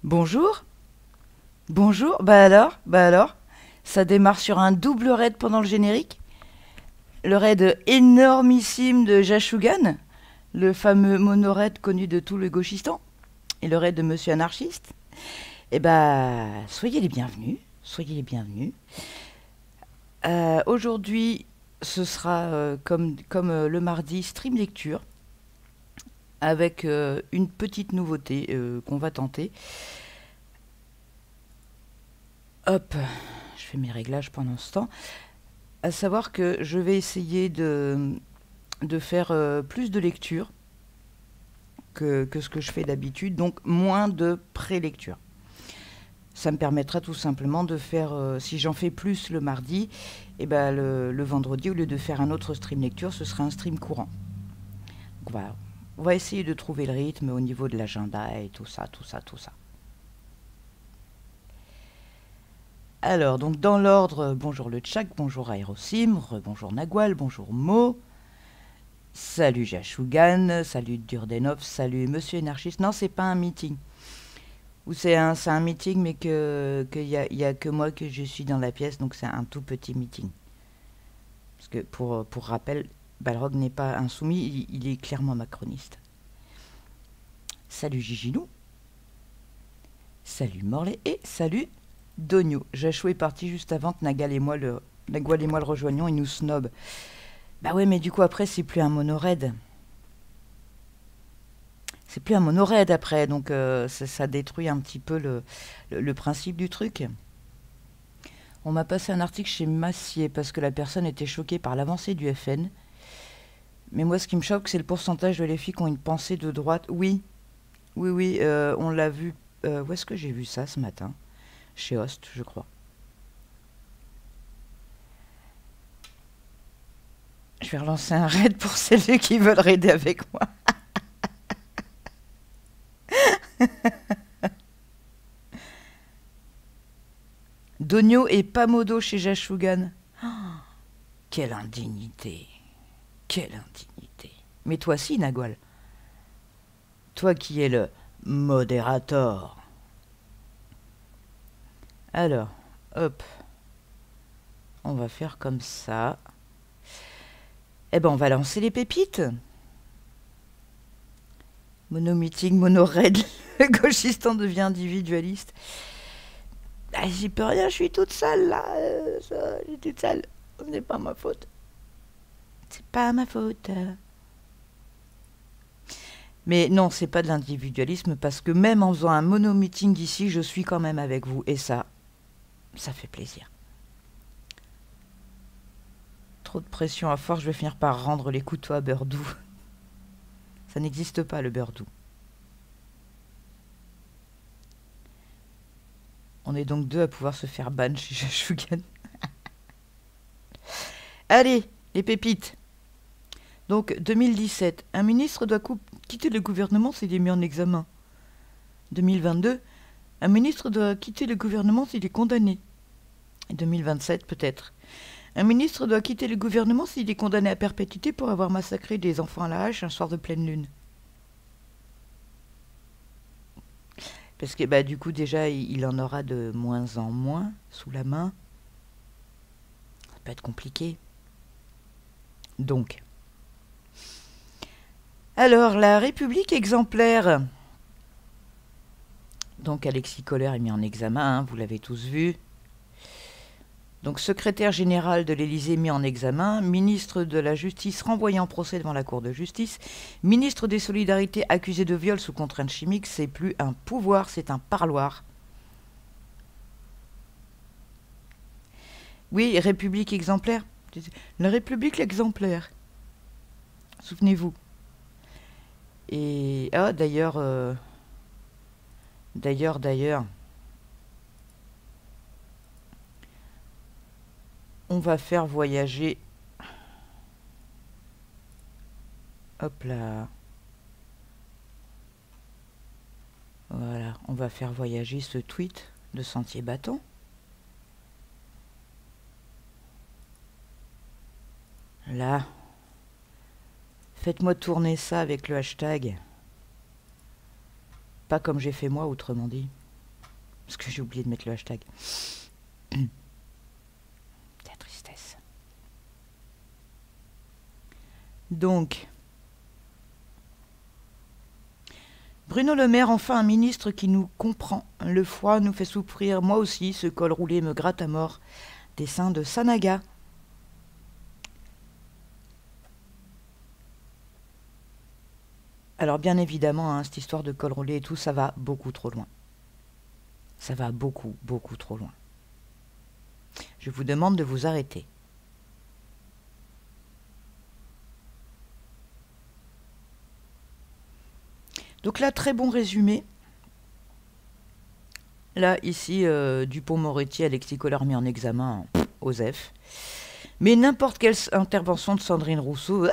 Bonjour. Bonjour. Bah alors, ça démarre sur un double raid pendant le générique. Le raid énormissime de Jashugan, le fameux mono-raid connu de tout le gauchistan, et le raid de Monsieur Anarchiste. Eh bah, soyez les bienvenus. Soyez les bienvenus. Aujourd'hui, ce sera comme le mardi, stream lecture, avec une petite nouveauté qu'on va tenter. Hop, je fais mes réglages pendant ce temps. À savoir que je vais essayer de faire plus de lecture que ce que je fais d'habitude, donc moins de pré-lecture. Ça me permettra tout simplement de faire, si j'en fais plus le mardi, et ben le vendredi, au lieu de faire un autre stream lecture, ce sera un stream courant. Donc voilà, on va essayer de trouver le rythme au niveau de l'agenda et tout ça. Alors, donc dans l'ordre, bonjour le Tchak, bonjour Aerosim, bonjour Nagual, bonjour Mo, salut Jashugan, salut Durdenov, salut Monsieur Anarchiste. Non, c'est pas un meeting. Ou c'est un meeting, mais qu'il y a que moi que je suis dans la pièce, donc c'est un tout petit meeting. Parce que pour rappel, Balrog n'est pas insoumis, il est clairement macroniste. Salut Gigilou, salut Morlaix et salut Dogno. Jachou est parti juste avant que Nagual et moi le rejoignions, il nous snob. Bah ouais, mais du coup après c'est plus un mono-raid. C'est plus un mono-raid après, donc ça détruit un petit peu le principe du truc. On m'a passé un article chez Massier parce que la personne était choquée par l'avancée du FN. Mais moi, ce qui me choque, c'est le pourcentage de les filles qui ont une pensée de droite. Oui, on l'a vu. Où est-ce que j'ai vu ça ce matin? Chez Host, je crois. Je vais relancer un raid pour celles qui veulent raider avec moi. Dogno et Pamodo chez Jashugan. Oh, quelle indignité. Quelle indignité. Mais toi si, Nagual. Toi qui es le modérateur. Alors, hop. On va faire comme ça. Eh ben, on va lancer les pépites. Mono-meeting, mono-raid. Le gauchistan devient individualiste. Ah, j'y peux rien, je suis toute seule là. Je suis toute seule. Ce n'est pas ma faute. C'est pas ma faute. Mais non, c'est pas de l'individualisme parce que même en faisant un mono-meeting ici, je suis quand même avec vous. Et ça fait plaisir. Trop de pression à force, je vais finir par rendre les couteaux à beurre doux. Ça n'existe pas le beurre doux. On est donc deux à pouvoir se faire ban chez Jashugan. Allez, les pépites. Donc, 2017. Un ministre doit quitter le gouvernement s'il est mis en examen. 2022. Un ministre doit quitter le gouvernement s'il est condamné. 2027, peut-être. Un ministre doit quitter le gouvernement s'il est condamné à perpétuité pour avoir massacré des enfants à la hache un soir de pleine lune. Parce que bah, du coup, déjà, il en aura de moins en moins sous la main. Ça peut être compliqué. Donc. Alors, la République exemplaire. Donc, Alexis Kohler est mis en examen, hein, vous l'avez tous vu. Donc, secrétaire général de l'Élysée mis en examen, ministre de la Justice renvoyé en procès devant la Cour de justice, ministre des Solidarités accusé de viol sous contrainte chimique, c'est plus un pouvoir, c'est un parloir. Oui, République exemplaire. La République exemplaire. Souvenez-vous. Et ah, d'ailleurs, on va faire voyager. Hop là. Voilà, on va faire voyager ce tweet de Sentier Bâton. Là. Faites-moi tourner ça avec le hashtag. Pas comme j'ai fait moi, autrement dit. Parce que j'ai oublié de mettre le hashtag. La tristesse. Donc, Bruno Le Maire, enfin un ministre qui nous comprend. Le froid nous fait souffrir, moi aussi, ce col roulé me gratte à mort. Dessin de Sanaga. Alors bien évidemment, hein, cette histoire de col roulé et tout, ça va beaucoup trop loin. Ça va beaucoup, beaucoup trop loin. Je vous demande de vous arrêter. Donc là, très bon résumé. Là, ici, Dupond-Moretti, Alexis Collard mis en examen, Osef. Mais n'importe quelle intervention de Sandrine Rousseau...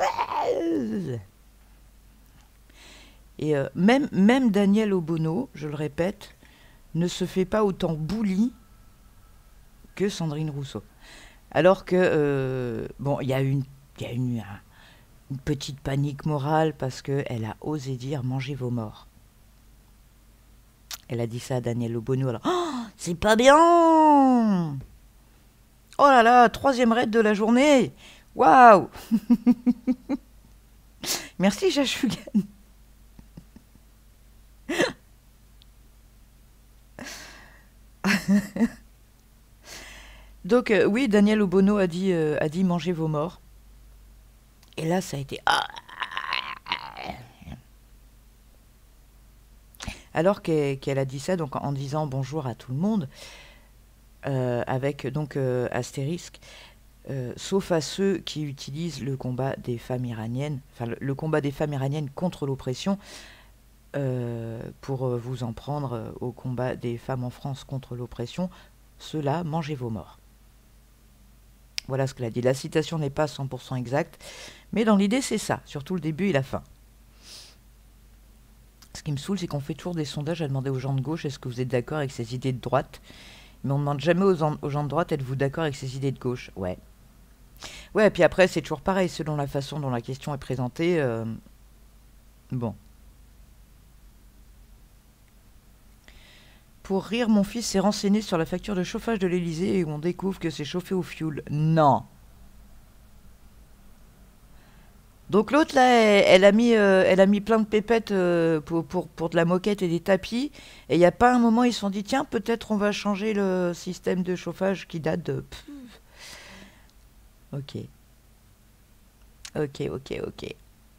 Et même Daniel Obono, je le répète, ne se fait pas autant bully que Sandrine Rousseau. Alors que, bon, il y a une petite panique morale parce qu'elle a osé dire « mangez vos morts ». Elle a dit ça à Daniel Obono. Alors, oh, c'est pas bien! Oh là là, 3e raid de la journée! Waouh! Merci, Jachugan. Donc, oui, Daniel Obono a dit mangez vos morts. Et là, ça a été... Alors qu'elle a dit ça, donc en disant bonjour à tout le monde, avec donc astérisque, sauf à ceux qui utilisent le combat des femmes iraniennes, enfin le combat des femmes iraniennes contre l'oppression, pour vous en prendre au combat des femmes en France contre l'oppression, ceux-là, mangez vos morts. Voilà ce qu'elle a dit. La citation n'est pas 100% exacte, mais dans l'idée, c'est ça, surtout le début et la fin. Ce qui me saoule, c'est qu'on fait toujours des sondages à demander aux gens de gauche est-ce que vous êtes d'accord avec ces idées de droite, mais on ne demande jamais aux gens de droite êtes-vous d'accord avec ces idées de gauche. Ouais. Ouais, et puis après, c'est toujours pareil, selon la façon dont la question est présentée. Bon. Pour rire, mon fils s'est renseigné sur la facture de chauffage de l'Élysée et on découvre que c'est chauffé au fioul. Non. Donc l'autre, là, elle a mis plein de pépettes pour de la moquette et des tapis. Et il n'y a pas un moment, ils se sont dit, tiens, peut-être on va changer le système de chauffage qui date de... Ok. Ok.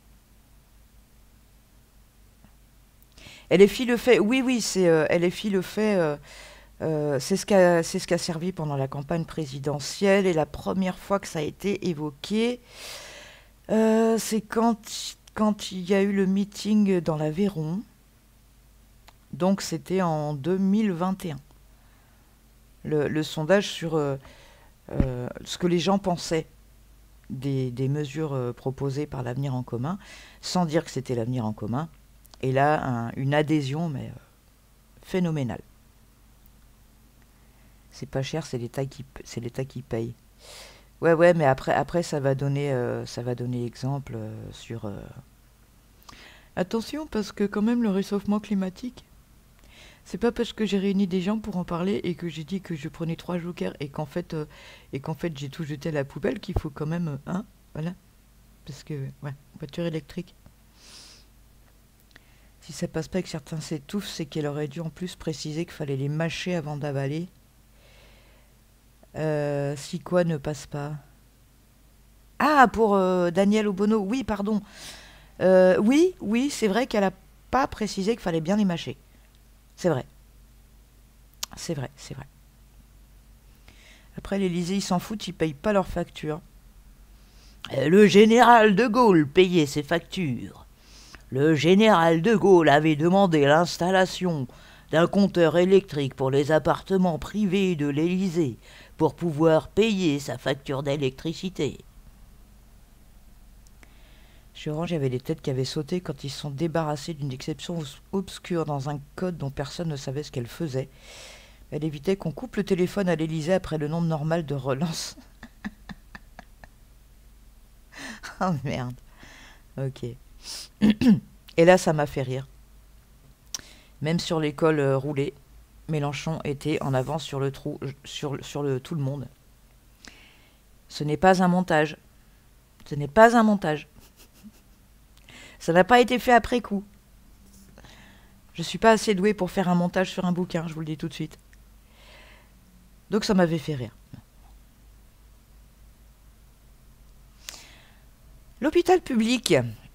LFI le fait, oui, c'est LFI le fait, c'est ce qu'a servi pendant la campagne présidentielle et la première fois que ça a été évoqué, c'est quand il y a eu le meeting dans l'Aveyron, donc c'était en 2021. Le sondage sur ce que les gens pensaient des mesures proposées par l'Avenir en commun, sans dire que c'était l'Avenir en commun. Et là, une adhésion, mais phénoménale. C'est pas cher, c'est l'État qui paye. Ouais, mais après ça va donner exemple sur... Attention, parce que quand même, le réchauffement climatique, c'est pas parce que j'ai réuni des gens pour en parler et que j'ai dit que je prenais 3 jokers et qu'en fait j'ai tout jeté à la poubelle qu'il faut quand même... voilà. Parce que, ouais, voiture électrique. Si ça passe pas avec certains s'étouffent, c'est qu'elle aurait dû en plus préciser qu'il fallait les mâcher avant d'avaler. Si quoi ne passe pas? Ah, pour Daniel Obono, oui, pardon. Oui, c'est vrai qu'elle a pas précisé qu'il fallait bien les mâcher. C'est vrai. Après, l'Élysée, ils s'en foutent, ils payent pas leurs factures. Le général de Gaulle payait ses factures. Le général de Gaulle avait demandé l'installation d'un compteur électrique pour les appartements privés de l'Élysée pour pouvoir payer sa facture d'électricité. Chez Orange, il y avait des têtes qui avaient sauté quand ils se sont débarrassés d'une exception obscure dans un code dont personne ne savait ce qu'elle faisait. Elle évitait qu'on coupe le téléphone à l'Élysée après le nombre normal de relance. Oh merde. Ok. Et là, ça m'a fait rire. Même sur l'école roulée, Mélenchon était en avance sur le trou, tout le monde. Ce n'est pas un montage. Ce n'est pas un montage. Ça n'a pas été fait après coup. Je suis pas assez douée pour faire un montage sur un bouquin, je vous le dis tout de suite. Donc ça m'avait fait rire. L'hôpital public,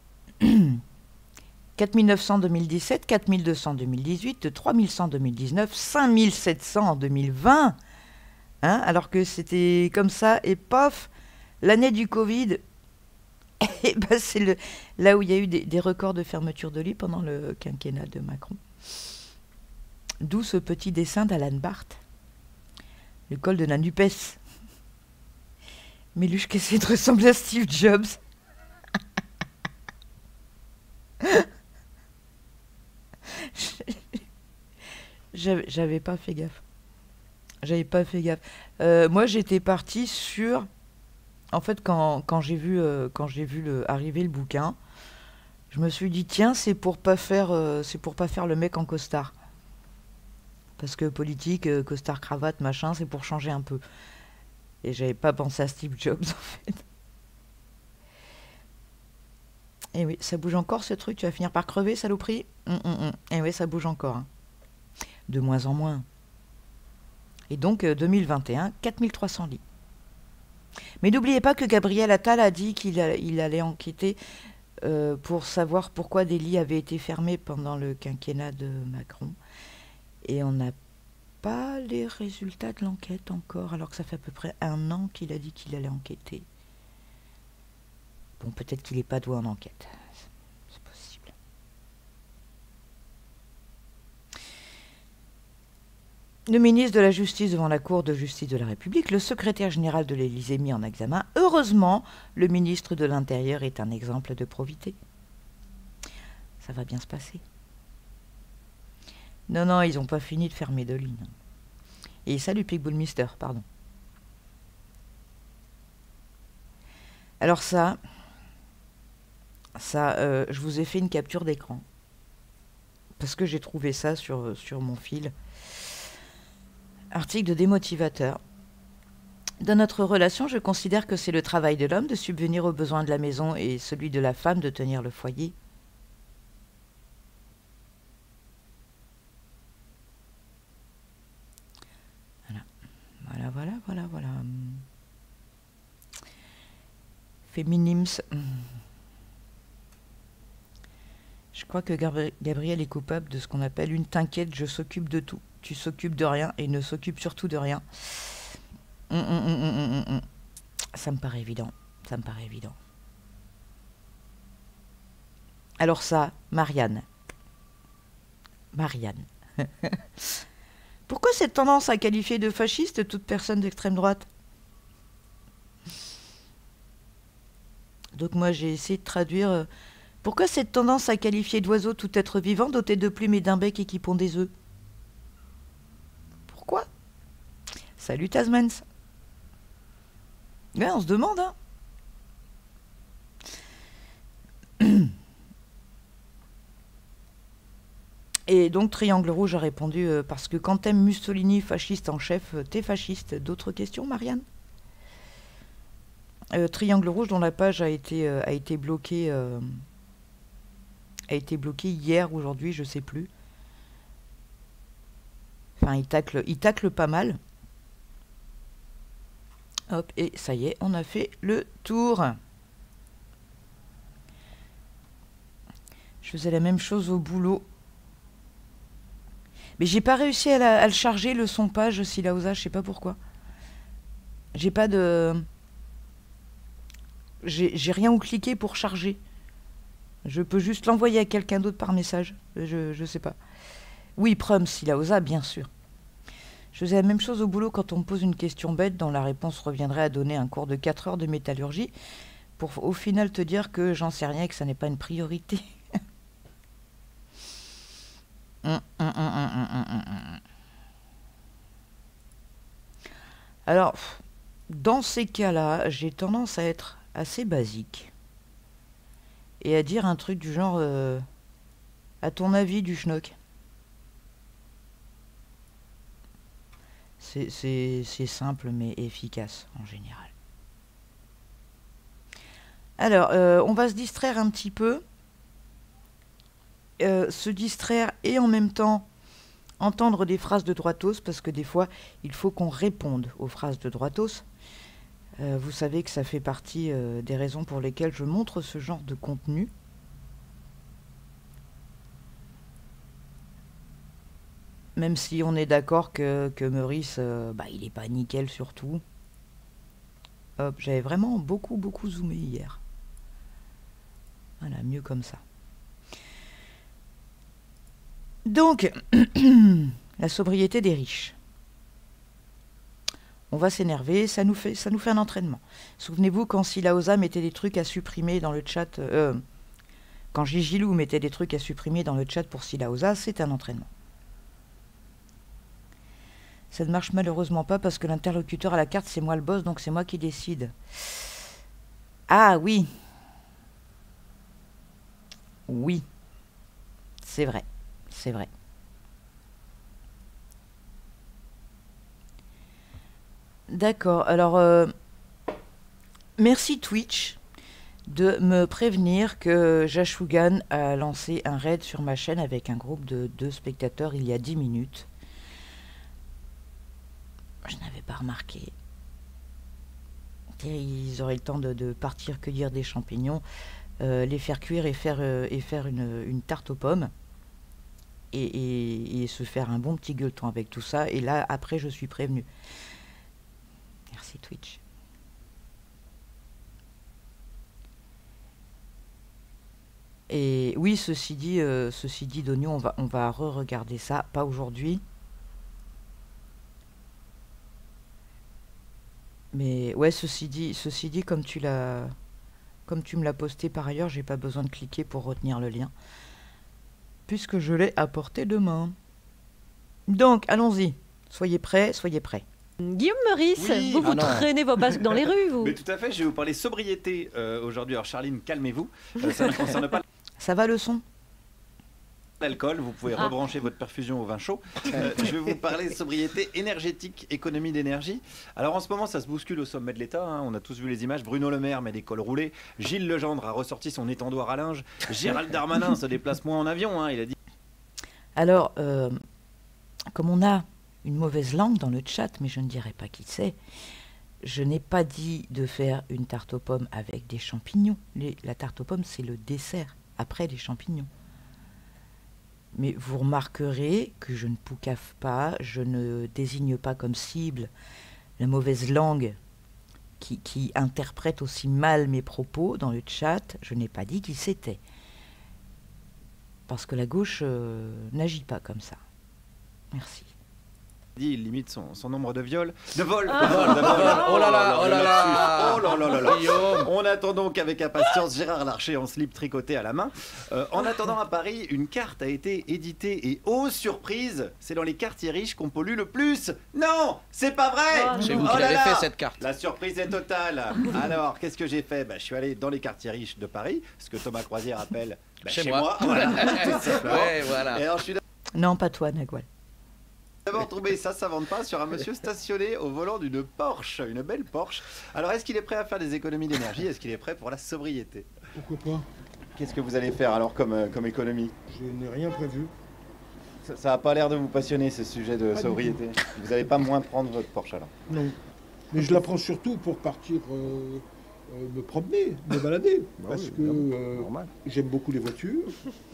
4900 en 2017, 4200 en 2018, 3100 en 2019, 5700 en 2020. Hein, alors que c'était comme ça, et pof, l'année du Covid, et ben c'est là où il y a eu des records de fermeture de lits pendant le quinquennat de Macron. D'où ce petit dessin d'Alan Barth, le col de la NUPES. Méluche qui essaie de ressembler à Steve Jobs. J'avais pas fait gaffe. J'avais pas fait gaffe. Moi, j'étais partie sur... En fait, quand j'ai vu, arriver le bouquin, je me suis dit, tiens, c'est pour pas faire le mec en costard. Parce que politique, costard, cravate, machin, c'est pour changer un peu. Et j'avais pas pensé à Steve Jobs, en fait. Et oui, ça bouge encore, ce truc. Tu vas finir par crever, saloperie. Et oui, ça bouge encore. Hein. De moins en moins. Et donc, 2021, 4300 lits. Mais n'oubliez pas que Gabriel Attal a dit qu'il allait enquêter pour savoir pourquoi des lits avaient été fermés pendant le quinquennat de Macron. Et on n'a pas les résultats de l'enquête encore, alors que ça fait à peu près 1 an qu'il a dit qu'il allait enquêter. Bon, peut-être qu'il n'est pas doué en enquête. C'est possible. Le ministre de la Justice devant la Cour de justice de la République, le secrétaire général de l'Élysée mis en examen. Heureusement, le ministre de l'Intérieur est un exemple de probité. Ça va bien se passer. Non, ils n'ont pas fini de fermer de lignes. Et salut Pigbullmister, pardon. Alors ça, je vous ai fait une capture d'écran. Parce que j'ai trouvé ça sur mon fil. Article de Démotivateur. Dans notre relation, je considère que c'est le travail de l'homme de subvenir aux besoins de la maison et celui de la femme de tenir le foyer. Voilà. Féminims. Je crois que Gabriel est coupable de ce qu'on appelle une t'inquiète, je s'occupe de tout. Tu s'occupes de rien et ne s'occupe surtout de rien. Ça me paraît évident. Alors ça, Marianne. Pourquoi cette tendance à qualifier de fasciste toute personne d'extrême droite? Donc moi j'ai essayé de traduire... pourquoi cette tendance à qualifier d'oiseau tout être vivant doté de plumes et d'un bec et qui pond des œufs? Pourquoi? Salut Tasmans. Ouais, on se demande, hein. Et donc Triangle Rouge a répondu parce que quand t'aimes Mussolini fasciste en chef, t'es fasciste. D'autres questions, Marianne? Triangle Rouge dont la page a été bloquée hier, aujourd'hui, je sais plus. Enfin, il tacle pas mal. Hop, et ça y est, on a fait le tour. Je faisais la même chose au boulot. Mais j'ai pas réussi à le charger, le son page, Silauza, je sais pas pourquoi. J'ai pas de... J'ai rien où cliquer pour charger. Je peux juste l'envoyer à quelqu'un d'autre par message. Je sais pas. Oui, Prum, Silauza, bien sûr. Je faisais la même chose au boulot quand on me pose une question bête dont la réponse reviendrait à donner un cours de 4 heures de métallurgie pour au final te dire que j'en sais rien et que ça n'est pas une priorité. Alors, dans ces cas-là, j'ai tendance à être assez basique et à dire un truc du genre à ton avis du schnock. C'est simple mais efficace en général. Alors, on va se distraire un petit peu. Se distraire et en même temps entendre des phrases de droitos, parce que des fois, il faut qu'on réponde aux phrases de droitos. Vous savez que ça fait partie des raisons pour lesquelles je montre ce genre de contenu. Même si on est d'accord que Meurice, il n'est pas nickel sur tout. Hop, j'avais vraiment beaucoup zoomé hier. Voilà, mieux comme ça. Donc, la sobriété des riches. On va s'énerver, ça nous fait un entraînement. Souvenez-vous quand Silaosa mettait des trucs à supprimer dans le chat, quand Gigilou mettait des trucs à supprimer dans le chat pour Silaosa, c'est un entraînement. Ça ne marche malheureusement pas parce que l'interlocuteur à la carte, c'est moi le boss, donc c'est moi qui décide. Ah oui. Oui. C'est vrai. C'est vrai. D'accord. Alors, merci Twitch de me prévenir que Jashugan a lancé un raid sur ma chaîne avec un groupe de 2 spectateurs il y a 10 minutes. Je n'avais pas remarqué. Et ils auraient le temps de partir cueillir des champignons, les faire cuire et faire une tarte aux pommes. Et se faire un bon petit gueuleton avec tout ça. Et là, après, je suis prévenu. Merci Twitch. Et oui, ceci dit, Dognon, on va re-regarder ça. Pas aujourd'hui. Mais ouais, ceci dit, comme tu me l'as posté par ailleurs, j'ai pas besoin de cliquer pour retenir le lien. Puisque je l'ai à portée de main. Donc, allons-y. Soyez prêts, soyez prêts. Guillaume Meurice, oui, vous traînez vos basques dans les rues, vous. Mais tout à fait, je vais vous parler sobriété aujourd'hui. Alors Charline, calmez-vous, ça ne concerne pas... Ça va le son? L'alcool, vous pouvez rebrancher votre perfusion au vin chaud. Je vais vous parler de sobriété énergétique, économie d'énergie. Alors en ce moment, ça se bouscule au sommet de l'État. Hein. On a tous vu les images. Bruno Le Maire met des cols roulés. Gilles Legendre a ressorti son étendoir à linge. Gérald Darmanin se déplace moins en avion. Hein. Il a dit. Alors, comme on a une mauvaise langue dans le chat, mais je ne dirai pas qui c'est, je n'ai pas dit de faire une tarte aux pommes avec des champignons. La tarte aux pommes, c'est le dessert après les champignons. Mais vous remarquerez que je ne poucave pas, je ne désigne pas comme cible la mauvaise langue qui interprète aussi mal mes propos dans le chat. Je n'ai pas dit qui c'était. Parce que la gauche n'agit pas comme ça. Merci. Il limite son nombre de viols. De vols Oh là là Guillaume. On attend donc avec impatience Gérard Larcher en slip tricoté à la main. En attendant à Paris, une carte a été éditée et oh surprise, c'est dans les quartiers riches qu'on pollue le plus. Non, c'est pas vrai. C'est vous qui l'avez fait cette carte. La surprise est totale. Alors, qu'est-ce que j'ai fait? Je suis allé dans les quartiers riches de Paris, ce que Thomas Croisière appelle chez moi. Voilà. Ouais, voilà. Et alors, je suis non, pas toi, Nagual. D'abord trouvé ça s'invente pas sur un monsieur stationné au volant d'une Porsche, une belle Porsche. Alors est-ce qu'il est prêt à faire des économies d'énergie? Est-ce qu'il est prêt pour la sobriété? Pourquoi pas? Qu'est-ce que vous allez faire alors comme économie? Je n'ai rien prévu. Ça n'a pas l'air de vous passionner ce sujet de sobriété. Vous n'allez pas moins prendre votre Porsche alors? Non, mais je la prends surtout pour partir me promener, me balader, parce que j'aime beaucoup les voitures.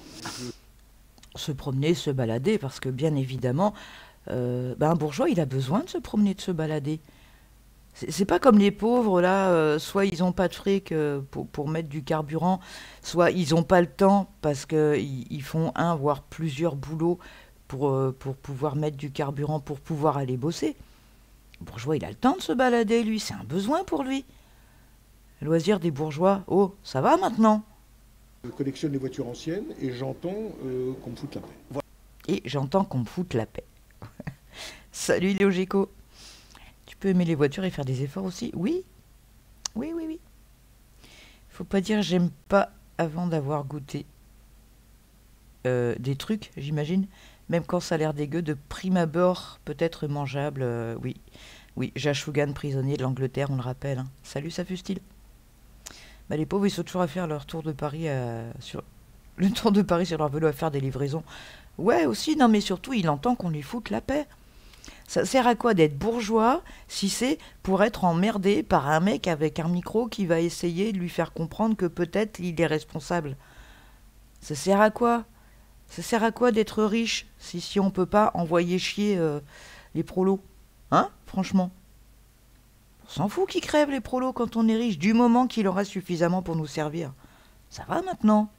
Se promener, se balader, parce que bien évidemment, un bourgeois, il a besoin de se promener, de se balader. C'est pas comme les pauvres, là, soit ils n'ont pas de fric pour mettre du carburant, soit ils n'ont pas le temps parce qu'ils font un, voire plusieurs boulots pour pouvoir mettre du carburant, pour pouvoir aller bosser. Le bourgeois, il a le temps de se balader, lui, c'est un besoin pour lui. Le loisir des bourgeois, oh, ça va maintenant. Je collectionne les voitures anciennes et j'entends qu'on me foute la paix. Et j'entends qu'on me foute la paix. Salut Léo Géco. Tu peux aimer les voitures et faire des efforts aussi? Oui. Oui, oui, oui. Faut pas dire j'aime pas avant d'avoir goûté des trucs, j'imagine. Même quand ça a l'air dégueu, de prime abord, peut-être mangeable, oui. Oui, Jashugan, prisonnier de l'Angleterre, on le rappelle. Hein. Salut, ça fuse-t-il? Bah, les pauvres, ils sont toujours à faire leur tour de Paris le tour de Paris sur leur vélo à faire des livraisons. Ouais, aussi, non, mais surtout, il entend qu'on lui foute la paix. Ça sert à quoi d'être bourgeois si c'est pour être emmerdé par un mec avec un micro qui va essayer de lui faire comprendre que peut-être il est responsable? Ça sert à quoi? Ça sert à quoi d'être riche si on peut pas envoyer chier les prolos? Hein? Franchement. On s'en fout qu'ils crèvent les prolos quand on est riche, du moment qu'il aura suffisamment pour nous servir. Ça va maintenant?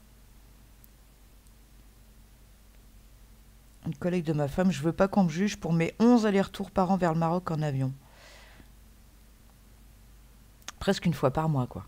Une collègue de ma femme, je veux pas qu'on me juge pour mes 11 allers-retours par an vers le Maroc en avion. Presque une fois par mois, quoi.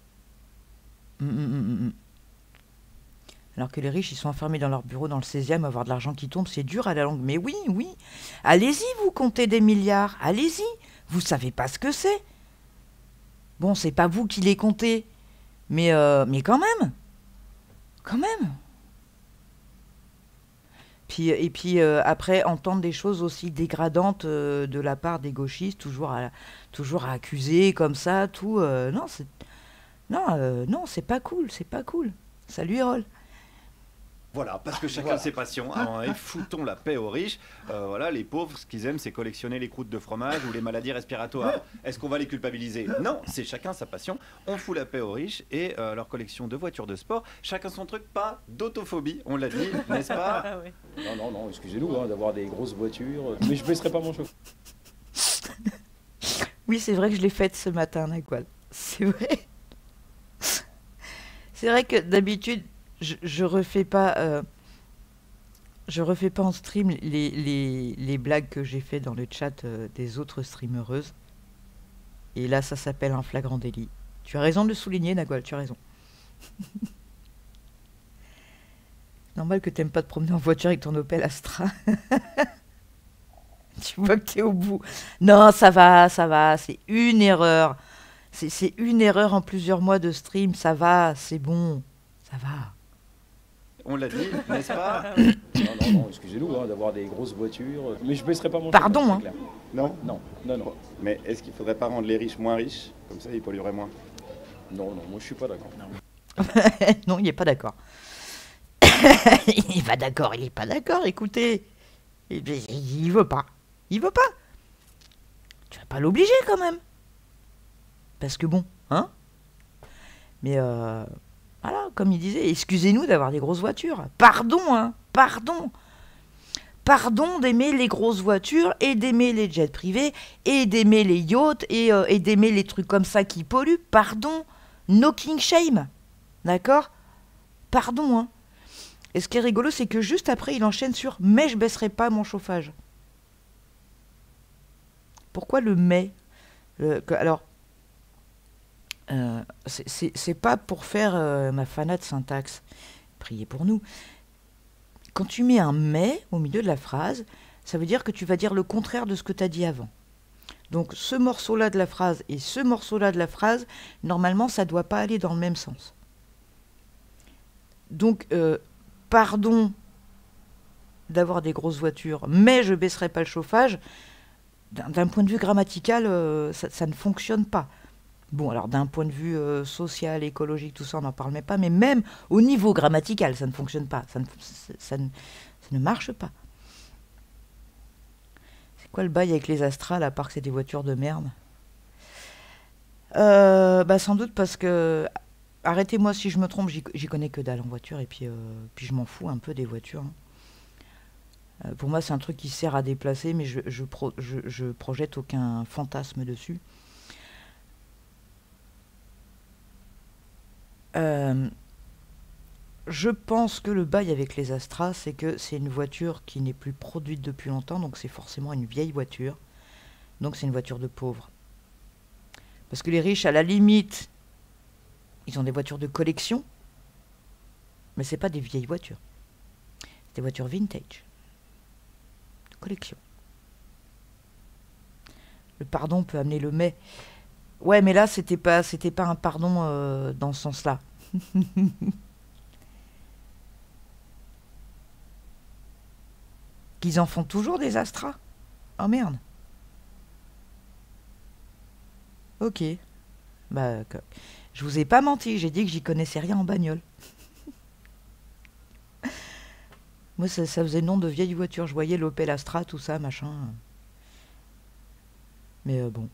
Alors que les riches, ils sont enfermés dans leur bureau dans le 16e, avoir de l'argent qui tombe, c'est dur à la longue. Mais oui, oui. Allez-y, vous comptez des milliards. Allez-y. Vous savez pas ce que c'est. Bon, c'est pas vous qui les comptez. Mais quand même. Quand même. Et puis après, entendre des choses aussi dégradantes de la part des gauchistes, toujours à accuser comme ça, tout. Non, c'est pas cool, c'est pas cool. Salut Erol. Voilà, parce que chacun ses passions. Alors, foutons la paix aux riches. Voilà, les pauvres, ce qu'ils aiment, c'est collectionner les croûtes de fromage ou les maladies respiratoires. Est-ce qu'on va les culpabiliser? Non, c'est chacun sa passion. On fout la paix aux riches et leur collection de voitures de sport. Chacun son truc, pas d'autophobie, on l'a dit, n'est-ce pas? Non, excusez-nous d'avoir des grosses voitures. Mais je baisserai pas mon chauffeur. Oui, c'est vrai que je l'ai faite ce matin, Nagual. C'est vrai. C'est vrai que d'habitude, je refais pas en stream les blagues que j'ai fait dans le chat des autres streamereuses. Et là, ça s'appelle un flagrant délit. Tu as raison de le souligner, Nagual, tu as raison. Normal que t'aimes pas te promener en voiture avec ton Opel Astra. Tu vois que t'es au bout. Non, ça va, c'est une erreur. C'est une erreur en plusieurs mois de stream, ça va, c'est bon, ça va. On l'a dit, n'est-ce pas? Non, excusez-nous d'avoir des grosses voitures. Mais je baisserai pas mon Pardon, chauffeur, hein. c'est clair. Non. Non. Mais est-ce qu'il faudrait pas rendre les riches moins riches? Comme ça, ils pollueraient moins. Non, moi je suis pas d'accord. Non, il est pas d'accord. Il est pas d'accord, écoutez. Il veut pas. Tu vas pas l'obliger quand même. Parce que bon, hein? Mais voilà, comme il disait, excusez-nous d'avoir des grosses voitures. Pardon, hein, pardon. Pardon d'aimer les grosses voitures et d'aimer les jets privés et d'aimer les yachts et d'aimer les trucs comme ça qui polluent. Pardon, no king shame. D'accord? Pardon, hein. Et ce qui est rigolo, c'est que juste après, il enchaîne sur « mais je baisserai pas mon chauffage ». Pourquoi le « mais » Alors, c'est pas pour faire ma fanat de syntaxe. Priez pour nous. Quand tu mets un « mais » au milieu de la phrase, ça veut dire que tu vas dire le contraire de ce que tu as dit avant. Donc, ce morceau-là de la phrase et ce morceau-là de la phrase, normalement, ça ne doit pas aller dans le même sens. Donc, pardon d'avoir des grosses voitures, mais je baisserai pas le chauffage. D'un point de vue grammatical, ça ne fonctionne pas. Bon, alors d'un point de vue social, écologique, tout ça, on n'en parle même pas, mais même au niveau grammatical, ça ne fonctionne pas. Ça ne marche pas. C'est quoi le bail avec les Astras, à part que c'est des voitures de merde? Sans doute parce que... Arrêtez-moi si je me trompe, j'y connais que dalle en voiture, et puis je m'en fous un peu des voitures. Hein. Pour moi, c'est un truc qui sert à déplacer, mais je projette aucun fantasme dessus. Je pense que le bail avec les Astras, c'est que c'est une voiture qui n'est plus produite depuis longtemps, donc c'est forcément une vieille voiture. Donc c'est une voiture de pauvre. Parce que les riches, à la limite, ils ont des voitures de collection, mais c'est pas des vieilles voitures. C'est des voitures vintage. De collection. Le pardon peut amener le mais. Ouais, mais là, c'était pas un pardon dans ce sens-là. qu'ils en font toujours des Astra? Oh merde. Ok. Bah, je vous ai pas menti, j'ai dit que j'y connaissais rien en bagnole. Moi, ça faisait nom de vieille voiture. Je voyais l'Opel Astra, tout ça, machin. Mais bon.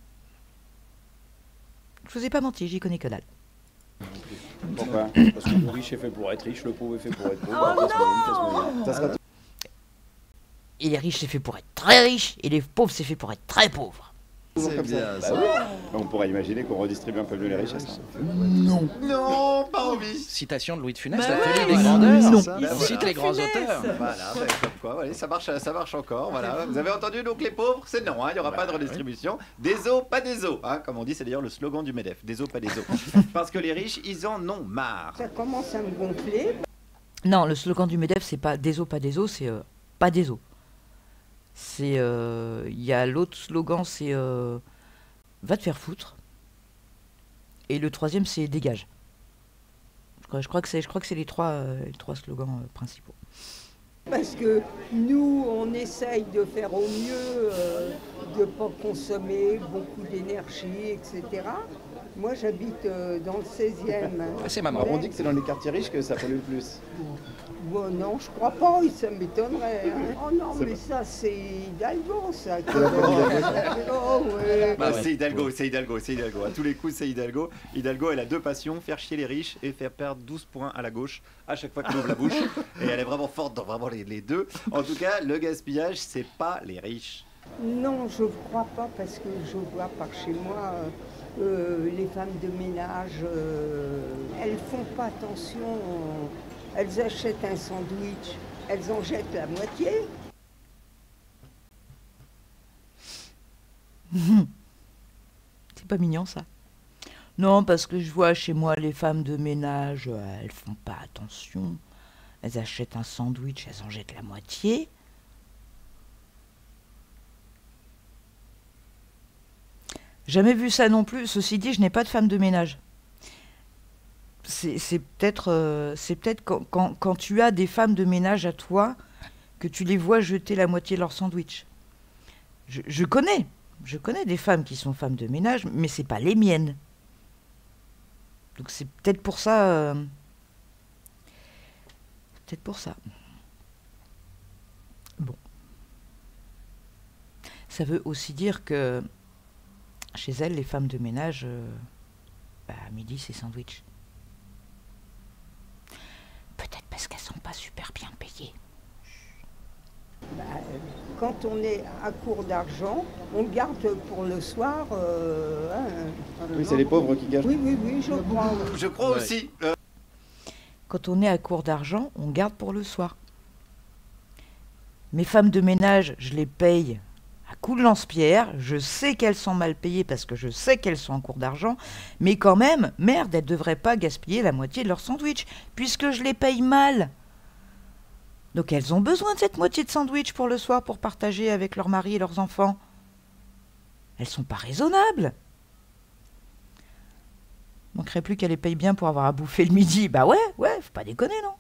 Je vous ai pas menti, j'y connais que dalle. Pourquoi? Parce que le riche est fait pour être riche, le pauvre est fait pour être pauvre. Oh non! Ça sera... Et les riches, c'est fait pour être très riches, et les pauvres, c'est fait pour être très pauvres. C'est bien ça. Bah oui. On pourrait imaginer qu'on redistribue un peu mieux les richesses. Non. Non, pas envie. Citation de Louis de Funès, Bah la ouais, folie des non. grandeurs. Non. Il cite les grands auteurs. Voilà, bah, comme quoi, allez, ça marche encore. Voilà. Vous avez entendu, donc les pauvres, c'est non, il n'y aura pas de redistribution. Des os, pas des os. Comme on dit, c'est d'ailleurs le slogan du MEDEF. Des os, pas des os. Parce que les riches, ils en ont marre. Ça commence à me gonfler. Non, le slogan du MEDEF, c'est pas des os, pas des os, c'est pas des os. C'est. Il y a l'autre slogan, c'est va te faire foutre. Et le troisième, c'est dégage. Je crois que c'est les trois slogans principaux. Parce que nous, on essaye de faire au mieux, de ne pas consommer beaucoup d'énergie, etc. Moi, j'habite dans le 16e. C'est maman. On dit que c'est dans les quartiers riches que ça pollue le plus. Bon, non, je crois pas, ça m'étonnerait. Hein. Oh non, mais ça, c'est Hidalgo, ça. Oh, ouais. Bah ouais. C'est Hidalgo. À tous les coups, c'est Hidalgo. Hidalgo, elle a deux passions, faire chier les riches et faire perdre 12 points à la gauche à chaque fois qu'elle ouvre la bouche. Et elle est vraiment forte dans vraiment les deux. En tout cas, le gaspillage, c'est pas les riches. Non, je ne crois pas, parce que je vois par chez moi, les femmes de ménage, elles font pas attention. Elles achètent un sandwich, elles en jettent la moitié. C'est pas mignon, ça. Non, parce que je vois chez moi les femmes de ménage, elles font pas attention. Elles achètent un sandwich, elles en jettent la moitié. Jamais vu ça non plus. Ceci dit, je n'ai pas de femme de ménage. C'est peut-être quand tu as des femmes de ménage à toi que tu les vois jeter la moitié de leur sandwich. Je connais des femmes qui sont femmes de ménage, mais c'est pas les miennes. Donc c'est peut-être pour ça. Peut-être pour ça. Bon. Ça veut aussi dire que chez elles, les femmes de ménage, à midi, c'est sandwich. Peut-être parce qu'elles sont pas super bien payées. Bah, quand on est à court d'argent, on garde pour le soir. Oui, c'est les pauvres qui gâchent. Oui, je crois. Je crois aussi. Quand on est à court d'argent, on garde pour le soir. Mes femmes de ménage, je les paye à coups de lance-pierre. Je sais qu'elles sont mal payées parce que je sais qu'elles sont en court d'argent. Mais quand même, merde, elles ne devraient pas gaspiller la moitié de leur sandwich, puisque je les paye mal. Donc elles ont besoin de cette moitié de sandwich pour le soir, pour partager avec leur mari et leurs enfants. Elles sont pas raisonnables. Manquerait plus qu'elles les payent bien pour avoir à bouffer le midi. Bah ouais, faut pas déconner, non?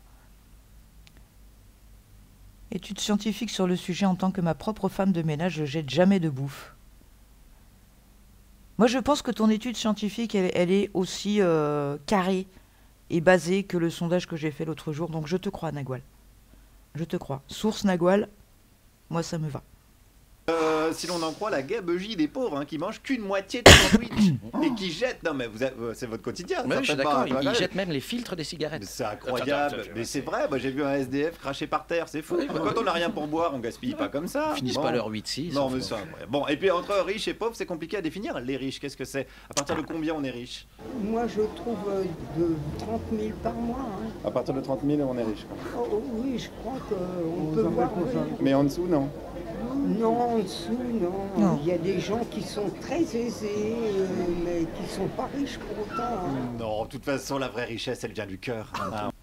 Étude scientifique sur le sujet, en tant que ma propre femme de ménage, je jette jamais de bouffe. Moi, je pense que ton étude scientifique, elle est aussi carrée et basée que le sondage que j'ai fait l'autre jour. Donc je te crois, Nagual. Je te crois. Source Nagual, moi ça me va. Si l'on en croit la gabegie des pauvres, qui mangent qu'une moitié de sandwich et qui jettent. Non mais c'est votre quotidien. Oui, je suis d'accord, ils jettent même les filtres des cigarettes. C'est incroyable, mais c'est vrai. Moi j'ai vu un SDF cracher par terre, c'est fou. Quand on n'a rien pour boire, on gaspille pas comme ça. Ils finissent pas leur 8-6. Non mais ça. Bon, et puis entre riches et pauvres, c'est compliqué à définir. Les riches, qu'est-ce que c'est? À partir de combien on est riche? Moi je trouve de 30 000 par mois. Hein. À partir de 30 000, on est riche. Oh, oui, je crois qu'on peut voir. Mais en dessous, non. Non, en dessous, non. Il y a des gens qui sont très aisés, mais qui ne sont pas riches pour autant. Hein. Non, de toute façon, la vraie richesse, elle vient du cœur.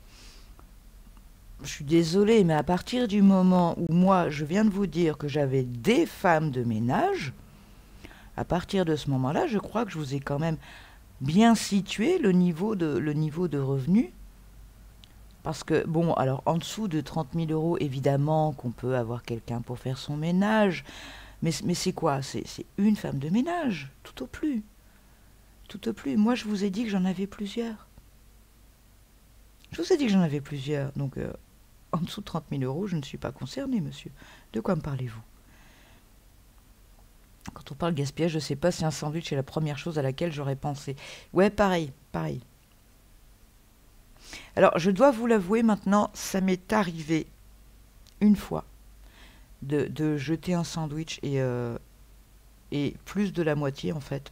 Je suis désolée, mais à partir du moment où moi, je viens de vous dire que j'avais des femmes de ménage, à partir de ce moment-là, je crois que je vous ai quand même bien situé le niveau de revenu Parce que, bon, alors en dessous de 30 000 euros, évidemment qu'on peut avoir quelqu'un pour faire son ménage. Mais c'est quoi? C'est une femme de ménage, tout au plus. Tout au plus. Moi, je vous ai dit que j'en avais plusieurs. Je vous ai dit que j'en avais plusieurs. Donc, en dessous de 30 000 euros, je ne suis pas concernée, monsieur. De quoi me parlez-vous? Quand on parle gaspillage, je ne sais pas si un sandwich est la première chose à laquelle j'aurais pensé. Ouais, pareil, pareil. Alors, je dois vous l'avouer maintenant, ça m'est arrivé une fois de jeter un sandwich et plus de la moitié, en fait.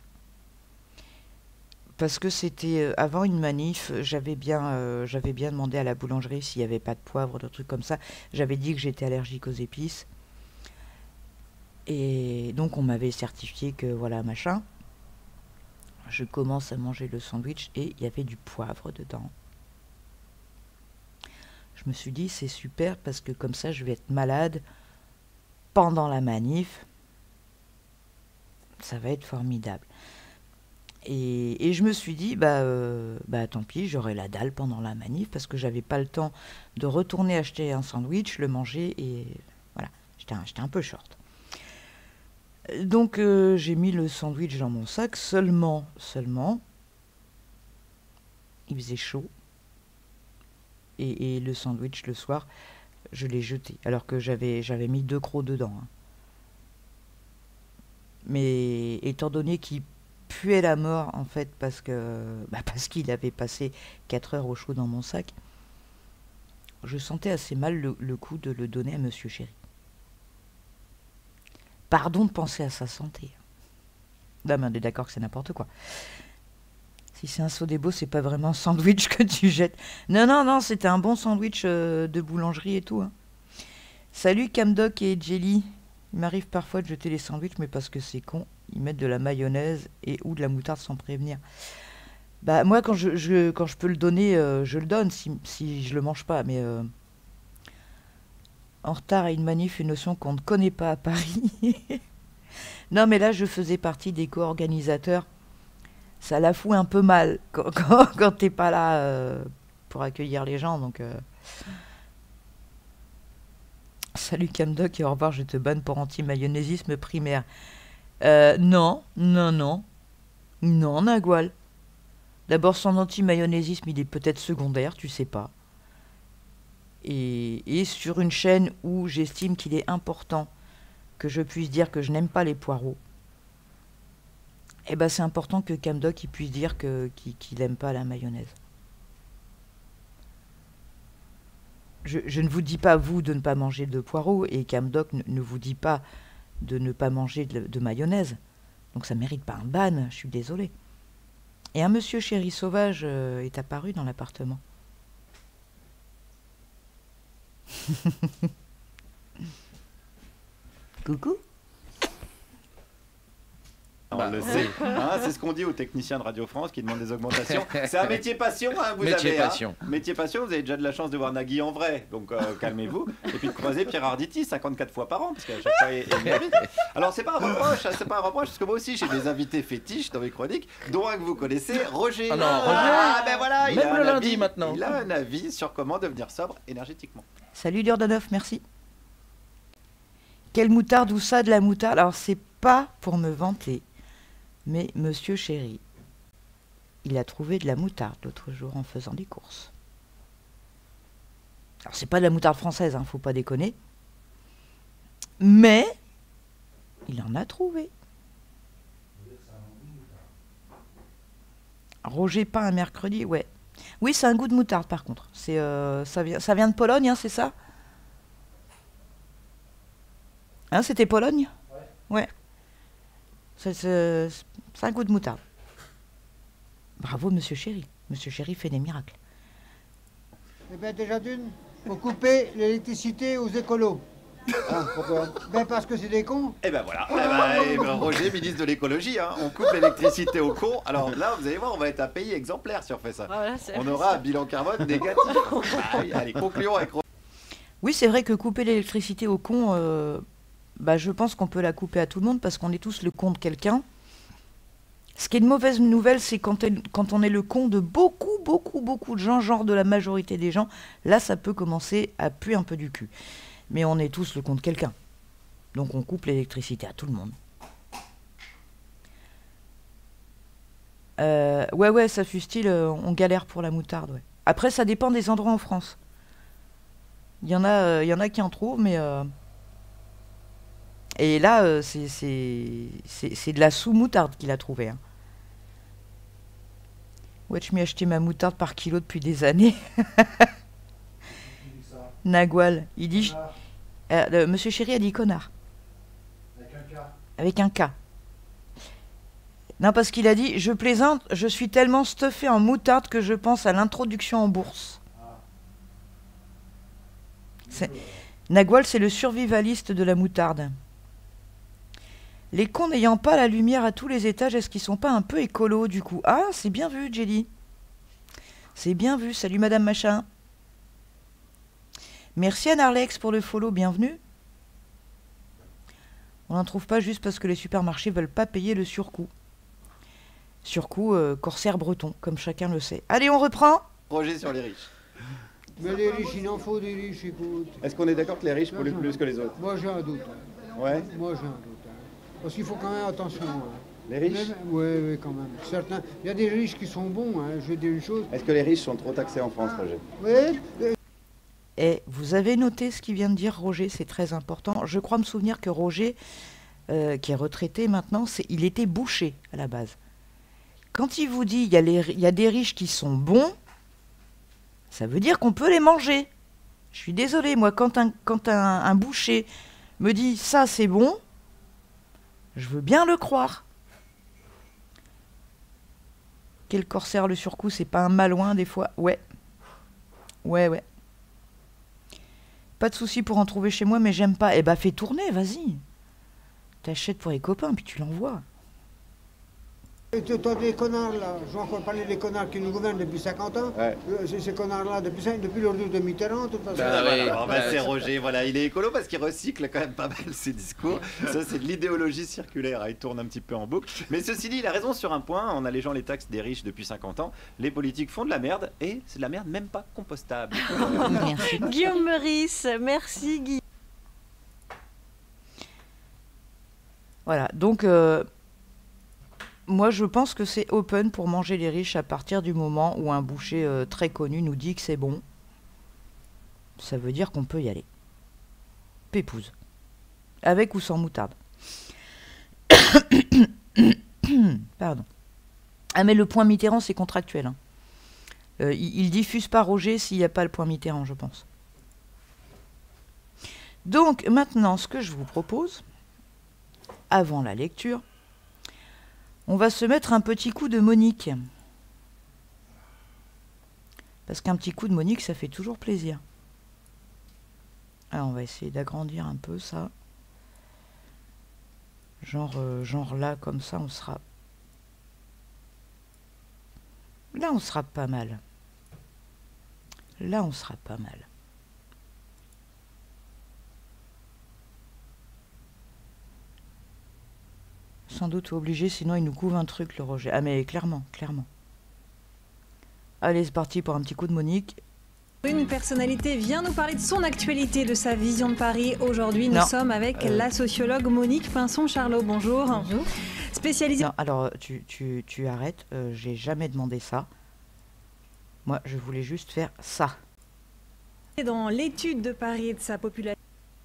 Parce que c'était avant une manif, j'avais bien demandé à la boulangerie s'il n'y avait pas de poivre, de trucs comme ça. J'avais dit que j'étais allergique aux épices. Et donc on m'avait certifié que voilà, machin. Je commence à manger le sandwich et il y avait du poivre dedans. Je me suis dit, c'est super parce que comme ça, je vais être malade pendant la manif. Ça va être formidable. Et je me suis dit, bah tant pis, j'aurai la dalle pendant la manif parce que j'avais pas le temps de retourner acheter un sandwich, le manger et voilà, j'étais un peu short. Donc j'ai mis le sandwich dans mon sac seulement, il faisait chaud et le sandwich le soir, je l'ai jeté alors que j'avais mis 2 crocs dedans. Hein. Mais étant donné qu'il puait la mort en fait parce qu'il avait passé 4 heures au chaud dans mon sac, je sentais assez mal le coup de le donner à Monsieur Chéri. Pardon de penser à sa santé. Non mais on est d'accord que c'est n'importe quoi. Si c'est un Sodebo, c'est pas vraiment un sandwich que tu jettes. Non, c'était un bon sandwich de boulangerie et tout. Hein. Salut Camdoc et Jelly. Il m'arrive parfois de jeter les sandwichs, mais parce que c'est con, ils mettent de la mayonnaise et ou de la moutarde sans prévenir. Bah moi, quand je peux le donner, je le donne si je le mange pas. Mais en retard à une manif, une notion qu'on ne connaît pas à Paris. Non, mais là, je faisais partie des co-organisateurs. Ça la fout un peu mal quand t'es pas là pour accueillir les gens. Donc, salut Camdoc et au revoir, je te banne pour anti-mayonnaisisme primaire. Non, Nagual. D'abord, son anti-mayonnaisisme, il est peut-être secondaire, tu sais pas. Et sur une chaîne où j'estime qu'il est important que je puisse dire que je n'aime pas les poireaux, eh ben c'est important que Camdoc il puisse dire qu'il n'aime pas la mayonnaise. Je ne vous dis pas, vous, de ne pas manger de poireaux, et Camdoc ne vous dit pas de ne pas manger de mayonnaise. Donc ça ne mérite pas un ban, je suis désolée. Et un Monsieur Chéri Sauvage est apparu dans l'appartement. Coucou. On le sait, hein, c'est ce qu'on dit aux techniciens de Radio France qui demandent des augmentations. C'est un métier passion, hein, vous avez. Passion. Hein, métier passion, vous avez déjà de la chance de voir Nagui en vrai, donc calmez-vous. Et puis de croiser Pierre Arditi 54 fois par an, parce qu'à chaque fois il invite. Alors c'est pas un reproche, parce que moi aussi j'ai des invités fétiches dans mes chroniques, dont un que vous connaissez, Roger. Ah non, Roger. Ben voilà, même le lundi maintenant. Il a un avis sur comment devenir sobre énergétiquement. Salut Durdanov, merci. Quelle moutarde ou ça de la moutarde? Alors c'est pas pour me vanter. Mais Monsieur Chéri, il a trouvé de la moutarde l'autre jour en faisant des courses. Alors c'est pas de la moutarde française, hein, faut pas déconner. Mais il en a trouvé. Roger Pain un mercredi, ouais. Oui, c'est un goût de moutarde par contre. C'est ça vient de Pologne, hein, c'est ça? Hein, c'était Pologne? Ouais. C'est un goût de moutarde. Bravo, Monsieur Chéri. Monsieur Chéri fait des miracles. Eh bien, déjà d'une, faut couper l'électricité aux écolos. Ah, pourquoi? Ben parce que c'est des cons. Et ben voilà. Roger, ministre de l'écologie, hein. On coupe l'électricité aux cons. Alors là, vous allez voir, on va être un pays exemplaire si on fait ça. Voilà, on aura un bilan carbone négatif. Allez, concluons avec Roger. Oui, c'est vrai que couper l'électricité aux cons... je pense qu'on peut la couper à tout le monde parce qu'on est tous le con de quelqu'un. Ce qui est une mauvaise nouvelle, c'est quand on est le con de beaucoup beaucoup de gens, genre de la majorité des gens, là, ça peut commencer à puer un peu du cul. Mais on est tous le compte quelqu'un. Donc on coupe l'électricité à tout le monde. Ouais, ça fustile, on galère pour la moutarde, ouais. Après, ça dépend des endroits en France. Il y en a qui en trouvent, mais... Et là, c'est de la sous-moutarde qu'il a trouvé. Hein. Watch me acheter ma moutarde par kilo depuis des années. Nagual, il dit... Monsieur Chéri a dit connard. Avec un K. Non, parce qu'il a dit, je plaisante, je suis tellement stuffé en moutarde que je pense à l'introduction en bourse. Nagual, c'est le survivaliste de la moutarde. Les cons n'ayant pas la lumière à tous les étages, est-ce qu'ils sont pas un peu écolos du coup? Ah, c'est bien vu, Jelly. C'est bien vu. Salut Madame Machin. Merci Anne-Arlex pour le follow, bienvenue. On n'en trouve pas juste parce que les supermarchés veulent pas payer le surcoût. Surcoût corsaire breton, comme chacun le sait. Allez, on reprend. Roger sur les riches. Mais les riches, il en faut des riches, écoute. Est-ce qu'on est d'accord que les riches polluent plus que les autres? Moi j'ai un doute. Ouais. Moi j'ai un doute. Parce qu'il faut quand même attention. Les riches? Oui, quand même. Certains. Il y a des riches qui sont bons, hein. Je vais dire une chose. Est-ce que les riches sont trop taxés en France, Roger? Oui. Et vous avez noté ce qu'il vient de dire Roger, c'est très important. Je crois me souvenir que Roger, qui est retraité maintenant, il était boucher à la base. Quand il vous dit il y a des riches qui sont bons, ça veut dire qu'on peut les manger. Je suis désolée, moi, quand un boucher me dit ça c'est bon, je veux bien le croire. Quel corsaire le surcoût, c'est pas un malouin des fois? Ouais. Ouais. Pas de souci pour en trouver chez moi, mais j'aime pas. Eh bah fais tourner, vas-y. T'achètes pour les copains, puis tu l'envoies. Et toi, des connards là, je vais encore parler des connards qui nous gouvernent depuis 50 ans. Ouais. Ces connards-là, depuis le retour de Mitterrand, de toute façon. C'est Roger, voilà, il est écolo parce qu'il recycle quand même pas mal ses discours. Ça, c'est de l'idéologie circulaire, il tourne un petit peu en boucle. Mais ceci dit, il a raison sur un point, en allégeant les taxes des riches depuis 50 ans, les politiques font de la merde, et c'est de la merde même pas compostable. Merci. Guillaume Meurice, merci Guy. Voilà, donc... moi, je pense que c'est open pour manger les riches à partir du moment où un boucher très connu nous dit que c'est bon. Ça veut dire qu'on peut y aller. Pépouze. Avec ou sans moutarde. Pardon. Ah, mais le point Mitterrand, c'est contractuel. Hein. Il diffuse pas Roger s'il n'y a pas le point Mitterrand, je pense. Donc, maintenant, ce que je vous propose, avant la lecture, on va se mettre un petit coup de Monique. Parce qu'un petit coup de Monique, ça fait toujours plaisir. Alors, on va essayer d'agrandir un peu ça. Genre là, comme ça, on sera... Là, on sera pas mal. Là, on sera pas mal. Sans doute obligé, sinon il nous couvre un truc, le Roger. Ah mais clairement. Allez, c'est parti pour un petit coup de Monique. Une personnalité vient nous parler de son actualité, de sa vision de Paris. Aujourd'hui, nous sommes avec la sociologue Monique Pinson-Charlot. Bonjour. Bonjour. Spécialisée... Non, alors, tu arrêtes. J'ai jamais demandé ça. Moi, je voulais juste faire ça. Dans l'étude de Paris et de sa population.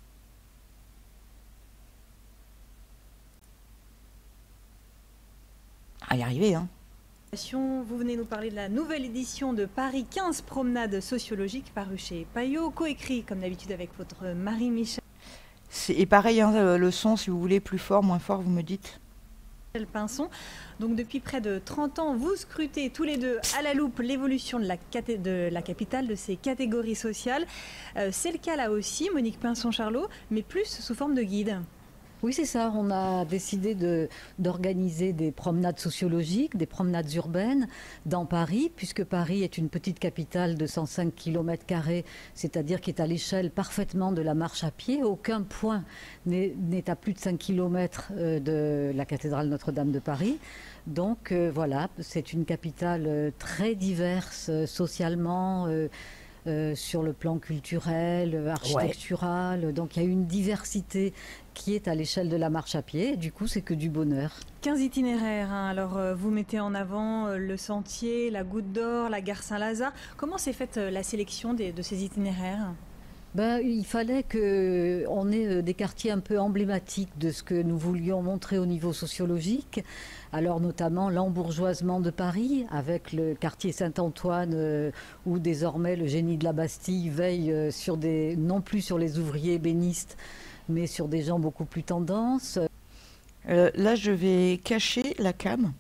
À y arriver, hein. Vous venez nous parler de la nouvelle édition de Paris 15 promenades sociologiques parue chez Payot, coécrit comme d'habitude avec votre Marie-Michel. Et pareil, hein, le son, si vous voulez, plus fort, moins fort, vous me dites. Pinson. Donc depuis près de 30 ans, vous scrutez tous les deux à la loupe l'évolution de la capitale, de ses catégories sociales. C'est le cas là aussi, Monique Pinson-Charlot, mais plus sous forme de guide. Oui, c'est ça. On a décidé d'organiser des promenades sociologiques, des promenades urbaines dans Paris, puisque Paris est une petite capitale de 105 km², c'est-à-dire qui est à l'échelle parfaitement de la marche à pied. Aucun point n'est à plus de 5 km de la cathédrale Notre-Dame de Paris. Donc voilà, c'est une capitale très diverse socialement, sur le plan culturel, architectural. Ouais. Donc il y a une diversité qui est à l'échelle de la marche à pied. Et du coup, c'est que du bonheur. 15 itinéraires. Hein. Alors, vous mettez en avant le Sentier, la Goutte d'Or, la gare Saint-Lazare. Comment s'est faite la sélection de ces itinéraires ? Il fallait qu'on ait des quartiers un peu emblématiques de ce que nous voulions montrer au niveau sociologique. Alors notamment l'embourgeoisement de Paris, avec le quartier Saint-Antoine, où désormais le génie de la Bastille veille non plus sur les ouvriers ébénistes, mais sur des gens beaucoup plus tendance. Là, je vais cacher la cam,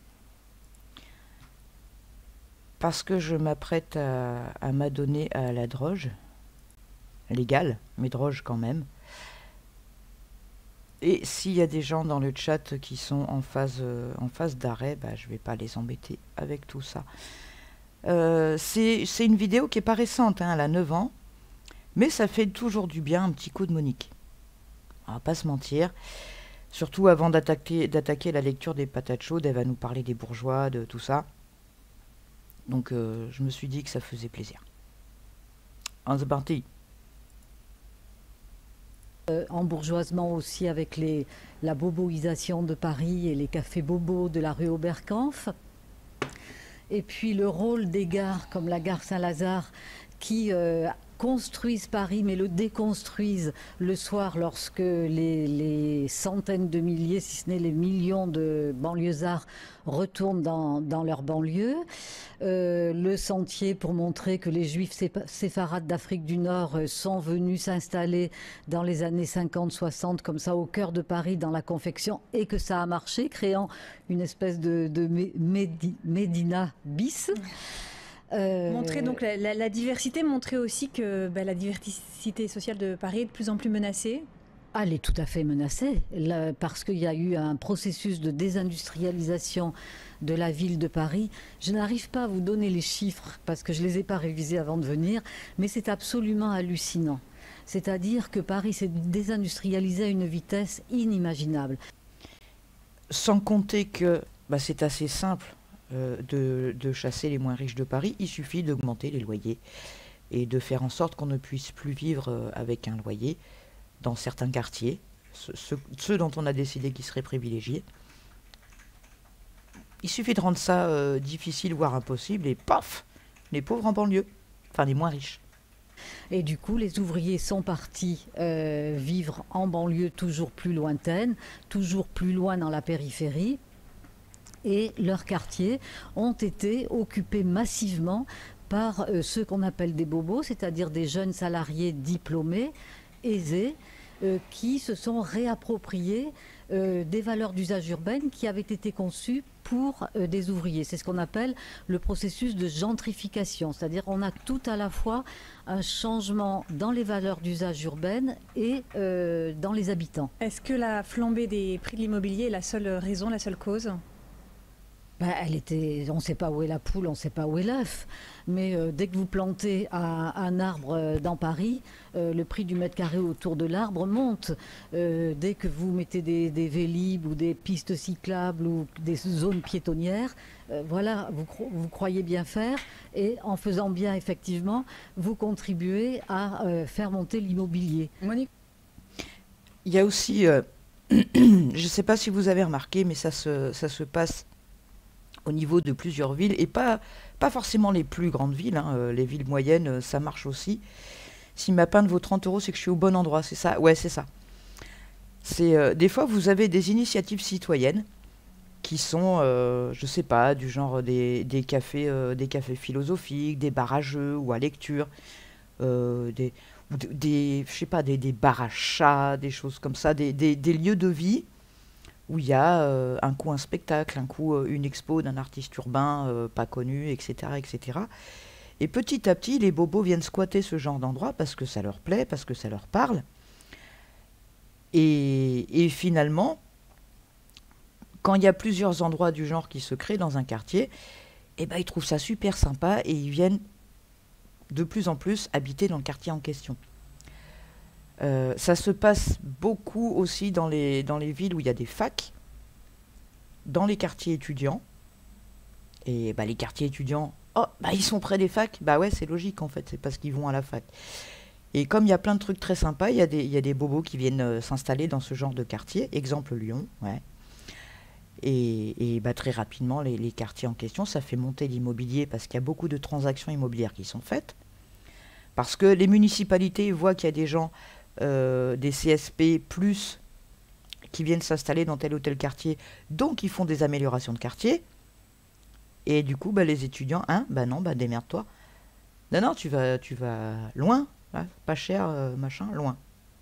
parce que je m'apprête à m'adonner à la droge. Légale, mais droge quand même. Et s'il y a des gens dans le chat qui sont en phase d'arrêt, je vais pas les embêter avec tout ça. C'est une vidéo qui est pas récente, hein, elle a 9 ans, mais ça fait toujours du bien, un petit coup de Monique. On va pas se mentir. Surtout avant d'attaquer la lecture des patates chaudes, elle va nous parler des bourgeois, de tout ça. Donc je me suis dit que ça faisait plaisir. On est parti. Embourgeoisement aussi avec la boboisation de Paris et les cafés bobos de la rue Oberkampf. Et puis le rôle des gares comme la gare Saint-Lazare qui construisent Paris mais le déconstruisent le soir lorsque les centaines de milliers, si ce n'est les millions de banlieusards retournent dans leur banlieue. Le Sentier pour montrer que les juifs séfarades d'Afrique du Nord sont venus s'installer dans les années 50-60 comme ça au cœur de Paris dans la confection et que ça a marché, créant une espèce de Médina bis. Montrer donc la diversité, montrer aussi que la diversité sociale de Paris est de plus en plus menacée. Elle est tout à fait menacée, parce qu'il y a eu un processus de désindustrialisation de la ville de Paris. Je n'arrive pas à vous donner les chiffres, parce que je ne les ai pas révisés avant de venir, mais c'est absolument hallucinant. C'est-à-dire que Paris s'est désindustrialisé à une vitesse inimaginable. Sans compter que c'est assez simple de chasser les moins riches de Paris, il suffit d'augmenter les loyers et de faire en sorte qu'on ne puisse plus vivre avec un loyer dans certains quartiers, ceux dont on a décidé qu'ils seraient privilégiés. Il suffit de rendre ça difficile, voire impossible, et paf, les pauvres en banlieue, enfin les moins riches. Et du coup, les ouvriers sont partis vivre en banlieue toujours plus lointaine, toujours plus loin dans la périphérie. Et leurs quartiers ont été occupés massivement par ceux qu'on appelle des bobos, c'est-à-dire des jeunes salariés diplômés, aisés, qui se sont réappropriés des valeurs d'usage urbaine qui avaient été conçues pour des ouvriers. C'est ce qu'on appelle le processus de gentrification, c'est-à-dire on a tout à la fois un changement dans les valeurs d'usage urbaine et dans les habitants. Est-ce que la flambée des prix de l'immobilier est la seule raison, la seule cause ? On ne sait pas où est la poule, on ne sait pas où est l'œuf. Mais dès que vous plantez un arbre dans Paris, le prix du mètre carré autour de l'arbre monte. Dès que vous mettez des vélib ou des pistes cyclables ou des zones piétonnières, voilà, vous croyez bien faire. Et en faisant bien, effectivement, vous contribuez à faire monter l'immobilier. Monique ? Il y a aussi, je ne sais pas si vous avez remarqué, mais ça se passe au niveau de plusieurs villes, et pas forcément les plus grandes villes, hein, les villes moyennes, ça marche aussi. Si ma pinte vaut 30 €, c'est que je suis au bon endroit, c'est ça ? Ouais, c'est ça. Des fois, vous avez des initiatives citoyennes qui sont, je sais pas, du genre des cafés philosophiques, des bars à jeux ou à lecture, je sais pas, des bars à chats, des choses comme ça, des lieux de vie où il y a un coup un spectacle, un coup une expo d'un artiste urbain pas connu, etc., etc. Et petit à petit, les bobos viennent squatter ce genre d'endroit parce que ça leur plaît, parce que ça leur parle. Et finalement, quand il y a plusieurs endroits du genre qui se créent dans un quartier, eh ben, ils trouvent ça super sympa et ils viennent de plus en plus habiter dans le quartier en question. Ça se passe beaucoup aussi dans les villes où il y a des facs, dans les quartiers étudiants. Et bah, les quartiers étudiants, ils sont près des facs. Bah ouais, c'est logique en fait, c'est parce qu'ils vont à la fac. Et comme il y a plein de trucs très sympas, il y a des bobos qui viennent s'installer dans ce genre de quartier. Exemple Lyon, ouais. Et bah, très rapidement, les quartiers en question, ça fait monter l'immobilier parce qu'il y a beaucoup de transactions immobilières qui sont faites. Parce que les municipalités voient qu'il y a des gens, des CSP+, qui viennent s'installer dans tel ou tel quartier, donc ils font des améliorations de quartier. Et du coup, bah, les étudiants, démerde-toi. Non, tu vas loin, là, pas cher, machin, loin.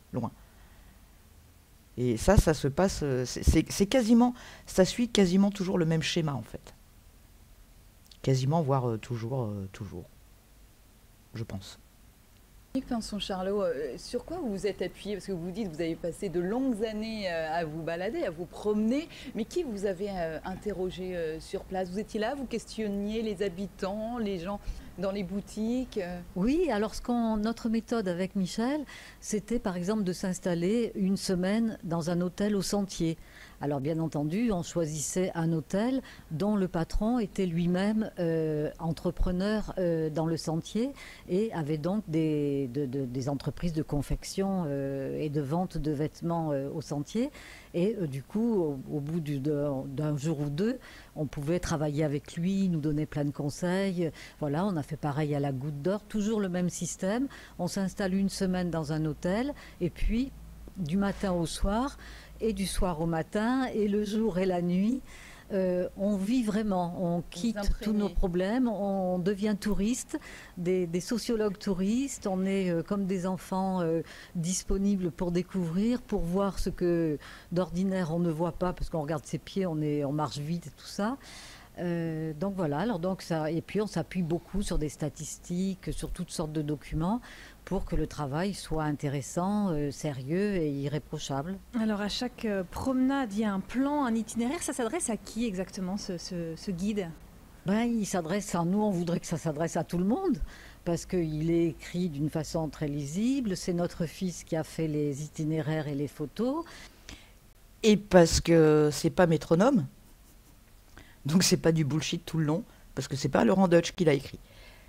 Et ça se passe, c'est quasiment, ça suit quasiment toujours le même schéma en fait. Quasiment, voire toujours, je pense. Monique Pinson-Charlot, sur quoi vous vous êtes appuyé? Parce que vous dites que vous avez passé de longues années à vous balader, à vous promener, mais qui vous avez interrogé sur place? Vous étiez là, vous questionniez les habitants, les gens dans les boutiques? Oui, alors notre méthode avec Michel, c'était par exemple de s'installer une semaine dans un hôtel au Sentier. Alors bien entendu, on choisissait un hôtel dont le patron était lui-même entrepreneur dans le Sentier et avait donc des entreprises de confection et de vente de vêtements au Sentier. Et du coup, au bout d'un jour ou deux, on pouvait travailler avec lui, il nous donnait plein de conseils. Voilà, on a fait pareil à la Goutte d'Or, toujours le même système. On s'installe une semaine dans un hôtel et puis du matin au soir et du soir au matin et le jour et la nuit, on vit vraiment, on quitte tous nos problèmes, on devient touriste, des sociologues touristes, on est comme des enfants disponibles pour découvrir, pour voir ce que d'ordinaire on ne voit pas parce qu'on regarde ses pieds, on marche vite et tout ça. Donc voilà, et puis on s'appuie beaucoup sur des statistiques, sur toutes sortes de documents pour que le travail soit intéressant, sérieux et irréprochable. Alors à chaque promenade, il y a un plan, un itinéraire. Ça s'adresse à qui exactement ce guide? Il s'adresse à nous, on voudrait que ça s'adresse à tout le monde parce qu'il est écrit d'une façon très lisible. C'est notre fils qui a fait les itinéraires et les photos. Et parce que c'est pas métronome. Donc c'est pas du bullshit tout le long, parce que c'est pas Laurent Deutsch qui l'a écrit.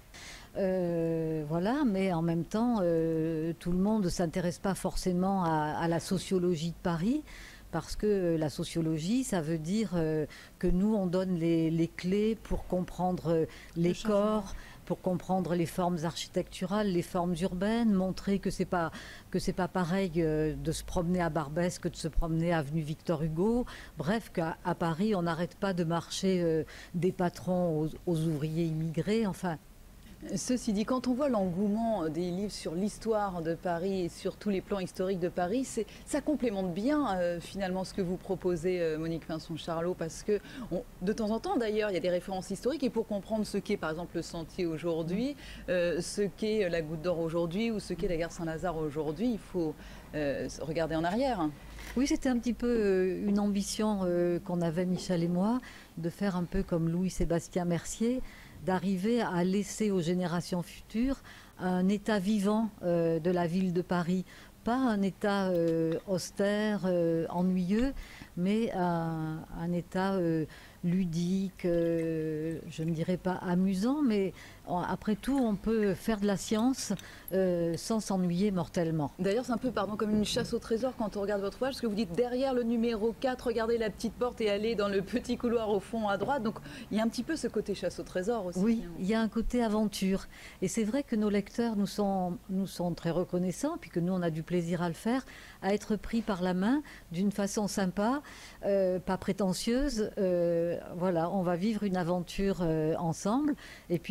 Voilà, mais en même temps, tout le monde ne s'intéresse pas forcément à la sociologie de Paris, parce que la sociologie, ça veut dire que nous, on donne les clés pour comprendre les corps, pour comprendre les formes architecturales, les formes urbaines, montrer que c'est pas pareil de se promener à Barbès que de se promener à avenue Victor Hugo. Bref, qu'à Paris, on n'arrête pas de marcher des patrons aux ouvriers immigrés. Enfin. Ceci dit, quand on voit l'engouement des livres sur l'histoire de Paris et sur tous les plans historiques de Paris, ça complémente bien finalement ce que vous proposez, Monique Pinson-Charlot, parce que de temps en temps d'ailleurs, il y a des références historiques et pour comprendre ce qu'est par exemple le Sentier aujourd'hui, ce qu'est la Goutte d'Or aujourd'hui ou ce qu'est la gare Saint-Lazare aujourd'hui, il faut regarder en arrière. Oui, c'était un petit peu une ambition qu'on avait, Michel et moi, de faire un peu comme Louis-Sébastien Mercier, d'arriver à laisser aux générations futures un état vivant de la ville de Paris. Pas un état austère, ennuyeux, mais un état ludique, je ne dirais pas amusant, mais après tout, on peut faire de la science sans s'ennuyer mortellement. D'ailleurs, c'est un peu comme une chasse au trésor quand on regarde votre ouvrage, parce que vous dites derrière le numéro 4, regardez la petite porte et allez dans le petit couloir au fond à droite. Donc, il y a un petit peu ce côté chasse au trésor aussi. Oui, il y a un côté aventure. Et c'est vrai que nos lecteurs nous sont très reconnaissants, puis que nous, on a du plaisir à le faire, à être pris par la main d'une façon sympa, pas prétentieuse. Voilà, on va vivre une aventure ensemble. Et puis pour nous,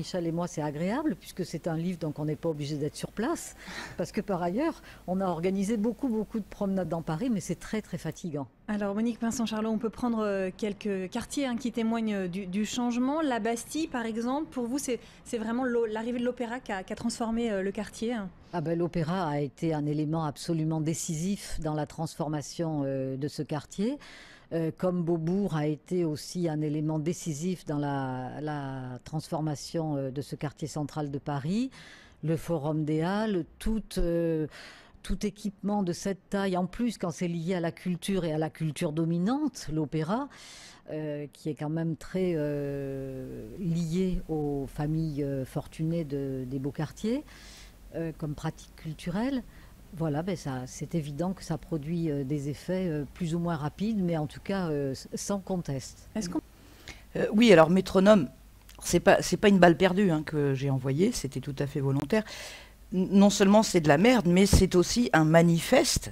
Jean-Michel et moi, c'est agréable, puisque c'est un livre, donc on n'est pas obligé d'être sur place. Parce que par ailleurs, on a organisé beaucoup de promenades dans Paris, mais c'est très fatigant. Alors Monique Pinson-Charlot, on peut prendre quelques quartiers qui témoignent du changement. La Bastille, par exemple, pour vous, c'est vraiment l'arrivée de l'opéra qui a transformé le quartier? Ah ben, l'opéra a été un élément absolument décisif dans la transformation de ce quartier. Comme Beaubourg a été aussi un élément décisif dans la transformation de ce quartier central de Paris, le Forum des Halles, tout équipement de cette taille, en plus quand c'est lié à la culture et à la culture dominante, l'opéra, qui est quand même très lié aux familles fortunées des beaux quartiers, comme pratique culturelle. Voilà, c'est évident que ça produit des effets plus ou moins rapides, mais en tout cas sans conteste. Oui, alors Métronome, c'est pas une balle perdue que j'ai envoyée, c'était tout à fait volontaire. Non seulement c'est de la merde, mais c'est aussi un manifeste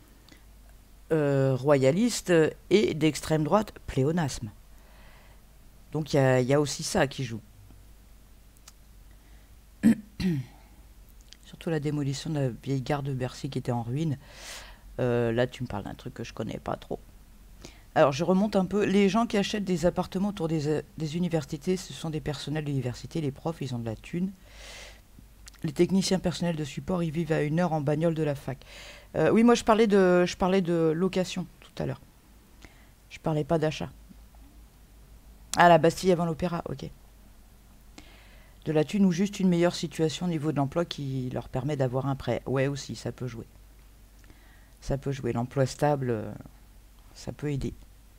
royaliste et d'extrême droite pléonasme. Donc il y a aussi ça qui joue. Surtout la démolition de la vieille gare de Bercy qui était en ruine. Là, tu me parles d'un truc que je connais pas trop. Alors, je remonte un peu. Les gens qui achètent des appartements autour des universités, ce sont des personnels d'université, les profs, ils ont de la thune. Les techniciens personnels de support, ils vivent à 1 heure en bagnole de la fac. Oui, moi, je parlais de location tout à l'heure. Je parlais pas d'achat. Ah, la Bastille avant l'opéra, ok. De la thune ou juste une meilleure situation au niveau de l'emploi qui leur permet d'avoir un prêt. Ouais, aussi, ça peut jouer. Ça peut jouer. L'emploi stable, ça peut aider.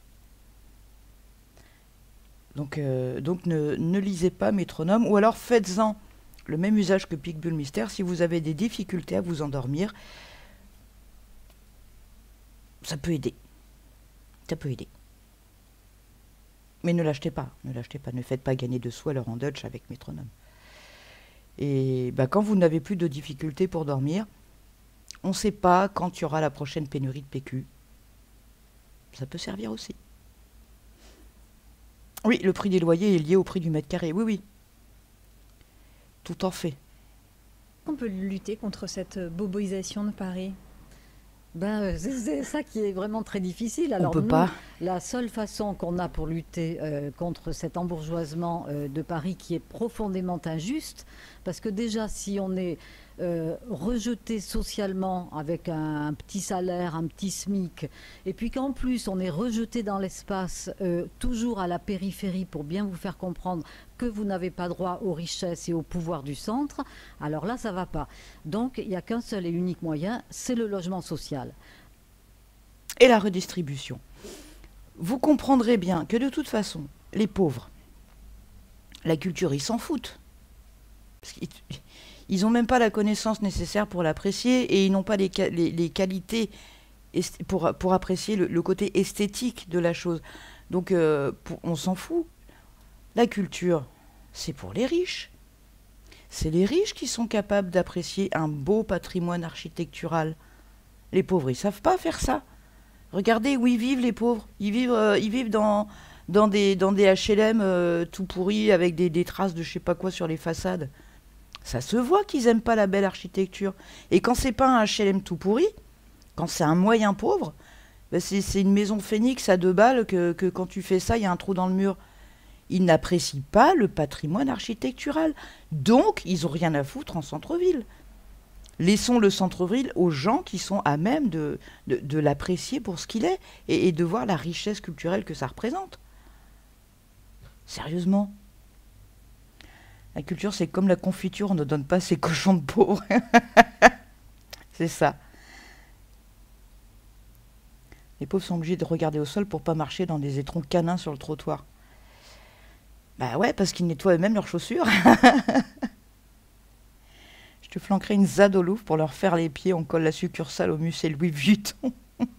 Donc ne lisez pas Métronome, ou alors faites-en le même usage que Pic-Bulle Mystère. Si vous avez des difficultés à vous endormir, ça peut aider. Ça peut aider. Mais ne l'achetez pas, ne faites pas gagner de sous à l'heure en Dutch avec Métronome. Et quand vous n'avez plus de difficultés pour dormir, on ne sait pas quand il y aura la prochaine pénurie de PQ. Ça peut servir aussi. Oui, le prix des loyers est lié au prix du mètre carré, oui. Tout en fait. On peut lutter contre cette boboisation de Paris? C'est ça qui est vraiment très difficile. Alors, on peut pas. La seule façon qu'on a pour lutter contre cet embourgeoisement de Paris qui est profondément injuste, parce que déjà, si on est rejeté socialement avec un petit salaire, un petit SMIC, et puis qu'en plus on est rejeté dans l'espace, toujours à la périphérie, pour bien vous faire comprendre que vous n'avez pas droit aux richesses et au pouvoir du centre, alors là, ça ne va pas. Donc, il n'y a qu'un seul et unique moyen, c'est le logement social. Et la redistribution. Vous comprendrez bien que de toute façon, les pauvres, la culture, ils s'en foutent. Parce qu'ils n'ont même pas la connaissance nécessaire pour l'apprécier et ils n'ont pas les qualités pour apprécier le côté esthétique de la chose. Donc, on s'en fout. La culture, c'est pour les riches. C'est les riches qui sont capables d'apprécier un beau patrimoine architectural. Les pauvres, ils ne savent pas faire ça. Regardez où ils vivent, les pauvres. Ils vivent dans des HLM tout pourris avec des traces de je sais pas quoi sur les façades. Ça se voit qu'ils n'aiment pas la belle architecture. Et quand c'est pas un HLM tout pourri, quand c'est un moyen pauvre, c'est une maison phénix à 2 balles que quand tu fais ça, il y a un trou dans le mur. Ils n'apprécient pas le patrimoine architectural. Donc, ils n'ont rien à foutre en centre-ville. Laissons le centre-ville aux gens qui sont à même de l'apprécier pour ce qu'il est et de voir la richesse culturelle que ça représente. Sérieusement. La culture, c'est comme la confiture, on ne donne pas ses cochons de pauvres. C'est ça. Les pauvres sont obligés de regarder au sol pour pas marcher dans des étrons canins sur le trottoir. Bah ouais, parce qu'ils nettoient eux-mêmes leurs chaussures. Je te flanquerai une ZAD au Louvre pour leur faire les pieds. On colle la succursale au musée Louis Vuitton.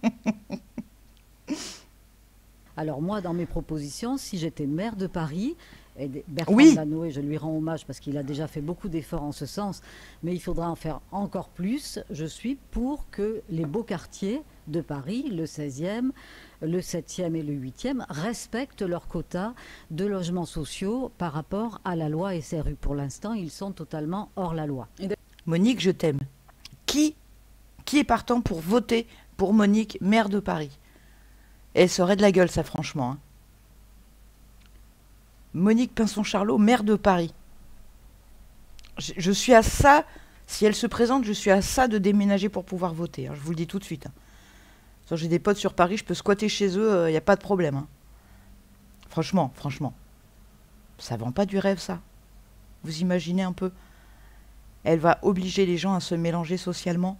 Alors moi, dans mes propositions, si j'étais maire de Paris, et Bertrand Delanoë, je lui rends hommage parce qu'il a déjà fait beaucoup d'efforts en ce sens, mais il faudra en faire encore plus. Je suis pour que les beaux quartiers de Paris, le 16e, le 7e et le 8e, respectent leur quota de logements sociaux par rapport à la loi SRU. Pour l'instant, ils sont totalement hors la loi. Monique, je t'aime. Qui est partant pour voter pour Monique, maire de Paris? Elle serait de la gueule, ça, franchement. Hein. Monique Pinson-Charlot, maire de Paris. Je suis à ça, si elle se présente, je suis à ça de déménager pour pouvoir voter. Hein, je vous le dis tout de suite. Hein. J'ai des potes sur Paris, je peux squatter chez eux, il n'y a pas de problème. Hein. Franchement. Ça vend pas du rêve, ça. Vous imaginez un peu? Elle va obliger les gens à se mélanger socialement.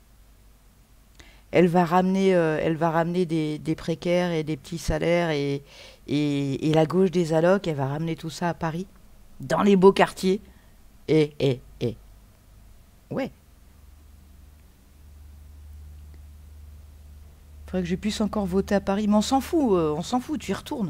Elle va ramener des précaires et des petits salaires et la gauche des allocs, elle va ramener tout ça à Paris, dans les beaux quartiers. Ouais. Faudrait que je puisse encore voter à Paris, mais on s'en fout, tu y retournes.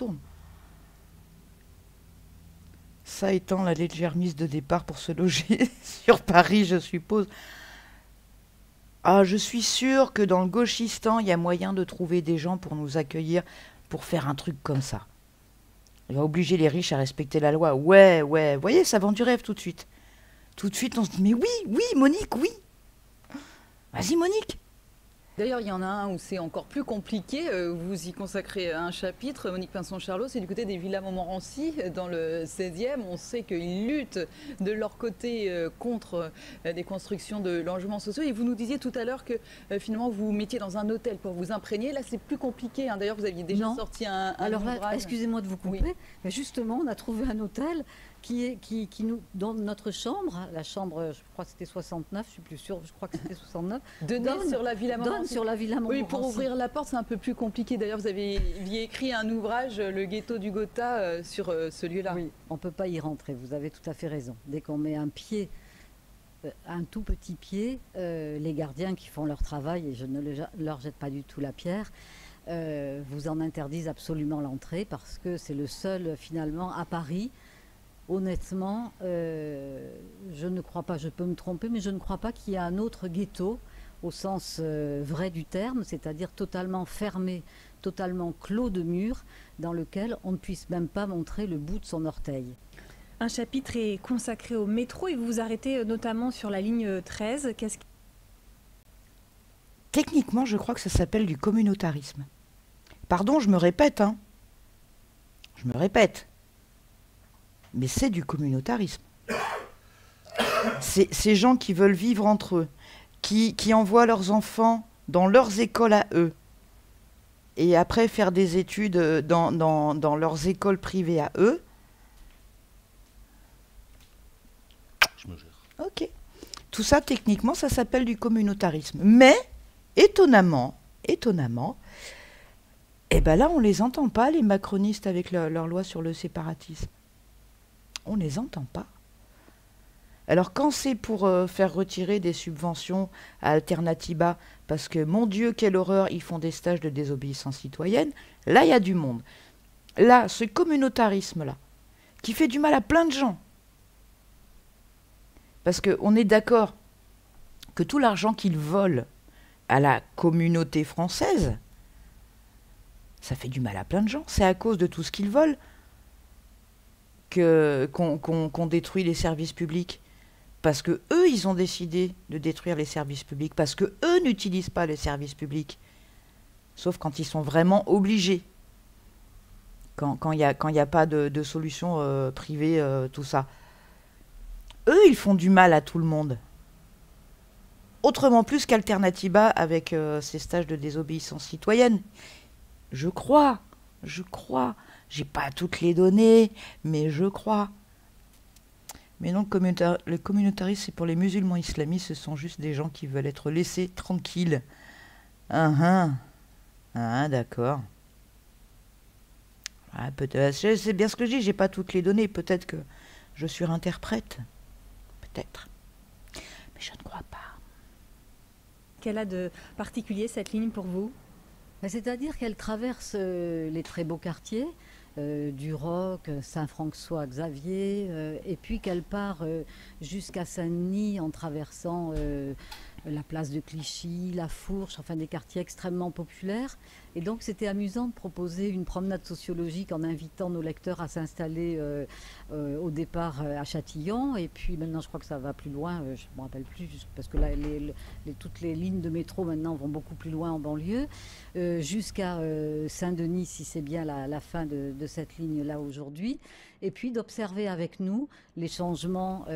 Ça étant la légère mise de départ pour se loger sur Paris, je suppose. Ah, je suis sûre que dans le Gauchistan, il y a moyen de trouver des gens pour nous accueillir, pour faire un truc comme ça. Il va obliger les riches à respecter la loi. Ouais. Vous voyez, ça vend du rêve tout de suite. Tout de suite, on se dit, mais oui, Monique, oui. Vas-y, Monique. D'ailleurs, il y en a un où c'est encore plus compliqué. Vous y consacrez un chapitre, Monique Pinson-Charlot, c'est du côté des villas Montmorency, dans le 16e. On sait qu'ils luttent de leur côté contre des constructions de logements sociaux. Et vous nous disiez tout à l'heure que finalement, vous vous mettiez dans un hôtel pour vous imprégner. Là, c'est plus compliqué. Hein. D'ailleurs, vous aviez déjà sorti un Alors là, ouvrage. excusez-moi de vous couper, mais justement, on a trouvé un hôtel qui nous, dans notre chambre, la chambre, je crois que c'était 69, je suis plus sûre, je crois que c'était 69, donne sur la Villa Montmorency. Sur la Villa Montmorency. Oui, pour ouvrir la porte, c'est un peu plus compliqué. D'ailleurs, vous aviez écrit un ouvrage, Le ghetto du Gotha, sur ce lieu-là. Oui, on ne peut pas y rentrer, vous avez tout à fait raison. Dès qu'on met un pied, un tout petit pied, les gardiens qui font leur travail, et je ne leur jette pas du tout la pierre, vous en interdisent absolument l'entrée parce que c'est le seul, finalement, à Paris. Honnêtement, je ne crois pas, je peux me tromper, mais je ne crois pas qu'il y ait un autre ghetto au sens vrai du terme, c'est-à-dire totalement fermé, totalement clos de murs, dans lequel on ne puisse même pas montrer le bout de son orteil. Un chapitre est consacré au métro et vous vous arrêtez notamment sur la ligne 13. Techniquement, je crois que ça s'appelle du communautarisme. Pardon, je me répète, hein. Je me répète. Mais c'est du communautarisme. C'est ces gens qui veulent vivre entre eux, qui envoient leurs enfants dans leurs écoles à eux, et après faire des études dans leurs écoles privées à eux. Je me gère. Ok. Tout ça, techniquement, ça s'appelle du communautarisme. Mais, étonnamment, eh ben là, on les entend pas, les macronistes, avec leur loi sur le séparatisme. On les entend pas. Alors quand c'est pour faire retirer des subventions à Alternativa, parce que, mon Dieu, quelle horreur, ils font des stages de désobéissance citoyenne, là, il y a du monde. Là, ce communautarisme-là, qui fait du mal à plein de gens. Parce qu'on est d'accord que tout l'argent qu'ils volent à la communauté française, ça fait du mal à plein de gens. C'est à cause de tout ce qu'ils volent qu'on détruit les services publics. Parce que eux, ils ont décidé de détruire les services publics. Parce que eux n'utilisent pas les services publics. Sauf quand ils sont vraiment obligés. Quand il n'y a pas de solution privée, tout ça. Eux, ils font du mal à tout le monde. Autrement plus qu'Alternativa avec ses stages de désobéissance citoyenne. Je crois. J'ai pas toutes les données, mais je crois. Mais non, le communautarisme, c'est pour les musulmans islamistes, ce sont juste des gens qui veulent être laissés tranquilles. D'accord. Ah, peut-être, c'est bien ce que je dis, j'ai pas toutes les données, peut-être que je surinterprète. Peut-être. Mais je ne crois pas. Qu'elle a de particulier, cette ligne, pour vous? C'est-à-dire qu'elle traverse les très beaux quartiers, du Roc, Saint-François-Xavier, et puis qu'elle part jusqu'à Saint-Denis en traversant la place de Clichy, la Fourche, enfin des quartiers extrêmement populaires. Et donc c'était amusant de proposer une promenade sociologique en invitant nos lecteurs à s'installer au départ à Châtillon. Et puis maintenant je crois que ça va plus loin, je ne me rappelle plus, parce que là toutes les lignes de métro maintenant vont beaucoup plus loin en banlieue, jusqu'à Saint-Denis, si c'est bien la fin de cette ligne-là aujourd'hui. Et puis d'observer avec nous les changements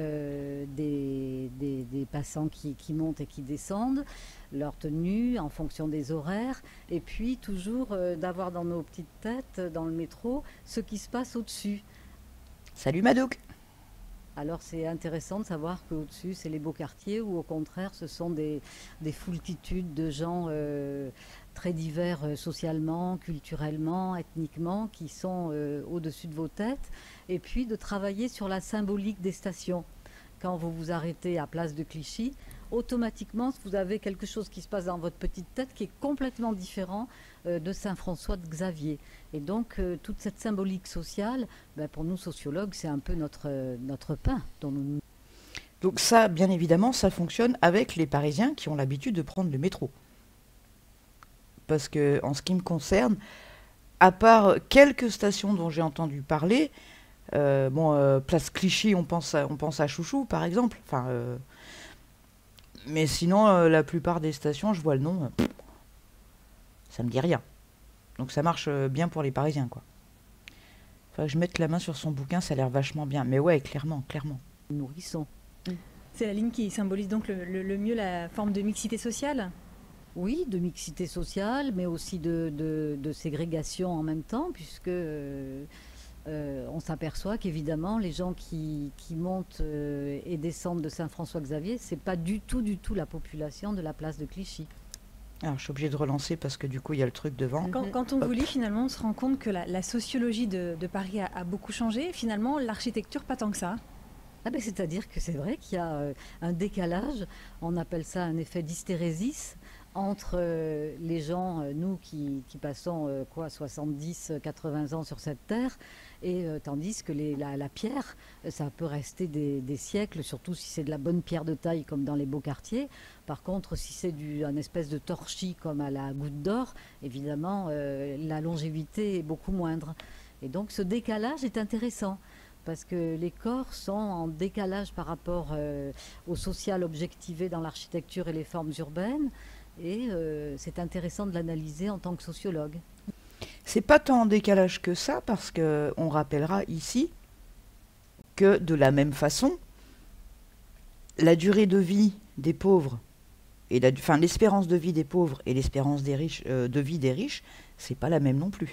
des passants qui montent et qui descendent, leur tenue en fonction des horaires, et puis toujours d'avoir dans nos petites têtes, dans le métro, ce qui se passe au-dessus. Salut Madouk. Alors c'est intéressant de savoir qu'au-dessus, c'est les beaux quartiers, ou au contraire, ce sont des foultitudes de gens très divers socialement, culturellement, ethniquement, qui sont au-dessus de vos têtes. Et puis de travailler sur la symbolique des stations. Quand vous vous arrêtez à Place de Clichy, automatiquement, vous avez quelque chose qui se passe dans votre petite tête qui est complètement différent de Saint-François de Xavier. Et donc, toute cette symbolique sociale, pour nous sociologues, c'est un peu notre pain. Donc ça, bien évidemment, ça fonctionne avec les Parisiens qui ont l'habitude de prendre le métro. Parce que, en ce qui me concerne, à part quelques stations dont j'ai entendu parler, Place Clichy, on pense à Chouchou, par exemple. Enfin, mais sinon, la plupart des stations, je vois le nom, ça me dit rien. Donc ça marche bien pour les Parisiens, quoi. Faudrait que je mette la main sur son bouquin, ça a l'air vachement bien. Mais ouais, clairement. Nourrissons. C'est la ligne qui symbolise donc le mieux la forme de mixité sociale ? Oui, de mixité sociale, mais aussi de ségrégation en même temps, puisque on s'aperçoit qu'évidemment, les gens qui montent et descendent de Saint-François-Xavier, c'est pas du tout la population de la place de Clichy. Alors, je suis obligée de relancer parce que du coup, il y a le truc devant. Quand on vous lit, finalement, on se rend compte que la sociologie de Paris a beaucoup changé. Finalement, l'architecture, pas tant que ça. C'est-à-dire que c'est vrai qu'il y a un décalage, on appelle ça un effet d'hystérésis, entre les gens, nous qui passons 70-80 ans sur cette terre, et tandis que la pierre, ça peut rester des siècles, surtout si c'est de la bonne pierre de taille comme dans les beaux quartiers. Par contre, si c'est un espèce de torchis comme à la Goutte d'Or, évidemment, la longévité est beaucoup moindre. Et donc ce décalage est intéressant, parce que les corps sont en décalage par rapport au social objectivé dans l'architecture et les formes urbaines. Et c'est intéressant de l'analyser en tant que sociologue. C'est pas tant en décalage que ça, parce qu'on rappellera ici que de la même façon, la durée de vie des pauvres, et l'espérance de vie des pauvres et l'espérance de vie des riches, c'est pas la même non plus.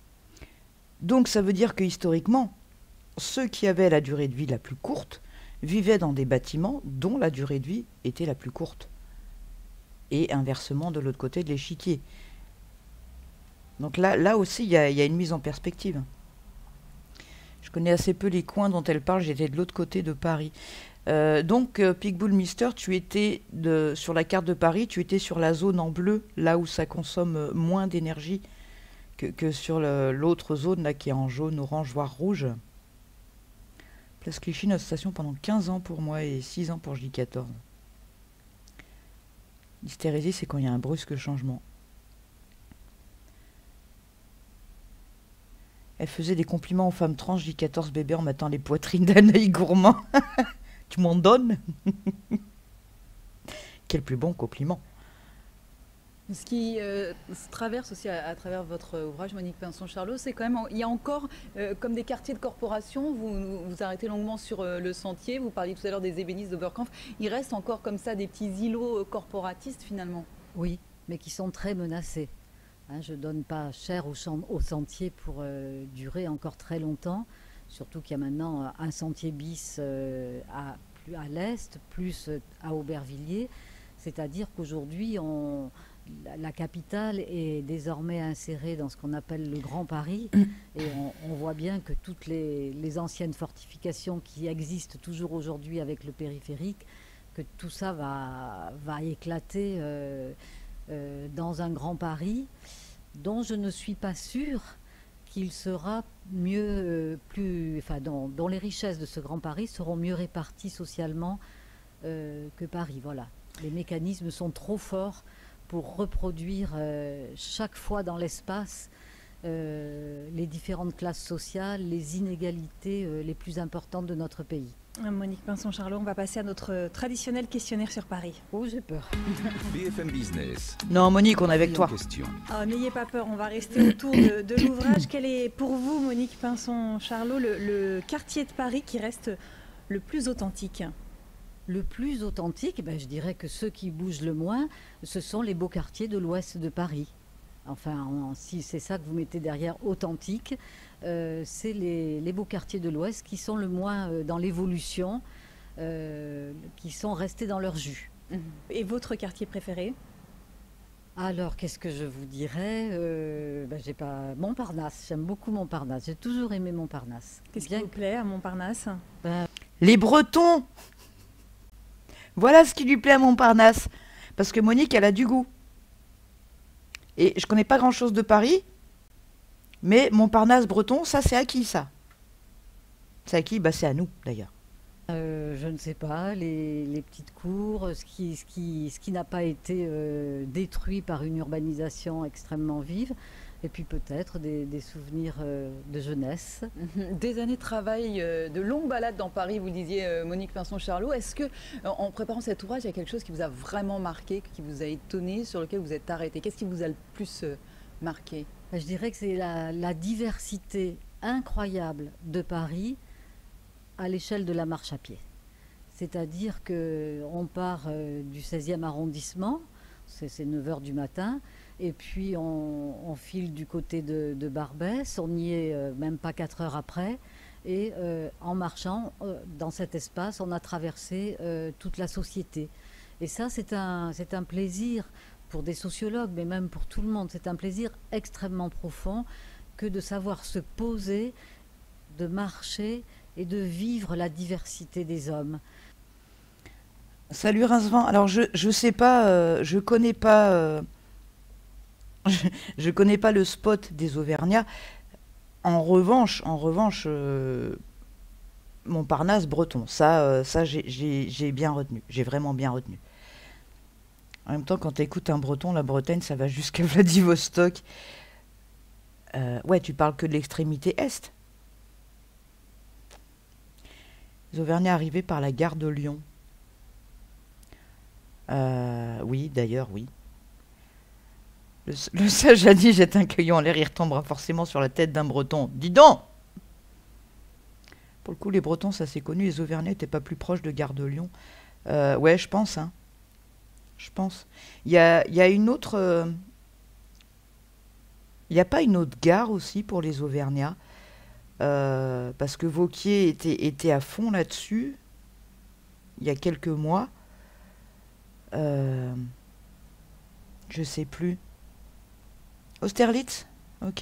Donc ça veut dire que historiquement, ceux qui avaient la durée de vie la plus courte vivaient dans des bâtiments dont la durée de vie était la plus courte. Et inversement de l'autre côté de l'échiquier. Donc là aussi, il y a une mise en perspective. Je connais assez peu les coins dont elle parle, j'étais de l'autre côté de Paris. Donc, Picbull Mister, tu étais sur la carte de Paris, tu étais sur la zone en bleu, là où ça consomme moins d'énergie que sur l'autre zone là, qui est en jaune, orange, voire rouge. Place Clichy, notre station pendant 15 ans pour moi et 6 ans pour J14. L'hystérésie, c'est quand il y a un brusque changement. Elle faisait des compliments aux femmes trans, J14 bébé en mettant les poitrines d'un œil gourmand. Tu m'en donnes? Quel plus bon compliment. Ce qui se traverse aussi à travers votre ouvrage, Monique Pinson-Charlot, c'est quand même, il y a encore comme des quartiers de corporation, vous arrêtez longuement sur le sentier, vous parliez tout à l'heure des ébénistes d'Oberkampf, il reste encore comme ça des petits îlots corporatistes finalement. Oui, mais qui sont très menacés. Je ne donne pas cher au sentier pour durer encore très longtemps, surtout qu'il y a maintenant un sentier bis à l'est, plus à Aubervilliers, c'est-à-dire qu'aujourd'hui, la capitale est désormais insérée dans ce qu'on appelle le Grand Paris et on voit bien que toutes les anciennes fortifications qui existent toujours aujourd'hui avec le périphérique, que tout ça va éclater dans un Grand Paris dont je ne suis pas sûre qu'il sera mieux, dont les richesses de ce Grand Paris seront mieux réparties socialement que Paris, voilà. les mécanismes sont trop forts pour reproduire chaque fois dans l'espace les différentes classes sociales, les inégalités les plus importantes de notre pays. Monique Pinson-Charlot, on va passer à notre traditionnel questionnaire sur Paris. Oh, j'ai peur. BFM Business. Non, Monique, on est avec toi. Oh, n'ayez pas peur, on va rester autour de l'ouvrage. Quel est pour vous, Monique Pinson-Charlot, le quartier de Paris qui reste le plus authentique? Le plus authentique, je dirais que ceux qui bougent le moins, ce sont les beaux quartiers de l'ouest de Paris. Enfin, si c'est ça que vous mettez derrière authentique, c'est les beaux quartiers de l'ouest qui sont le moins dans l'évolution, qui sont restés dans leur jus. Et votre quartier préféré? Alors, qu'est-ce que je vous dirais? J'ai pas Montparnasse. J'aime beaucoup Montparnasse. J'ai toujours aimé Montparnasse. Qu'est-ce qui vous plaît à Montparnasse? Les Bretons. Voilà ce qui lui plaît à Montparnasse. Parce que Monique, elle a du goût. Et je connais pas grand-chose de Paris, mais Montparnasse breton, ça c'est acquis, ça. C'est acquis, c'est à nous d'ailleurs. Je ne sais pas, les petites cours, ce qui n'a pas été détruit par une urbanisation extrêmement vive, et puis peut-être des souvenirs de jeunesse. Des années de travail, de longues balades dans Paris, vous disiez Monique Pinson-Charlot. Est-ce que, en préparant cet ouvrage, il y a quelque chose qui vous a vraiment marqué, qui vous a étonné, sur lequel vous êtes arrêté? Qu'est-ce qui vous a le plus marqué? Je dirais que c'est la diversité incroyable de Paris à l'échelle de la marche à pied. C'est-à-dire qu'on part du 16e arrondissement, c'est 9h du matin, et puis on file du côté de Barbès, on n'y est même pas 4 heures après, et en marchant dans cet espace, on a traversé toute la société. Et ça, c'est un plaisir pour des sociologues, mais même pour tout le monde, c'est un plaisir extrêmement profond que de savoir se poser, de marcher et de vivre la diversité des hommes. Salut Rincevent. Alors je sais pas, je connais pas le spot des Auvergnats. En revanche, Montparnasse breton, ça j'ai bien retenu, j'ai vraiment bien retenu. En même temps, quand tu écoutes un breton, la Bretagne, ça va jusqu'à Vladivostok. Ouais, tu parles que de l'extrémité est. Les Auvergnats arrivés par la gare de Lyon. Oui, d'ailleurs, oui. Le sage a dit, jette un cueillon en l'air, il retombera forcément sur la tête d'un breton. Dis donc! Pour le coup, les Bretons, ça c'est connu. Les Auvergnats n'étaient pas plus proches de gare de Lyon. Ouais, je pense, hein. Je pense. Il y a une autre... Il n'y a pas une autre gare aussi pour les Auvergnats, parce que Vauquier était à fond là-dessus il y a quelques mois. Je sais plus. Austerlitz? Ok.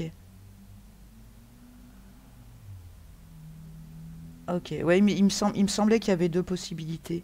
Ok, ouais, il me semblait qu'il y avait deux possibilités.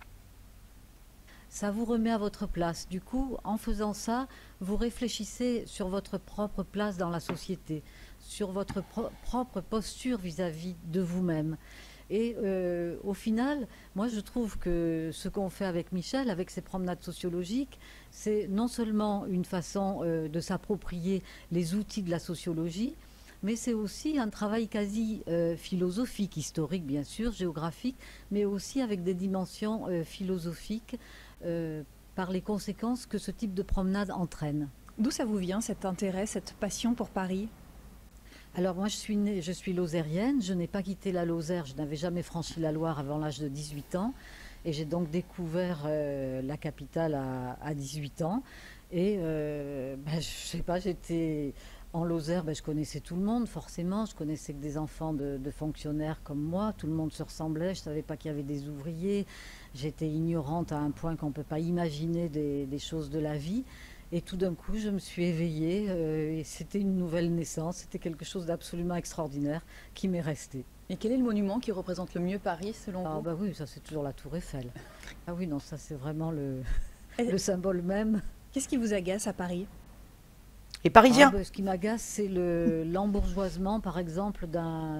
Ça vous remet à votre place. Du coup, en faisant ça, vous réfléchissez sur votre propre place dans la société, sur votre propre posture vis-à-vis de vous-même. Et au final, moi je trouve que ce qu'on fait avec Michel, avec ses promenades sociologiques, c'est non seulement une façon de s'approprier les outils de la sociologie, mais c'est aussi un travail quasi philosophique, historique bien sûr, géographique, mais aussi avec des dimensions philosophiques par les conséquences que ce type de promenade entraîne. D'où ça vous vient cet intérêt, cette passion pour Paris ? Alors moi je suis lozérienne, je n'ai pas quitté la Lozère, je n'avais jamais franchi la Loire avant l'âge de 18 ans et j'ai donc découvert la capitale à 18 ans et je sais pas, j'étais en Lozère, je connaissais tout le monde forcément, je connaissais que des enfants de fonctionnaires comme moi, tout le monde se ressemblait, je ne savais pas qu'il y avait des ouvriers, j'étais ignorante à un point qu'on ne peut pas imaginer des choses de la vie. Et tout d'un coup, je me suis éveillée et c'était une nouvelle naissance, c'était quelque chose d'absolument extraordinaire qui m'est resté. Et quel est le monument qui représente le mieux Paris selon vous ? Bah oui, ça c'est toujours la Tour Eiffel. Ah oui, non, ça c'est vraiment le symbole même. Qu'est-ce qui vous agace à Paris ? Les Parisiens. Ce qui m'agace, c'est l'embourgeoisement, par exemple, d'un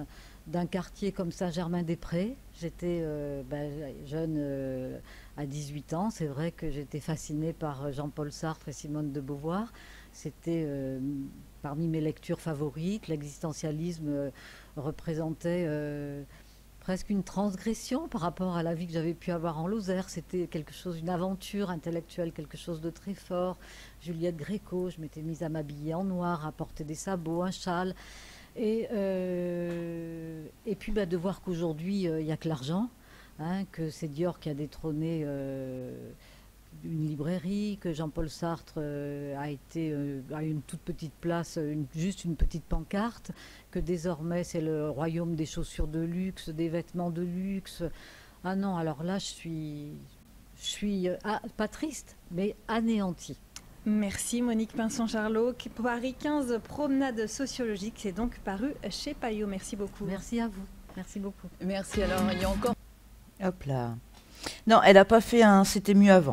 d'un quartier comme Saint-Germain-des-Prés. J'étais jeune à 18 ans. C'est vrai que j'étais fascinée par Jean-Paul Sartre et Simone de Beauvoir. C'était parmi mes lectures favorites. L'existentialisme représentait presque une transgression par rapport à la vie que j'avais pu avoir en Lozère. C'était quelque chose, une aventure intellectuelle, quelque chose de très fort. Juliette Gréco, je m'étais mise à m'habiller en noir, à porter des sabots, un châle. Et puis de voir qu'aujourd'hui, il n'y a que l'argent, hein, que c'est Dior qui a détrôné une librairie, que Jean-Paul Sartre a une toute petite place, juste une petite pancarte, que désormais c'est le royaume des chaussures de luxe, des vêtements de luxe. Ah non, alors là je suis pas triste, mais anéantie. Merci Monique Pinson-Charlot. Paris 15, promenade sociologique, c'est donc paru chez Payot. Merci beaucoup. Merci à vous. Merci beaucoup. Merci. Alors, il y a encore... Hop là. Non, elle n'a pas fait un « c'était mieux avant ».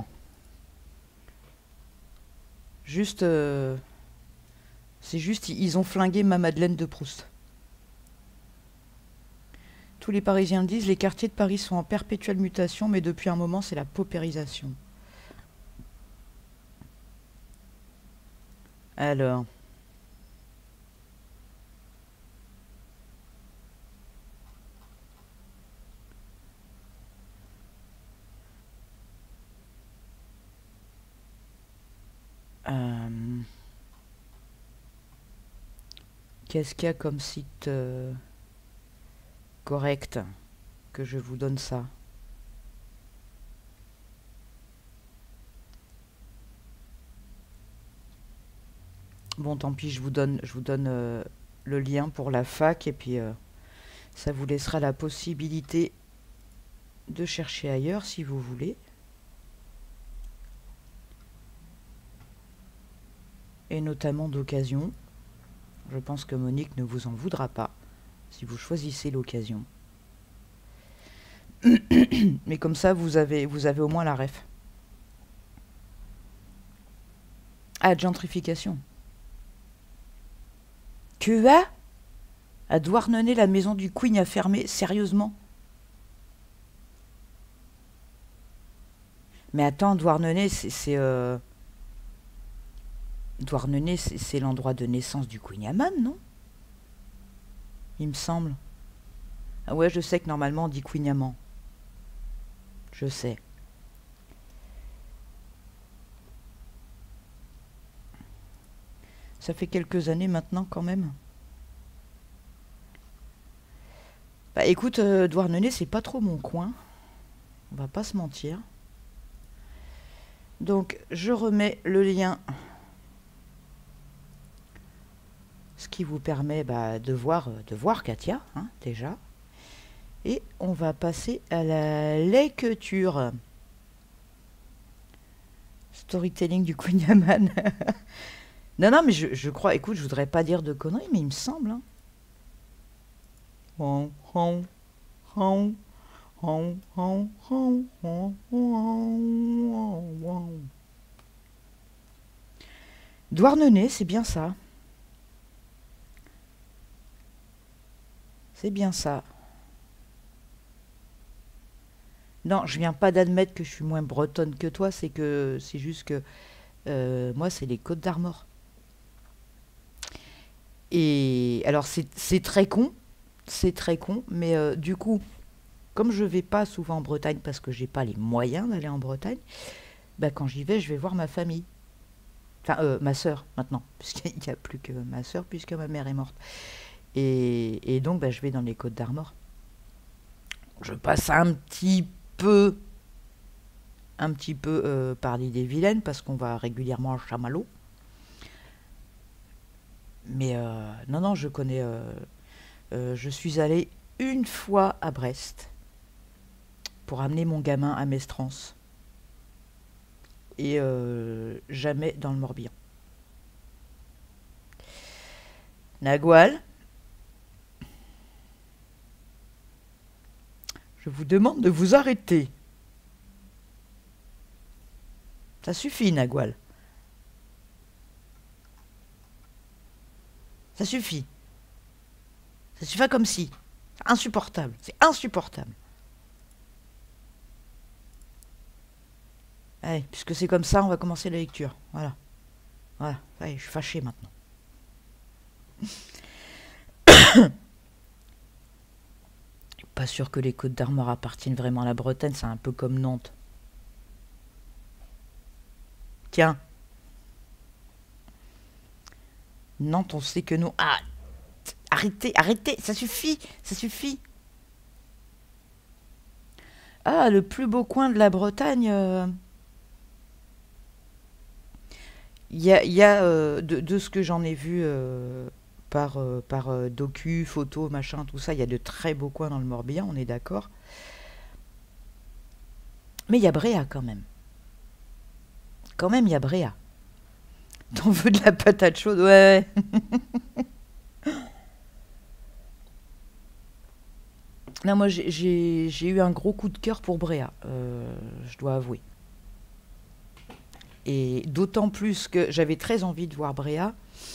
Juste... c'est juste, ils ont flingué ma Madeleine de Proust. Tous les Parisiens le disent, les quartiers de Paris sont en perpétuelle mutation, mais depuis un moment, c'est la paupérisation. Alors... Qu'est-ce qu'il y a comme site correct que je vous donne ça? Bon, tant pis, je vous donne le lien pour la fac et puis ça vous laissera la possibilité de chercher ailleurs si vous voulez. Et notamment d'occasion. Je pense que Monique ne vous en voudra pas si vous choisissez l'occasion. Mais comme ça, vous avez au moins la ref. Ah, gentrification. Que a à Douarnenez, la maison du Queen a fermé, sérieusement? Mais attends, Douarnenez, Douarnenez, c'est l'endroit de naissance du Queen Amman, non? Il me semble. Ah ouais, je sais que normalement on dit Queen Amman. Je sais. Ça fait quelques années maintenant quand même. Bah écoute, Douarnenez, c'est pas trop mon coin. On va pas se mentir. Donc je remets le lien. Ce qui vous permet de voir Katia, hein, déjà. Et on va passer à la lecture. Storytelling du Queen Amman. Non, mais je crois, écoute, je voudrais pas dire de conneries, mais il me semble. Hein. Douarnenez, c'est bien ça. C'est bien ça. Non, je viens pas d'admettre que je suis moins bretonne que toi, c'est juste que moi, c'est les Côtes d'Armor. Et alors, c'est très con, mais du coup, comme je vais pas souvent en Bretagne parce que j'ai pas les moyens d'aller en Bretagne, quand j'y vais, je vais voir ma famille. Enfin, ma sœur, maintenant, puisqu'il n'y a plus que ma sœur, puisque ma mère est morte. Et donc, je vais dans les Côtes d'Armor. Je passe un petit peu par l'Ille-et-Vilaine, parce qu'on va régulièrement à Chamallow. Mais non, je connais... je suis allée une fois à Brest pour amener mon gamin à Mestrance. Et jamais dans le Morbihan. Nagual, je vous demande de vous arrêter. Ça suffit, Nagual. Ça suffit. Ça suffit comme si. Insupportable, c'est insupportable. Allez, puisque c'est comme ça, on va commencer la lecture. Voilà. Voilà, ça y est, je suis fâchée maintenant. Pas sûr que les Côtes d'Armor appartiennent vraiment à la Bretagne, c'est un peu comme Nantes. Tiens. Nantes, on sait que nous... Ah, arrêtez, arrêtez, ça suffit, ça suffit. Ah, le plus beau coin de la Bretagne... Il y a de ce que j'en ai vu par docu, photos, machin, tout ça, il y a de très beaux coins dans le Morbihan, on est d'accord. Mais il y a Bréa quand même. Quand même, il y a Bréa. T'en veux de la patate chaude? Ouais. Non, moi, j'ai eu un gros coup de cœur pour Bréa, je dois avouer. Et d'autant plus que j'avais très envie de voir Bréa.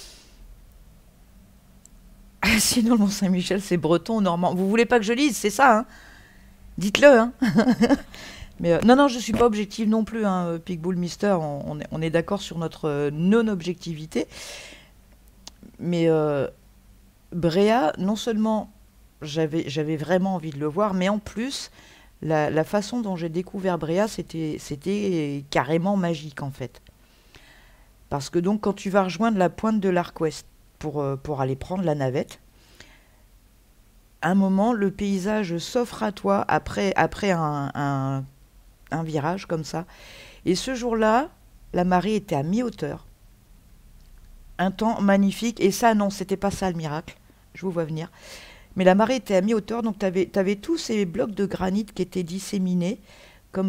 Ah, sinon, le Mont-Saint-Michel, c'est breton, normand. Vous voulez pas que je lise, c'est ça, hein? Dites-le, hein. Mais non, non, je suis pas objective non plus, hein, Picbull Mister. On est d'accord sur notre non-objectivité. Mais Bréa, non seulement j'avais vraiment envie de le voir, mais en plus... La façon dont j'ai découvert Bréa, c'était carrément magique, en fait. Parce que donc, quand tu vas rejoindre la pointe de l'Arc Ouest pour aller prendre la navette, à un moment, le paysage s'offre à toi après un virage comme ça. Et ce jour-là, la marée était à mi-hauteur. Un temps magnifique. Et ça, non, c'était pas ça le miracle. Je vous vois venir. Mais la marée était à mi-hauteur, donc tu avais tous ces blocs de granit qui étaient disséminés, comme...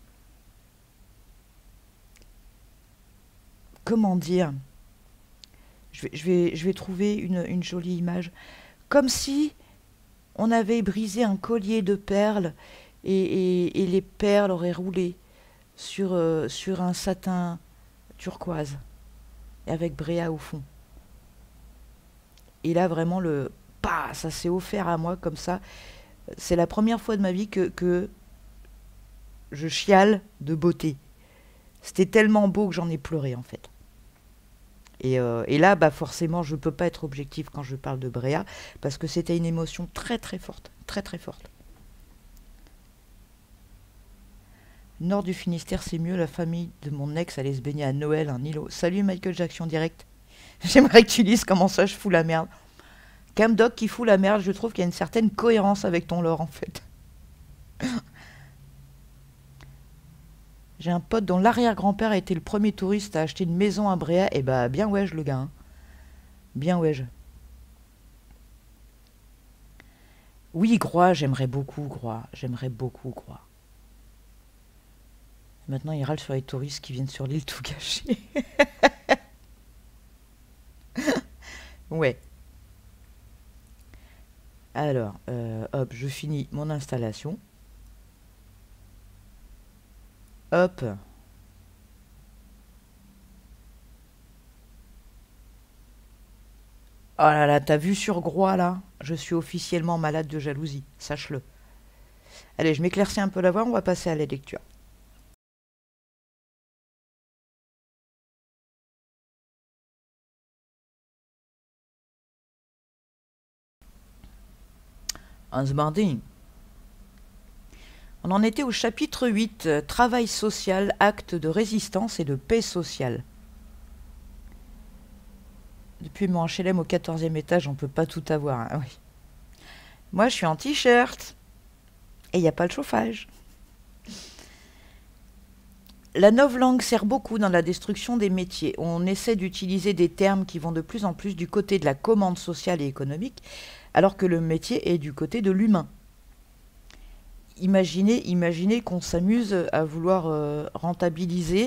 comment dire? Je vais trouver une jolie image. Comme si on avait brisé un collier de perles et les perles auraient roulé sur un satin turquoise, avec Bréa au fond. Et là, vraiment, ça s'est offert à moi comme ça. C'est la première fois de ma vie que je chiale de beauté. C'était tellement beau que j'en ai pleuré, en fait. Et là, bah forcément, je ne peux pas être objective quand je parle de Bréa, parce que c'était une émotion très très forte. Très très forte. Nord du Finistère, c'est mieux. La famille de mon ex allait se baigner à Noël, un îlot. Salut Michael Jackson direct. J'aimerais que tu lises comment ça je fous la merde. Camdoc qui fout la merde, je trouve qu'il y a une certaine cohérence avec ton lore, en fait. J'ai un pote dont l'arrière-grand-père a été le premier touriste à acheter une maison à Bréa. Et bah, bien wesh, le gars. Hein. Bien wesh. Oui, Groix, j'aimerais beaucoup Groix. J'aimerais beaucoup Groix. Maintenant, il râle sur les touristes qui viennent sur l'île tout gâcher. Ouais. Alors, hop, je finis mon installation. Hop. Oh là là, t'as vu sur Groix, là? Je suis officiellement malade de jalousie, sache-le. Allez, je m'éclaircis un peu la voix, on va passer à la lecture. Hans Barding. On en était au chapitre 8, Travail social, acte de résistance et de paix sociale. Depuis mon HLM au 14e étage, on peut pas tout avoir. Hein, oui. Moi, je suis en t-shirt. Et il n'y a pas le chauffage. La novlangue sert beaucoup dans la destruction des métiers. On essaie d'utiliser des termes qui vont de plus en plus du côté de la commande sociale et économique, alors que le métier est du côté de l'humain. Imaginez qu'on s'amuse à vouloir rentabiliser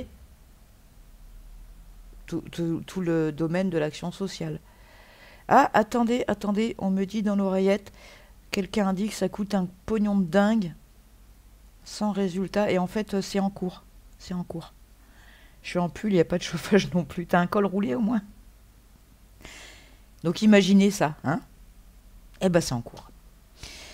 tout le domaine de l'action sociale. Ah, attendez, on me dit dans l'oreillette, quelqu'un dit que ça coûte un pognon de dingue, sans résultat, et en fait, c'est en cours. C'est en cours. Je suis en pull, il n'y a pas de chauffage non plus. T'as un col roulé au moins? Donc imaginez ça, hein? Eh ben, c'est en cours.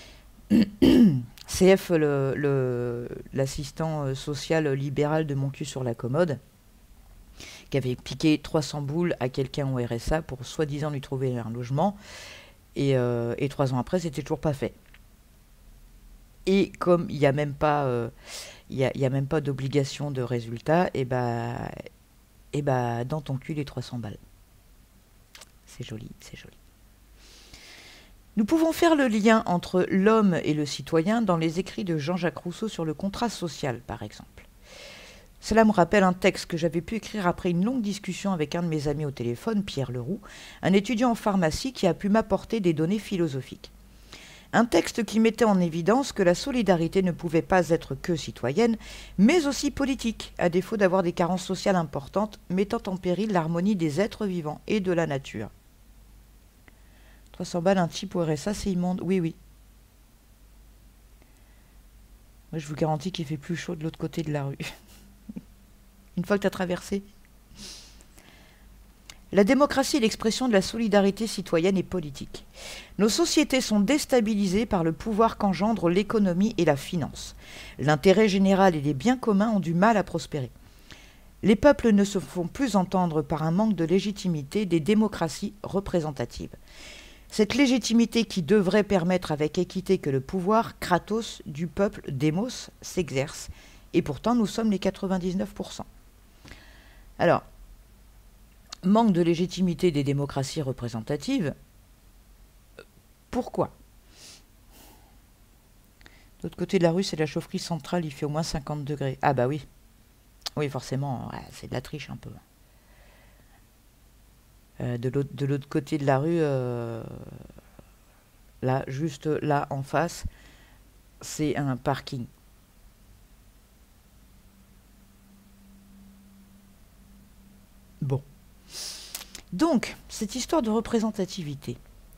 CF, l'assistant social libéral de mon cul sur la commode, qui avait piqué 300 boules à quelqu'un au RSA pour soi-disant lui trouver un logement, et 3 ans après, c'était toujours pas fait. Et comme il n'y a même pas, d'obligation de résultat, et bah, dans ton cul les 300 balles. C'est joli, c'est joli. Nous pouvons faire le lien entre l'homme et le citoyen dans les écrits de Jean-Jacques Rousseau sur le contrat social, par exemple. Cela me rappelle un texte que j'avais pu écrire après une longue discussion avec un de mes amis au téléphone, Pierre Leroux, un étudiant en pharmacie qui a pu m'apporter des données philosophiques. Un texte qui mettait en évidence que la solidarité ne pouvait pas être que citoyenne, mais aussi politique, à défaut d'avoir des carences sociales importantes, mettant en péril l'harmonie des êtres vivants et de la nature. 300 balles, un type au RSA, c'est immonde. Oui, oui. Moi, je vous garantis qu'il fait plus chaud de l'autre côté de la rue. Une fois que tu as traversé. La démocratie est l'expression de la solidarité citoyenne et politique. Nos sociétés sont déstabilisées par le pouvoir qu'engendre l'économie et la finance. L'intérêt général et les biens communs ont du mal à prospérer. Les peuples ne se font plus entendre par un manque de légitimité des démocraties représentatives. Cette légitimité qui devrait permettre avec équité que le pouvoir, kratos, du peuple, démos, s'exerce. Et pourtant, nous sommes les 99%. Alors, manque de légitimité des démocraties représentatives, pourquoi? De l'autre côté de la rue, c'est la chaufferie centrale, il fait au moins 50 degrés. Ah bah oui. Oui, forcément, ouais, c'est de la triche un peu. De l'autre côté de la rue, là, juste là en face, c'est un parking. Bon. Donc, cette histoire de représentativité,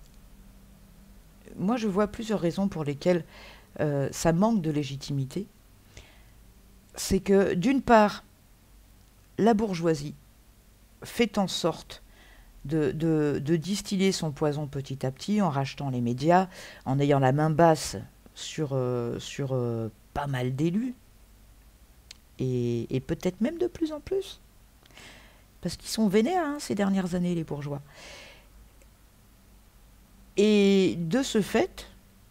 moi je vois plusieurs raisons pour lesquelles ça manque de légitimité. C'est que, d'une part, la bourgeoisie fait en sorte de distiller son poison petit à petit en rachetant les médias, en ayant la main basse sur pas mal d'élus, et peut-être même de plus en plus. Parce qu'ils sont vénères ces dernières années, les bourgeois. Et de ce fait,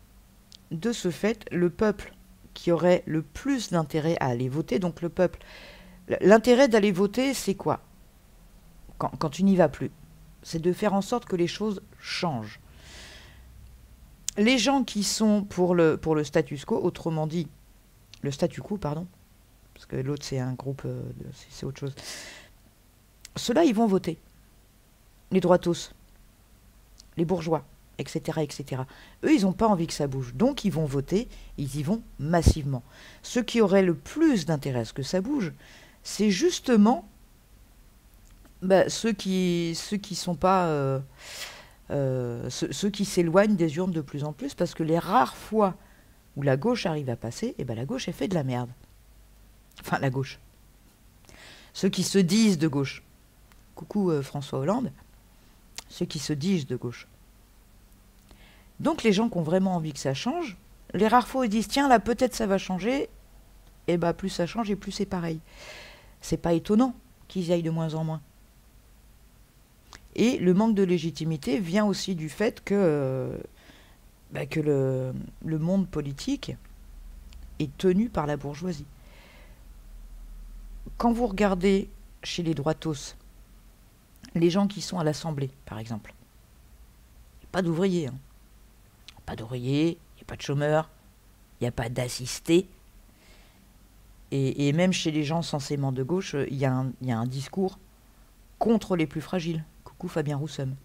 le peuple qui aurait le plus d'intérêt à aller voter, donc le peuple, l'intérêt d'aller voter, c'est quoi? Quand tu n'y vas plus, c'est de faire en sorte que les choses changent. Les gens qui sont pour le status quo, autrement dit, le statu quo, pardon, parce que l'autre c'est un groupe, c'est autre chose. Ceux-là, ils vont voter. Les droitos, les bourgeois, etc., etc. Eux, ils n'ont pas envie que ça bouge. Donc, ils vont voter, ils y vont massivement. Ceux qui auraient le plus d'intérêt à ce que ça bouge, c'est justement ceux qui sont pas... ceux qui s'éloignent des urnes de plus en plus, parce que les rares fois où la gauche arrive à passer, la gauche, elle fait de la merde. Enfin, la gauche. Ceux qui se disent de gauche. Coucou François Hollande, ceux qui se disent de gauche. Donc les gens qui ont vraiment envie que ça change, les rares fois ils disent tiens là peut-être ça va changer, et plus ça change et plus c'est pareil. C'est pas étonnant qu'ils y aillent de moins en moins. Et le manque de légitimité vient aussi du fait que le monde politique est tenu par la bourgeoisie. Quand vous regardez chez les droitos, les gens qui sont à l'Assemblée, par exemple. Il n'y a pas d'ouvriers. Pas d'ouvriers, il n'y a pas de chômeurs, il n'y a pas d'assistés. Et même chez les gens censément de gauche, il y a un discours contre les plus fragiles. Coucou Fabien Roussem.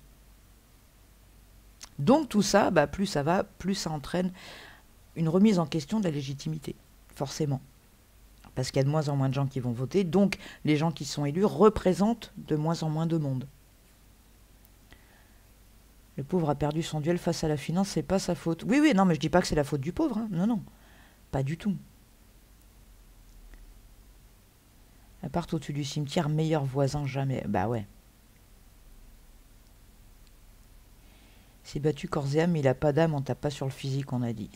Donc tout ça, plus ça va, plus ça entraîne une remise en question de la légitimité, forcément. Parce qu'il y a de moins en moins de gens qui vont voter, donc les gens qui sont élus représentent de moins en moins de monde. Le pauvre a perdu son duel face à la finance, c'est pas sa faute. Oui, non, mais je dis pas que c'est la faute du pauvre, non, pas du tout. Appart au-dessus du cimetière, meilleur voisin jamais. Bah ouais. s'est battu corps et âme, mais il n'a pas d'âme, on tape pas sur le physique, on a dit.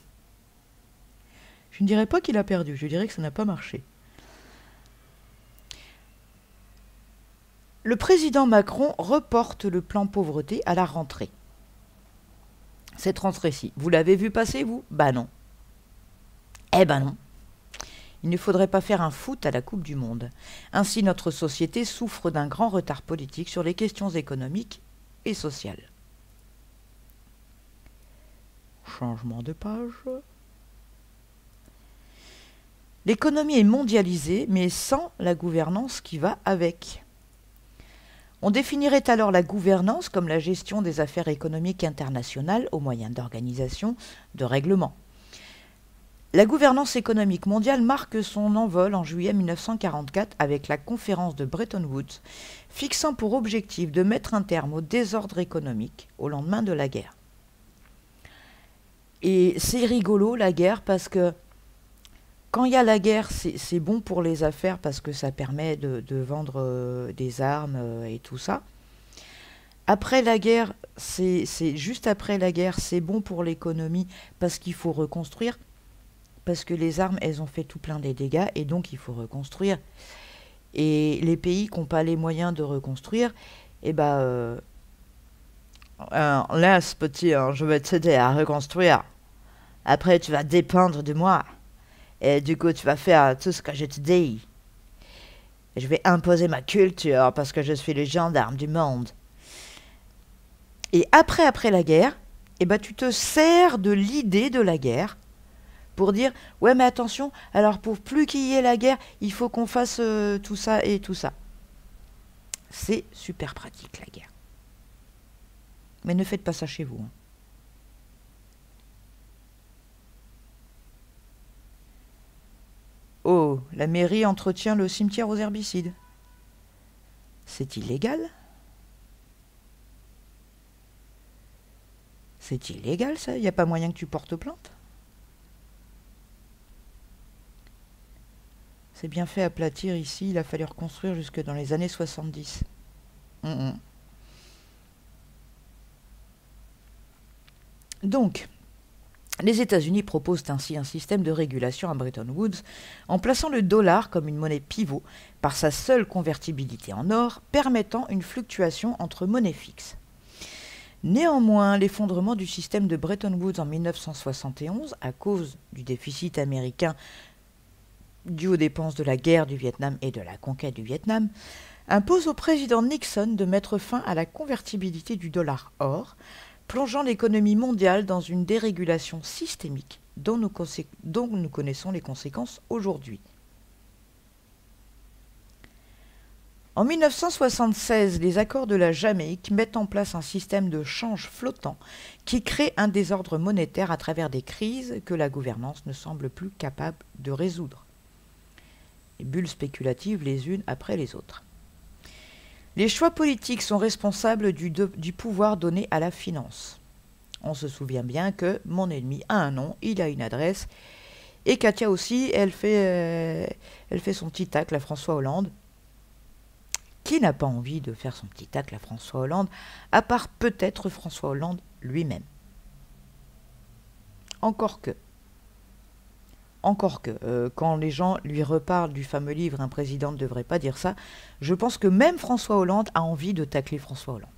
Je ne dirais pas qu'il a perdu, je dirais que ça n'a pas marché. Le président Macron reporte le plan pauvreté à la rentrée. Cette rentrée-ci, vous l'avez vu passer, vous? Bah non. Eh ben non. Il ne faudrait pas faire un foot à la Coupe du Monde. Ainsi, notre société souffre d'un grand retard politique sur les questions économiques et sociales. Changement de page. L'économie est mondialisée, mais sans la gouvernance qui va avec. On définirait alors la gouvernance comme la gestion des affaires économiques internationales au moyen d'organisation, de règlements. La gouvernance économique mondiale marque son envol en juillet 1944 avec la conférence de Bretton Woods, fixant pour objectif de mettre un terme au désordre économique au lendemain de la guerre. Et c'est rigolo la guerre parce que quand il y a la guerre, c'est bon pour les affaires parce que ça permet de vendre des armes et tout ça. Après la guerre, juste après la guerre, c'est bon pour l'économie parce qu'il faut reconstruire. Parce que les armes, elles ont fait tout plein des dégâts et donc il faut reconstruire. Et les pays qui n'ont pas les moyens de reconstruire, eh ben, laisse petit, je vais t'aider à reconstruire. Après, tu vas dépendre de moi. Et du coup, tu vas faire tout ce que je te dis. Et je vais imposer ma culture parce que je suis le gendarme du monde. Et après la guerre, eh ben, tu te sers de l'idée de la guerre pour dire, ouais mais attention, alors pour plus qu'il y ait la guerre, il faut qu'on fasse tout ça et tout ça. C'est super pratique la guerre. Mais ne faites pas ça chez vous. Hein. Oh, la mairie entretient le cimetière aux herbicides. C'est illégal? C'est illégal ça? Il n'y a pas moyen que tu portes plainte? C'est bien fait aplatir ici, il a fallu reconstruire jusque dans les années 70. Donc, les États-Unis proposent ainsi un système de régulation à Bretton Woods en plaçant le dollar comme une monnaie pivot par sa seule convertibilité en or, permettant une fluctuation entre monnaies fixes. Néanmoins, l'effondrement du système de Bretton Woods en 1971, à cause du déficit américain dû aux dépenses de la guerre du Vietnam et de la conquête du Vietnam, impose au président Nixon de mettre fin à la convertibilité du dollar or, plongeant l'économie mondiale dans une dérégulation systémique dont nous connaissons les conséquences aujourd'hui. En 1976, les accords de la Jamaïque mettent en place un système de change flottant qui crée un désordre monétaire à travers des crises que la gouvernance ne semble plus capable de résoudre. Les bulles spéculatives les unes après les autres. Les choix politiques sont responsables du pouvoir donné à la finance. On se souvient bien que mon ennemi a un nom, il a une adresse, et Katia aussi, elle fait son petit tacle à François Hollande. Qui n'a pas envie de faire son petit tacle à François Hollande, à part peut-être François Hollande lui-même. Encore que, quand les gens lui reparlent du fameux livre « Un président ne devrait pas dire ça », je pense que même François Hollande a envie de tacler François Hollande.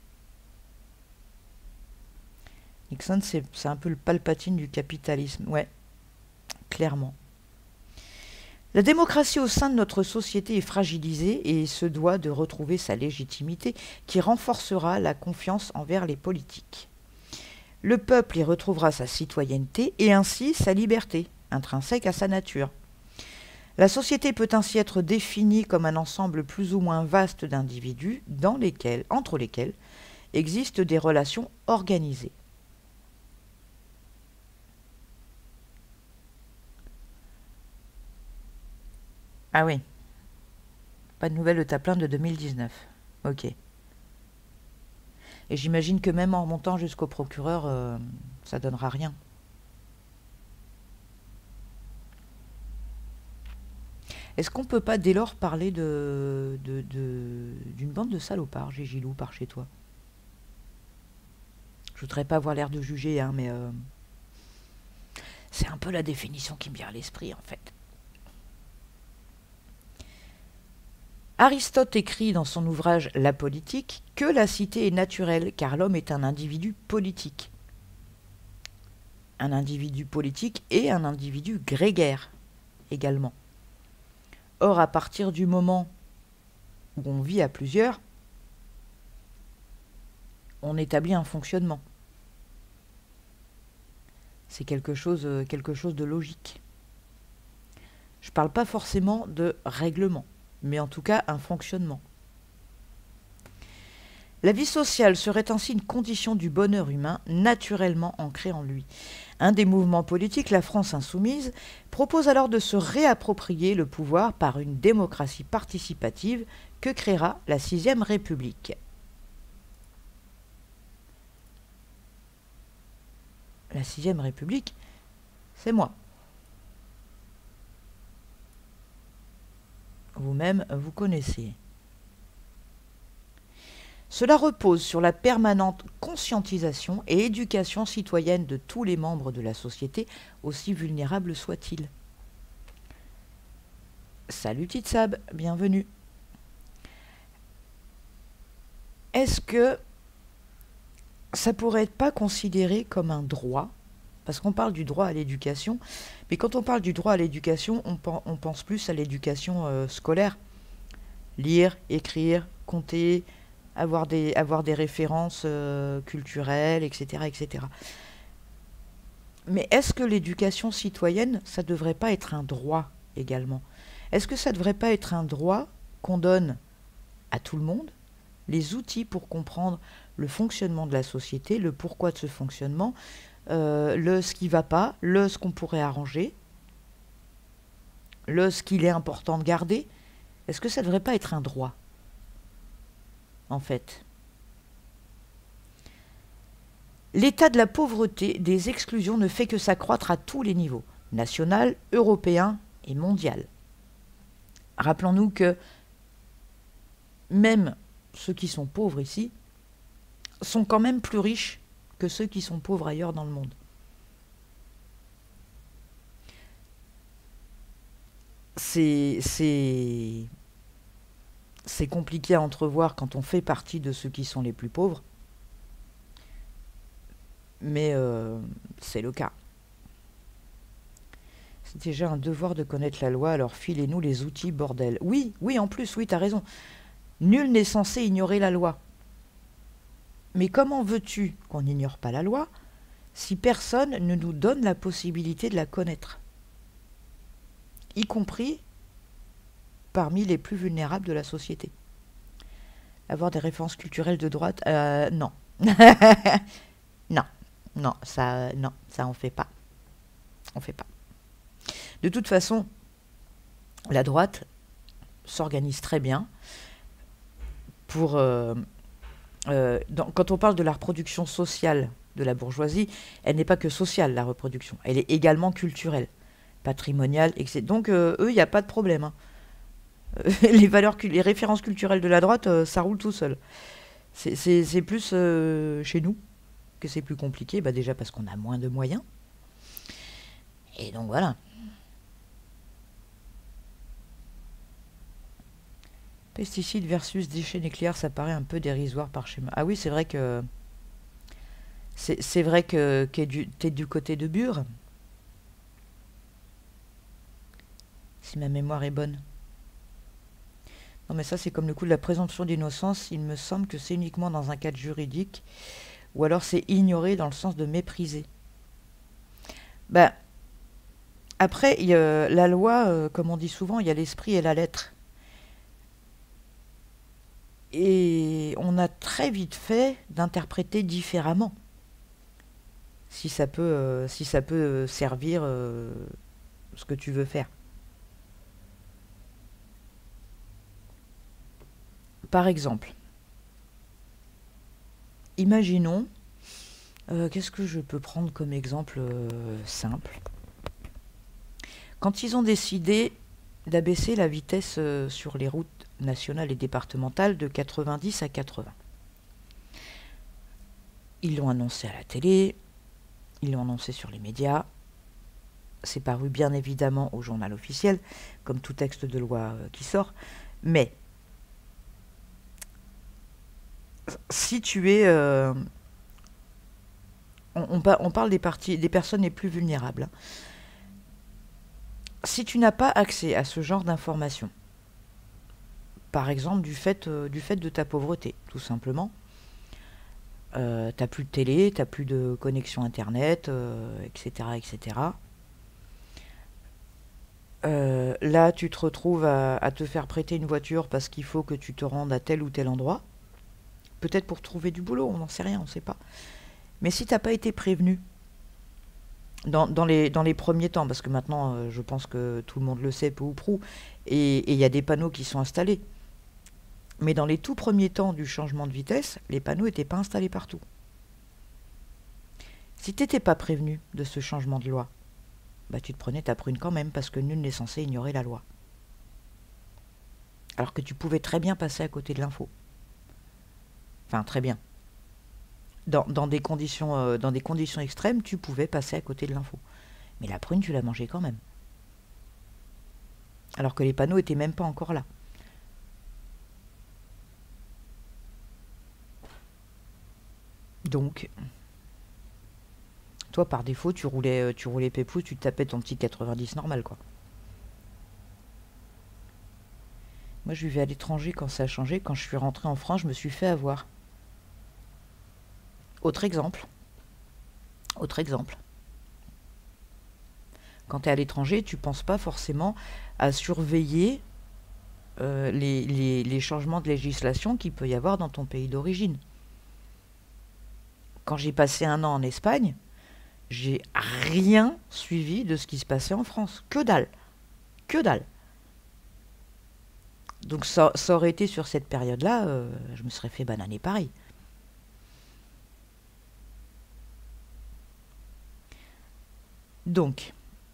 Nixon, c'est un peu le Palpatine du capitalisme, ouais, clairement. La démocratie au sein de notre société est fragilisée et se doit de retrouver sa légitimité qui renforcera la confiance envers les politiques. Le peuple y retrouvera sa citoyenneté et ainsi sa liberté, intrinsèque à sa nature. La société peut ainsi être définie comme un ensemble plus ou moins vaste d'individus entre lesquels existent des relations organisées. Ah oui. Pas de nouvelles de ta plainte de 2019. Ok. Et j'imagine que même en remontant jusqu'au procureur, ça donnera rien. Est-ce qu'on peut pas dès lors parler d'une bande de salopards, Gégilou, par chez toi? Je voudrais pas avoir l'air de juger, hein, mais c'est un peu la définition qui me vient à l'esprit, en fait. Aristote écrit dans son ouvrage La politique que la cité est naturelle, car l'homme est un individu politique. Un individu politique et un individu grégaire également. Or, à partir du moment où on vit à plusieurs, on établit un fonctionnement. C'est quelque chose de logique. Je ne parle pas forcément de règlement, mais en tout cas un fonctionnement. La vie sociale serait ainsi une condition du bonheur humain naturellement ancrée en lui. Un des mouvements politiques, la France insoumise, propose alors de se réapproprier le pouvoir par une démocratie participative que créera la 6e République. La 6e République, c'est moi. Vous-même, vous connaissez. Cela repose sur la permanente conscientisation et éducation citoyenne de tous les membres de la société, aussi vulnérables soient-ils. Salut Titsab, bienvenue. Est-ce que ça pourrait être pas considéré comme un droit? Parce qu'on parle du droit à l'éducation, mais quand on parle du droit à l'éducation, on pense plus à l'éducation scolaire. Lire, écrire, compter, avoir des références culturelles, etc., etc. Mais est-ce que l'éducation citoyenne, ça ne devrait pas être un droit également? Est-ce que ça ne devrait pas être un droit qu'on donne à tout le monde, les outils pour comprendre le fonctionnement de la société, le pourquoi de ce fonctionnement, ce qui ne va pas, ce qu'on pourrait arranger, ce qu'il est important de garder? Est-ce que ça ne devrait pas être un droit, en fait? L'état de la pauvreté, des exclusions ne fait que s'accroître à tous les niveaux, national, européen et mondial. Rappelons-nous que même ceux qui sont pauvres ici sont quand même plus riches que ceux qui sont pauvres ailleurs dans le monde. C'est compliqué à entrevoir quand on fait partie de ceux qui sont les plus pauvres, mais c'est le cas. C'est déjà un devoir de connaître la loi, alors filez-nous les outils, bordel. Oui, en plus, oui, t'as raison. Nul n'est censé ignorer la loi. Mais comment veux-tu qu'on n'ignore pas la loi si personne ne nous donne la possibilité de la connaître, y compris parmi les plus vulnérables de la société? Avoir des références culturelles de droite, non. non, ça on fait pas. On fait pas. De toute façon, la droite s'organise très bien pour... quand on parle de la reproduction sociale de la bourgeoisie, elle n'est pas que sociale, la reproduction. Elle est également culturelle, patrimoniale, etc. Donc, eux, il n'y a pas de problème. Hein. Les références culturelles de la droite, ça roule tout seul. C'est plus chez nous que c'est plus compliqué, déjà parce qu'on a moins de moyens. Et donc, voilà. Pesticides versus déchets nucléaires, ça paraît un peu dérisoire par schéma. Ah oui, c'est vrai que... C'est vrai que t'es du côté de Bure. Si ma mémoire est bonne. Non mais ça, c'est comme le coup de la présomption d'innocence. Il me semble que c'est uniquement dans un cadre juridique. Ou alors c'est ignoré dans le sens de mépriser. Après, la loi, comme on dit souvent, il y a l'esprit et la lettre. Et on a très vite fait d'interpréter différemment, si ça peut servir ce que tu veux faire. Par exemple, imaginons, qu'est-ce que je peux prendre comme exemple simple? Quand ils ont décidé d'abaisser la vitesse sur les routes nationales et départementales de 90 à 80. Ils l'ont annoncé à la télé, ils l'ont annoncé sur les médias. C'est paru bien évidemment au journal officiel, comme tout texte de loi qui sort. Mais si tu es... on parle des personnes les plus vulnérables. Hein. Si tu n'as pas accès à ce genre d'informations, par exemple du fait de ta pauvreté, tout simplement, t'as plus de télé, t'as plus de connexion internet, etc., etc. Là, tu te retrouves à te faire prêter une voiture parce qu'il faut que tu te rendes à tel ou tel endroit. Peut-être pour trouver du boulot, on n'en sait rien, on ne sait pas. Mais si tu n'as pas été prévenu dans les premiers temps, parce que maintenant, je pense que tout le monde le sait, peu ou prou, et il y a des panneaux qui sont installés. Mais dans les tout premiers temps du changement de vitesse, les panneaux n'étaient pas installés partout. Si tu n'étais pas prévenu de ce changement de loi, bah tu te prenais ta prune quand même, parce que nul n'est censé ignorer la loi. Alors que tu pouvais très bien passer à côté de l'info. Enfin, très bien. Dans des conditions extrêmes, tu pouvais passer à côté de l'info. Mais la prune, tu l'as mangée quand même. Alors que les panneaux n'étaient même pas encore là. Donc, toi, par défaut, tu roulais pépouze, tu te tapais ton petit 90 normal, quoi. Moi, je vivais à l'étranger quand ça a changé. Quand je suis rentrée en France, je me suis fait avoir. Autre exemple. Quand tu es à l'étranger, tu ne penses pas forcément à surveiller les changements de législation qu'il peut y avoir dans ton pays d'origine. Quand j'ai passé 1 an en Espagne, j'ai rien suivi de ce qui se passait en France. Que dalle. Que dalle. Donc ça aurait été sur cette période-là, je me serais fait bananer pareil. Donc,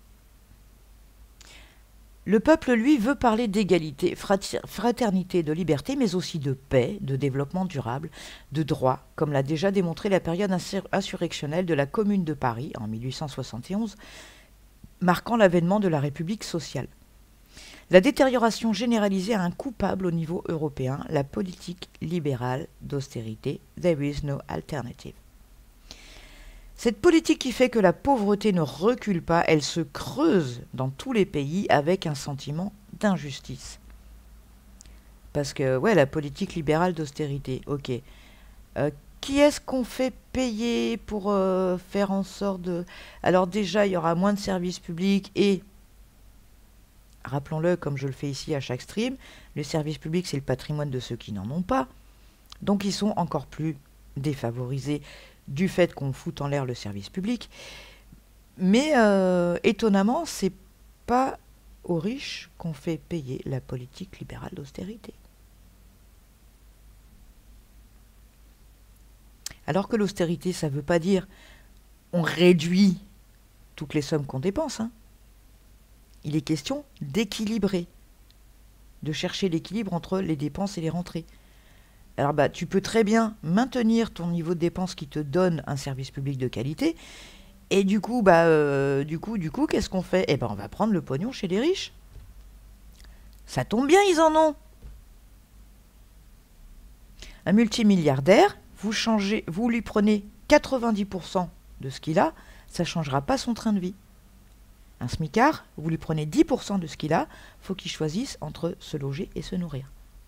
le peuple, lui, veut parler d'égalité, fraternité, de liberté, mais aussi de paix, de développement durable, de droit, comme l'a déjà démontré la période insurrectionnelle de la Commune de Paris en 1871, marquant l'avènement de la République sociale. La détérioration généralisée a un coupable au niveau européen, la politique libérale d'austérité. There is no alternative. Cette politique qui fait que la pauvreté ne recule pas, elle se creuse dans tous les pays avec un sentiment d'injustice. Parce que, ouais, la politique libérale d'austérité, ok. Qui est-ce qu'on fait payer pour faire en sorte de... Alors déjà, il y aura moins de services publics et, rappelons-le, comme je le fais ici à chaque stream, le service public, c'est le patrimoine de ceux qui n'en ont pas. Donc ils sont encore plus défavorisés du fait qu'on fout en l'air le service public. Mais étonnamment, c'est pas aux riches qu'on fait payer la politique libérale d'austérité. Alors que l'austérité, ça ne veut pas dire on réduit toutes les sommes qu'on dépense. Hein. Il est question d'équilibrer, de chercher l'équilibre entre les dépenses et les rentrées. Alors bah, tu peux très bien maintenir ton niveau de dépenses qui te donne un service public de qualité, et du coup, qu'est-ce qu'on fait? Eh ben, on va prendre le pognon chez les riches. Ça tombe bien, ils en ont. Un multimilliardaire, vous lui prenez 90% de ce qu'il a, ça ne changera pas son train de vie. Un smicard, vous lui prenez 10% de ce qu'il a, faut qu'il choisisse entre se loger et se nourrir.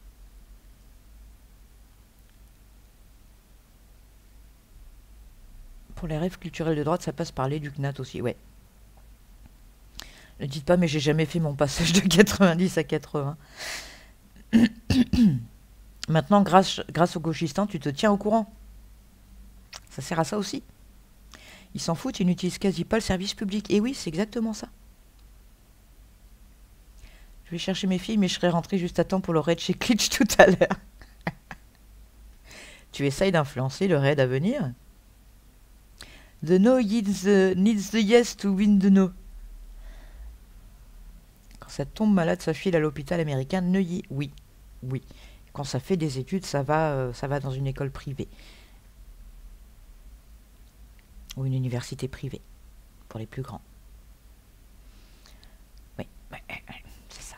Pour les rêves culturels de droite, ça passe par l'éducnat aussi, ouais. Ne dites pas, mais j'ai jamais fait mon passage de 90 à 80. Maintenant, grâce aux gauchistans, tu te tiens au courant. Ça sert à ça aussi. Ils s'en foutent, ils n'utilisent quasi pas le service public. Et oui, c'est exactement ça. Je vais chercher mes filles, mais je serai rentrée juste à temps pour le raid chez Klitsch tout à l'heure. Tu essayes d'influencer le raid à venir? The no needs the yes to win the no. Quand ça tombe malade, ça file à l'hôpital américain Neuilly. Oui. Quand ça fait des études, ça va dans une école privée. ou une université privée, pour les plus grands. Oui, c'est ça.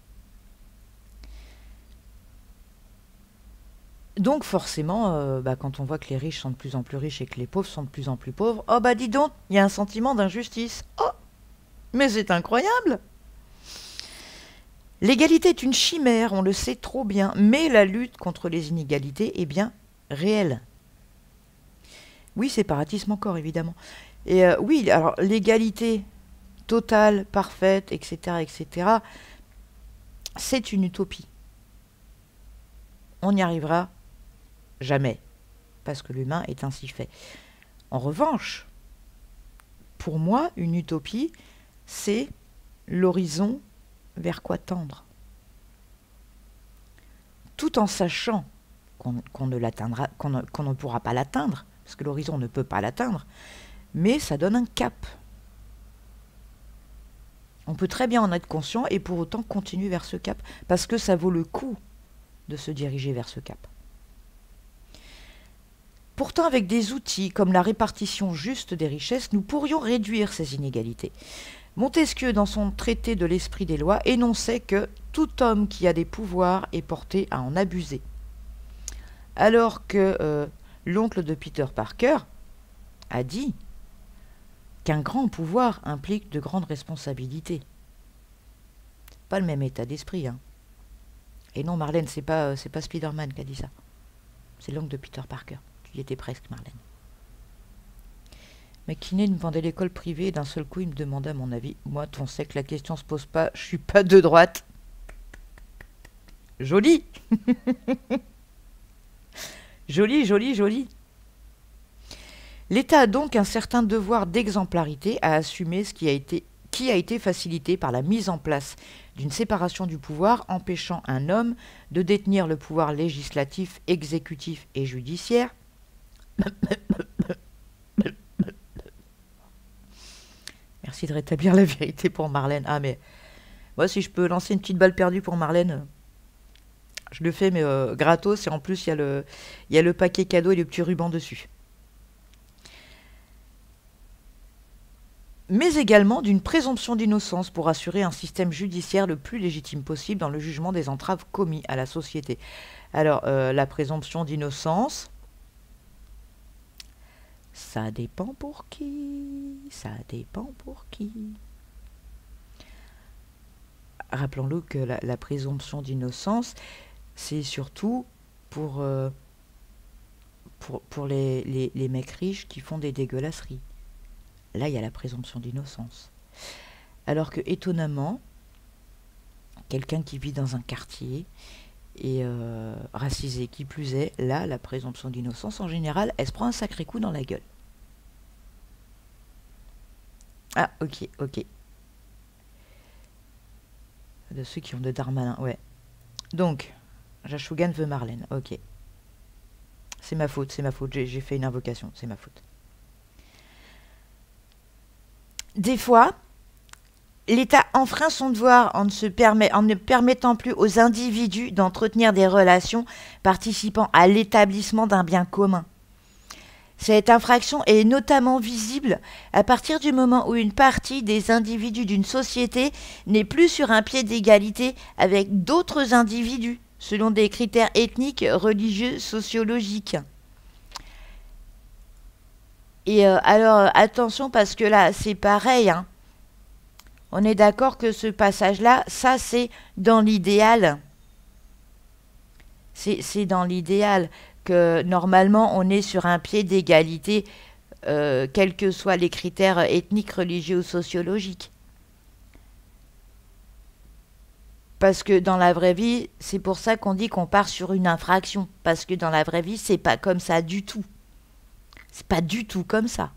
Donc forcément, quand on voit que les riches sont de plus en plus riches et que les pauvres sont de plus en plus pauvres, oh bah dis donc, il y a un sentiment d'injustice. Oh, mais c'est incroyable! L'égalité est une chimère, on le sait trop bien, mais la lutte contre les inégalités est bien réelle. Oui, séparatisme encore, évidemment. Et oui, alors l'égalité totale, parfaite, etc., etc., c'est une utopie. On n'y arrivera jamais, parce que l'humain est ainsi fait. En revanche, pour moi, une utopie, c'est l'horizon vers quoi tendre. Tout en sachant qu'on ne pourra pas l'atteindre, parce que l'horizon ne peut pas l'atteindre, mais ça donne un cap. On peut très bien en être conscient et pour autant continuer vers ce cap, parce que ça vaut le coup de se diriger vers ce cap. Pourtant, avec des outils comme la répartition juste des richesses, nous pourrions réduire ces inégalités. Montesquieu, dans son traité de l'esprit des lois, énonçait que tout homme qui a des pouvoirs est porté à en abuser. Alors que l'oncle de Peter Parker a dit qu'un grand pouvoir implique de grandes responsabilités. Pas le même état d'esprit, hein. Et non, Marlène, c'est pas Spider-Man qui a dit ça. C'est l'oncle de Peter Parker. Tu y étais presque, Marlène. McKinney me vendait l'école privée et d'un seul coup, il me demandait mon avis. Moi, on sait que la question se pose pas. Je suis pas de droite. Joli. Joli, joli, joli. L'État a donc un certain devoir d'exemplarité à assumer ce qui a été facilité par la mise en place d'une séparation du pouvoir empêchant un homme de détenir le pouvoir législatif, exécutif et judiciaire. Merci de rétablir la vérité pour Marlène. Ah mais, moi si je peux lancer une petite balle perdue pour Marlène, je le fais mais gratos et en plus il y a le paquet cadeau et le petit ruban dessus. Mais également d'une présomption d'innocence pour assurer un système judiciaire le plus légitime possible dans le jugement des entraves commis à la société. Alors, la présomption d'innocence, ça dépend pour qui, ça dépend pour qui. Rappelons-le que la présomption d'innocence, c'est surtout pour les mecs riches qui font des dégueulasseries. Là, il y a la présomption d'innocence. Alors que, étonnamment, quelqu'un qui vit dans un quartier et racisé qui plus est, là, la présomption d'innocence, en général, elle se prend un sacré coup dans la gueule. Ah, ok, ok. De ceux qui ont de Darmanin, ouais. Donc, Jachougan veut Marlène, ok. C'est ma faute, j'ai fait une invocation, c'est ma faute. Des fois, l'État enfreint son devoir en ne permettant plus aux individus d'entretenir des relations participant à l'établissement d'un bien commun. Cette infraction est notamment visible à partir du moment où une partie des individus d'une société n'est plus sur un pied d'égalité avec d'autres individus, selon des critères ethniques, religieux, sociologiques. Et alors, attention, parce que là, c'est pareil, hein. On est d'accord que ce passage-là, ça, c'est dans l'idéal. C'est dans l'idéal que, normalement, on est sur un pied d'égalité, quels que soient les critères ethniques, religieux ou sociologiques. Parce que dans la vraie vie, c'est pour ça qu'on dit qu'on part sur une infraction. Parce que dans la vraie vie, c'est pas comme ça du tout. C'est pas du tout comme ça.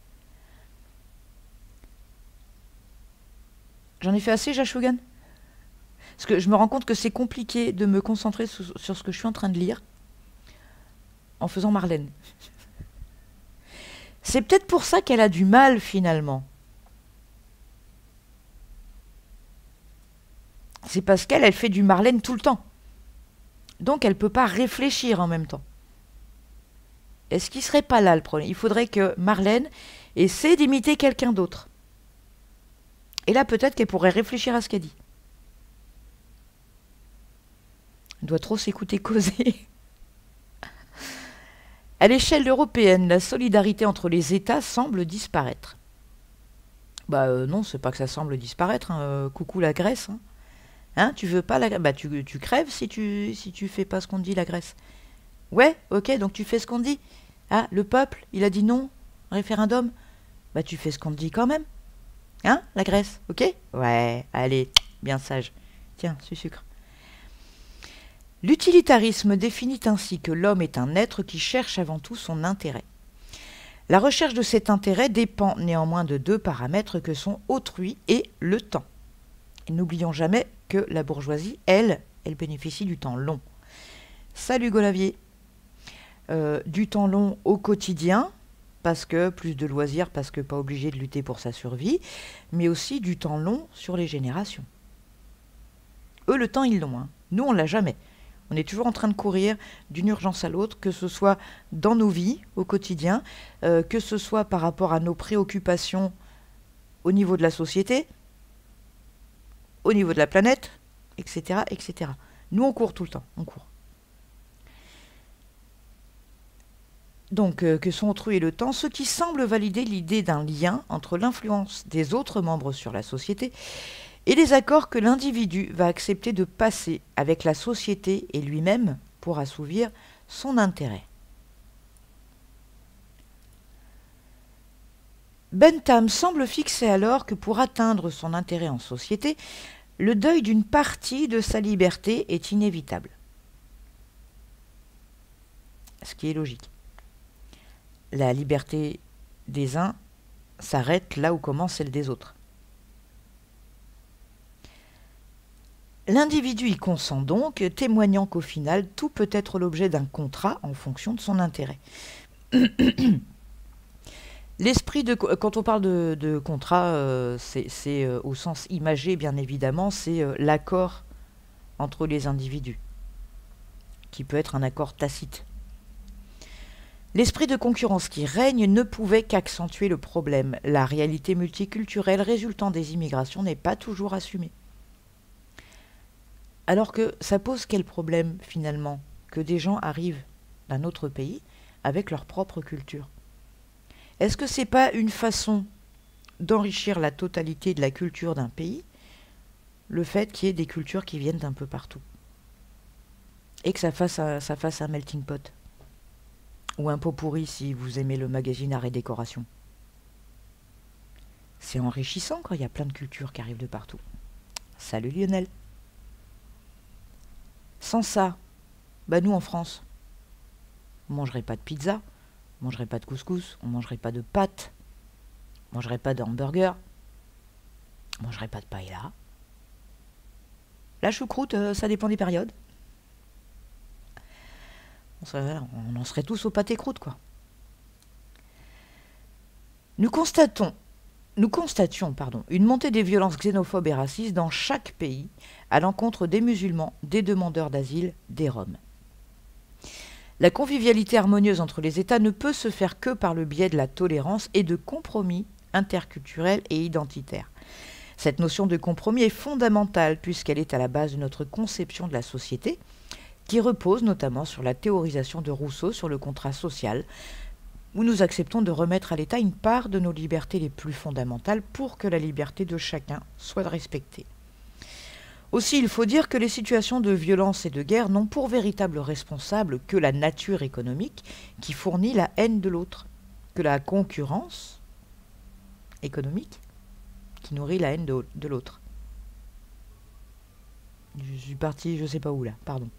J'en ai fait assez, Jachougan? Parce que je me rends compte que c'est compliqué de me concentrer sur ce que je suis en train de lire en faisant Marlène. C'est peut-être pour ça qu'elle a du mal, finalement. C'est parce qu'elle fait du Marlène tout le temps. Donc elle ne peut pas réfléchir en même temps. Est-ce qu'il ne serait pas là le problème? Il faudrait que Marlène essaie d'imiter quelqu'un d'autre. Et là, peut-être qu'elle pourrait réfléchir à ce qu'elle dit. Elle doit trop s'écouter causer. À l'échelle européenne, la solidarité entre les États semble disparaître. Non, c'est pas que ça semble disparaître. Hein. Coucou la Grèce. Hein. Hein, tu veux pas la... tu crèves si tu fais pas ce qu'on te dit, la Grèce. Ouais, ok, donc tu fais ce qu'on te dit. Ah, le peuple, il a dit non, référendum. Tu fais ce qu'on te dit quand même. Hein, la Grèce, ok? Ouais, allez, bien sage. Tiens, ce sucre. L'utilitarisme définit ainsi que l'homme est un être qui cherche avant tout son intérêt. La recherche de cet intérêt dépend néanmoins de deux paramètres que sont autrui et le temps. Et n'oublions jamais que la bourgeoisie, elle bénéficie du temps long. Salut Golavier. Du temps long au quotidien, parce que plus de loisirs, parce que pas obligé de lutter pour sa survie, mais aussi du temps long sur les générations. Eux, le temps, ils l'ont. Hein. Nous, on l'a jamais. On est toujours en train de courir d'une urgence à l'autre, que ce soit dans nos vies, au quotidien, que ce soit par rapport à nos préoccupations au niveau de la société, au niveau de la planète, etc., etc. Nous, on court tout le temps, on court. Donc, que sont autrui et le temps, ce qui semble valider l'idée d'un lien entre l'influence des autres membres sur la société et les accords que l'individu va accepter de passer avec la société et lui-même pour assouvir son intérêt. Bentham semble fixer alors que pour atteindre son intérêt en société, le deuil d'une partie de sa liberté est inévitable. Ce qui est logique. La liberté des uns s'arrête là où commence celle des autres. L'individu y consent donc, témoignant qu'au final, tout peut être l'objet d'un contrat en fonction de son intérêt. L'esprit de... Quand on parle de contrat, c'est au sens imagé, bien évidemment, c'est l'accord entre les individus, qui peut être un accord tacite. L'esprit de concurrence qui règne ne pouvait qu'accentuer le problème. La réalité multiculturelle résultant des immigrations n'est pas toujours assumée. Alors que ça pose quel problème, finalement, que des gens arrivent d'un autre pays avec leur propre culture? Est-ce que c'est pas une façon d'enrichir la totalité de la culture d'un pays, le fait qu'il y ait des cultures qui viennent d'un peu partout? Et que ça fasse un melting pot? Ou un pot pourri si vous aimez le magazine Art et Décoration. C'est enrichissant quand il y a plein de cultures qui arrivent de partout. Salut Lionel. Sans ça, nous en France, on ne mangerait pas de pizza, on ne mangerait pas de couscous, on ne mangerait pas de pâtes, on ne mangerait pas d'hamburger, on ne mangerait pas de paella. La choucroute, ça dépend des périodes. On en serait tous au pâté croûte, quoi. Nous constations une montée des violences xénophobes et racistes dans chaque pays à l'encontre des musulmans, des demandeurs d'asile, des Roms. La convivialité harmonieuse entre les États ne peut se faire que par le biais de la tolérance et de compromis interculturels et identitaires. Cette notion de compromis est fondamentale puisqu'elle est à la base de notre conception de la société, qui repose notamment sur la théorisation de Rousseau sur le contrat social, où nous acceptons de remettre à l'État une part de nos libertés les plus fondamentales pour que la liberté de chacun soit respectée. Aussi, il faut dire que les situations de violence et de guerre n'ont pour véritable responsable que la nature économique qui fournit la haine de l'autre, que la concurrence économique qui nourrit la haine de l'autre. Je suis parti, je ne sais pas où là, pardon.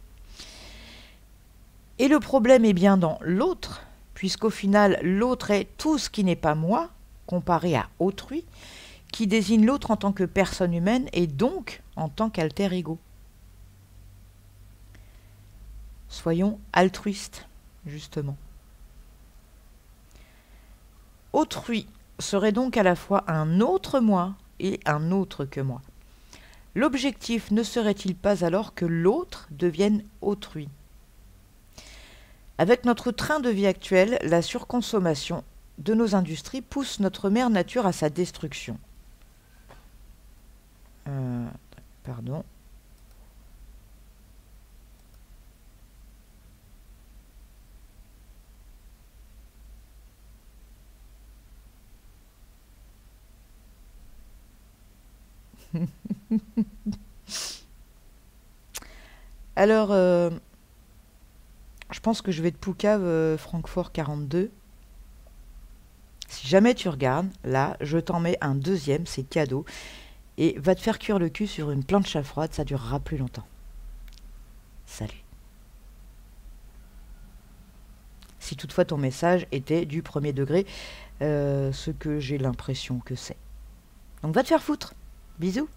Et le problème est bien dans l'autre, puisqu'au final, l'autre est tout ce qui n'est pas moi, comparé à autrui, qui désigne l'autre en tant que personne humaine et donc en tant qu'alter ego. Soyons altruistes, justement. Autrui serait donc à la fois un autre moi et un autre que moi. L'objectif ne serait-il pas alors que l'autre devienne autrui ? Avec notre train de vie actuel, la surconsommation de nos industries pousse notre mère nature à sa destruction. Pardon. Alors, je pense que je vais de Poucave, Francfort 42. Si jamais tu regardes, là, je t'en mets un deuxième, c'est cadeau. Et va te faire cuire le cul sur une planche froide, ça durera plus longtemps. Salut. Si toutefois ton message était du premier degré, ce que j'ai l'impression que c'est. Donc va te faire foutre. Bisous.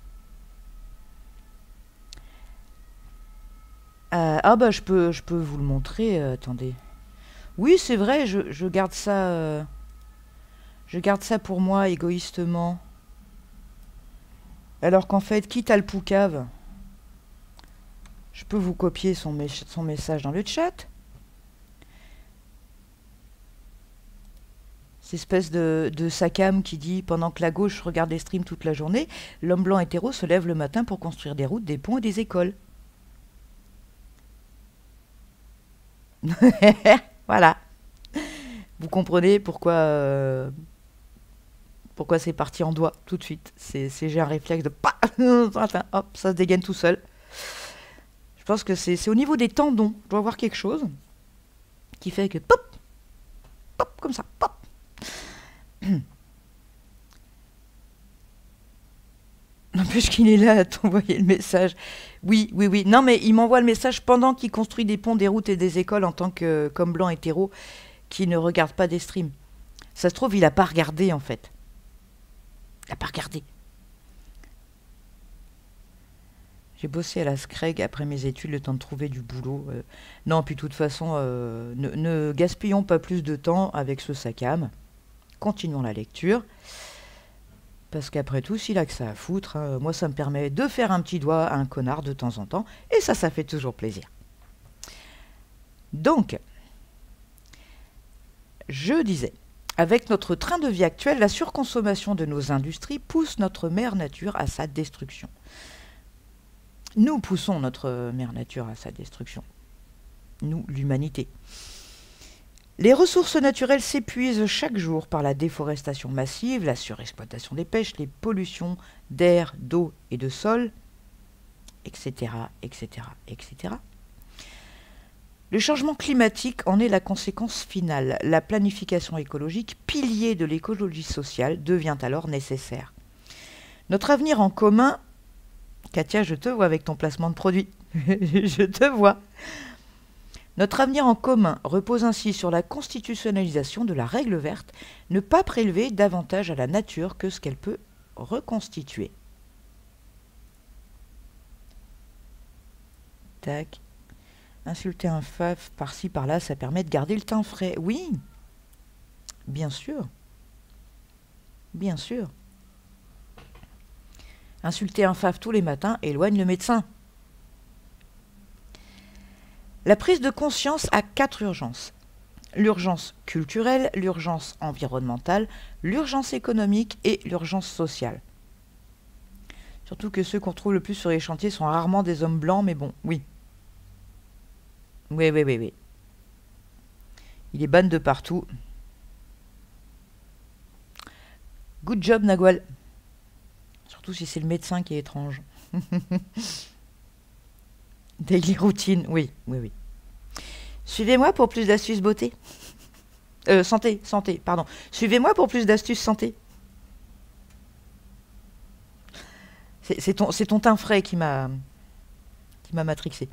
Ah bah je peux vous le montrer, attendez. Oui, c'est vrai, je garde ça pour moi égoïstement. Alors qu'en fait, quitte à le poucave, je peux vous copier son message dans le chat. Cette espèce de Sakam qui dit « Pendant que la gauche regarde les streams toute la journée, l'homme blanc hétéro se lève le matin pour construire des routes, des ponts et des écoles. » Voilà. Vous comprenez pourquoi c'est parti en doigt tout de suite. J'ai un réflexe de hop, ça se dégaine tout seul. Je pense que c'est au niveau des tendons. Je dois avoir quelque chose qui fait que pop, pop, comme ça, pop. N'empêche qu'il est là à t'envoyer le message. Oui. Non, mais il m'envoie le message pendant qu'il construit des ponts, des routes et des écoles en tant qu'homme blanc hétéro qui ne regarde pas des streams. Ça se trouve, il n'a pas regardé en fait. Il n'a pas regardé. J'ai bossé à la Screg après mes études, le temps de trouver du boulot. Non, puis de toute façon, ne gaspillons pas plus de temps avec ce Sakam. Continuons la lecture. Parce qu'après tout, s'il a que ça à foutre, moi ça me permet de faire un petit doigt à un connard de temps en temps. Et ça fait toujours plaisir. Donc, je disais, avec notre train de vie actuel, la surconsommation de nos industries pousse notre mère nature à sa destruction. Nous poussons notre mère nature à sa destruction. Nous, l'humanité. Les ressources naturelles s'épuisent chaque jour par la déforestation massive, la surexploitation des pêches, les pollutions d'air, d'eau et de sol, etc., etc., etc. Le changement climatique en est la conséquence finale. La planification écologique, pilier de l'écologie sociale, devient alors nécessaire. Notre avenir en commun... Katia, je te vois avec ton placement de produit. Je te vois. Notre avenir en commun repose ainsi sur la constitutionnalisation de la règle verte, ne pas prélever davantage à la nature que ce qu'elle peut reconstituer. Tac. Insulter un faf par-ci par-là, ça permet de garder le teint frais. Oui, bien sûr. Bien sûr. Insulter un faf tous les matins éloigne le médecin. La prise de conscience a 4 urgences. L'urgence culturelle, l'urgence environnementale, l'urgence économique et l'urgence sociale. Surtout que ceux qu'on trouve le plus sur les chantiers sont rarement des hommes blancs, mais bon, oui. Oui. Il est ban de partout. Good job, Nagual. Surtout si c'est le médecin qui est étrange. Daily routine, oui. Suivez-moi pour plus d'astuces beauté. Santé, pardon. Suivez-moi pour plus d'astuces santé. C'est ton teint frais qui m'a matrixé.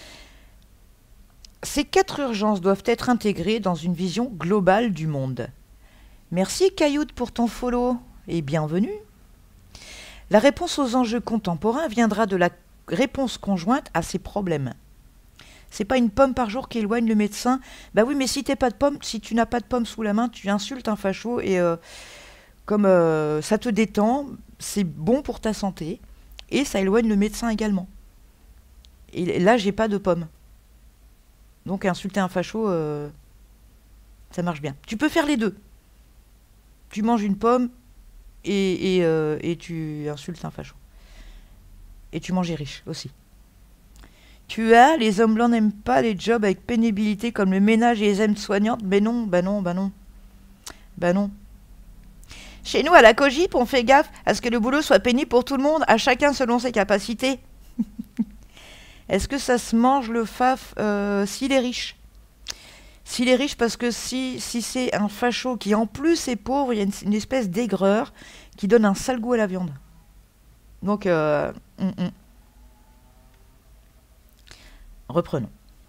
Ces 4 urgences doivent être intégrées dans une vision globale du monde. Merci Cailloute pour ton follow et bienvenue. La réponse aux enjeux contemporains viendra de la réponse conjointe à ces problèmes. C'est pas une pomme par jour qui éloigne le médecin. Bah oui, mais si tu n'as pas de pomme sous la main, tu insultes un facho et comme ça te détend, c'est bon pour ta santé et ça éloigne le médecin également. Et là, j'ai pas de pomme. Donc insulter un facho, ça marche bien. Tu peux faire les deux. Tu manges une pomme et tu insultes un facho. Et tu manges les riches aussi. Les hommes blancs n'aiment pas les jobs avec pénibilité comme le ménage et les aides-soignantes. Ben non. Chez nous, à la Cogip, on fait gaffe à ce que le boulot soit pénible pour tout le monde, à chacun selon ses capacités. Est-ce que ça se mange le faf s'il est riche? S'il est riche, parce que si c'est un facho qui en plus est pauvre, il y a une espèce d'aigreur qui donne un sale goût à la viande. Donc, reprenons.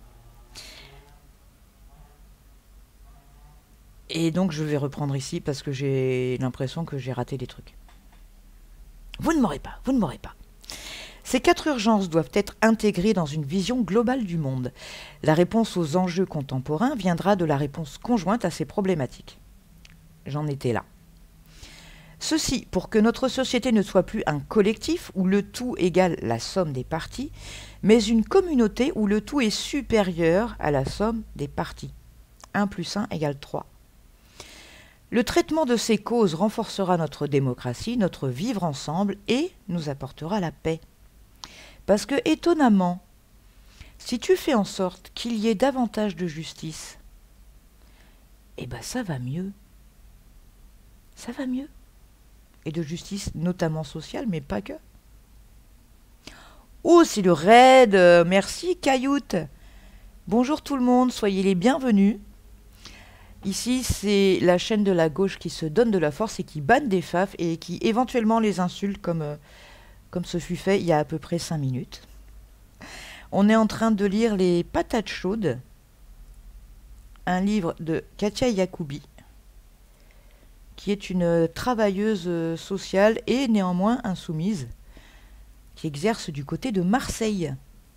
Et donc je vais reprendre ici parce que j'ai l'impression que j'ai raté des trucs. Vous ne m'aurez pas. Ces 4 urgences doivent être intégrées dans une vision globale du monde. La réponse aux enjeux contemporains viendra de la réponse conjointe à ces problématiques. J'en étais là. Ceci pour que notre société ne soit plus un collectif où le tout égale la somme des parties, mais une communauté où le tout est supérieur à la somme des parties. 1 + 1 = 3. Le traitement de ces causes renforcera notre démocratie, notre vivre ensemble et nous apportera la paix. Parce que, étonnamment, si tu fais en sorte qu'il y ait davantage de justice, eh ben ça va mieux. Ça va mieux. Et de justice notamment sociale, mais pas que. Oh, c'est le raid. Merci, Cailloute. Bonjour tout le monde, soyez les bienvenus. Ici, c'est la chaîne de la gauche qui se donne de la force et qui banne des faf et qui éventuellement les insulte comme ce fut fait il y a à peu près 5 minutes. On est en train de lire Les Patates chaudes, un livre de Katia Yacoubi, qui est une travailleuse sociale et néanmoins insoumise, qui exerce du côté de Marseille.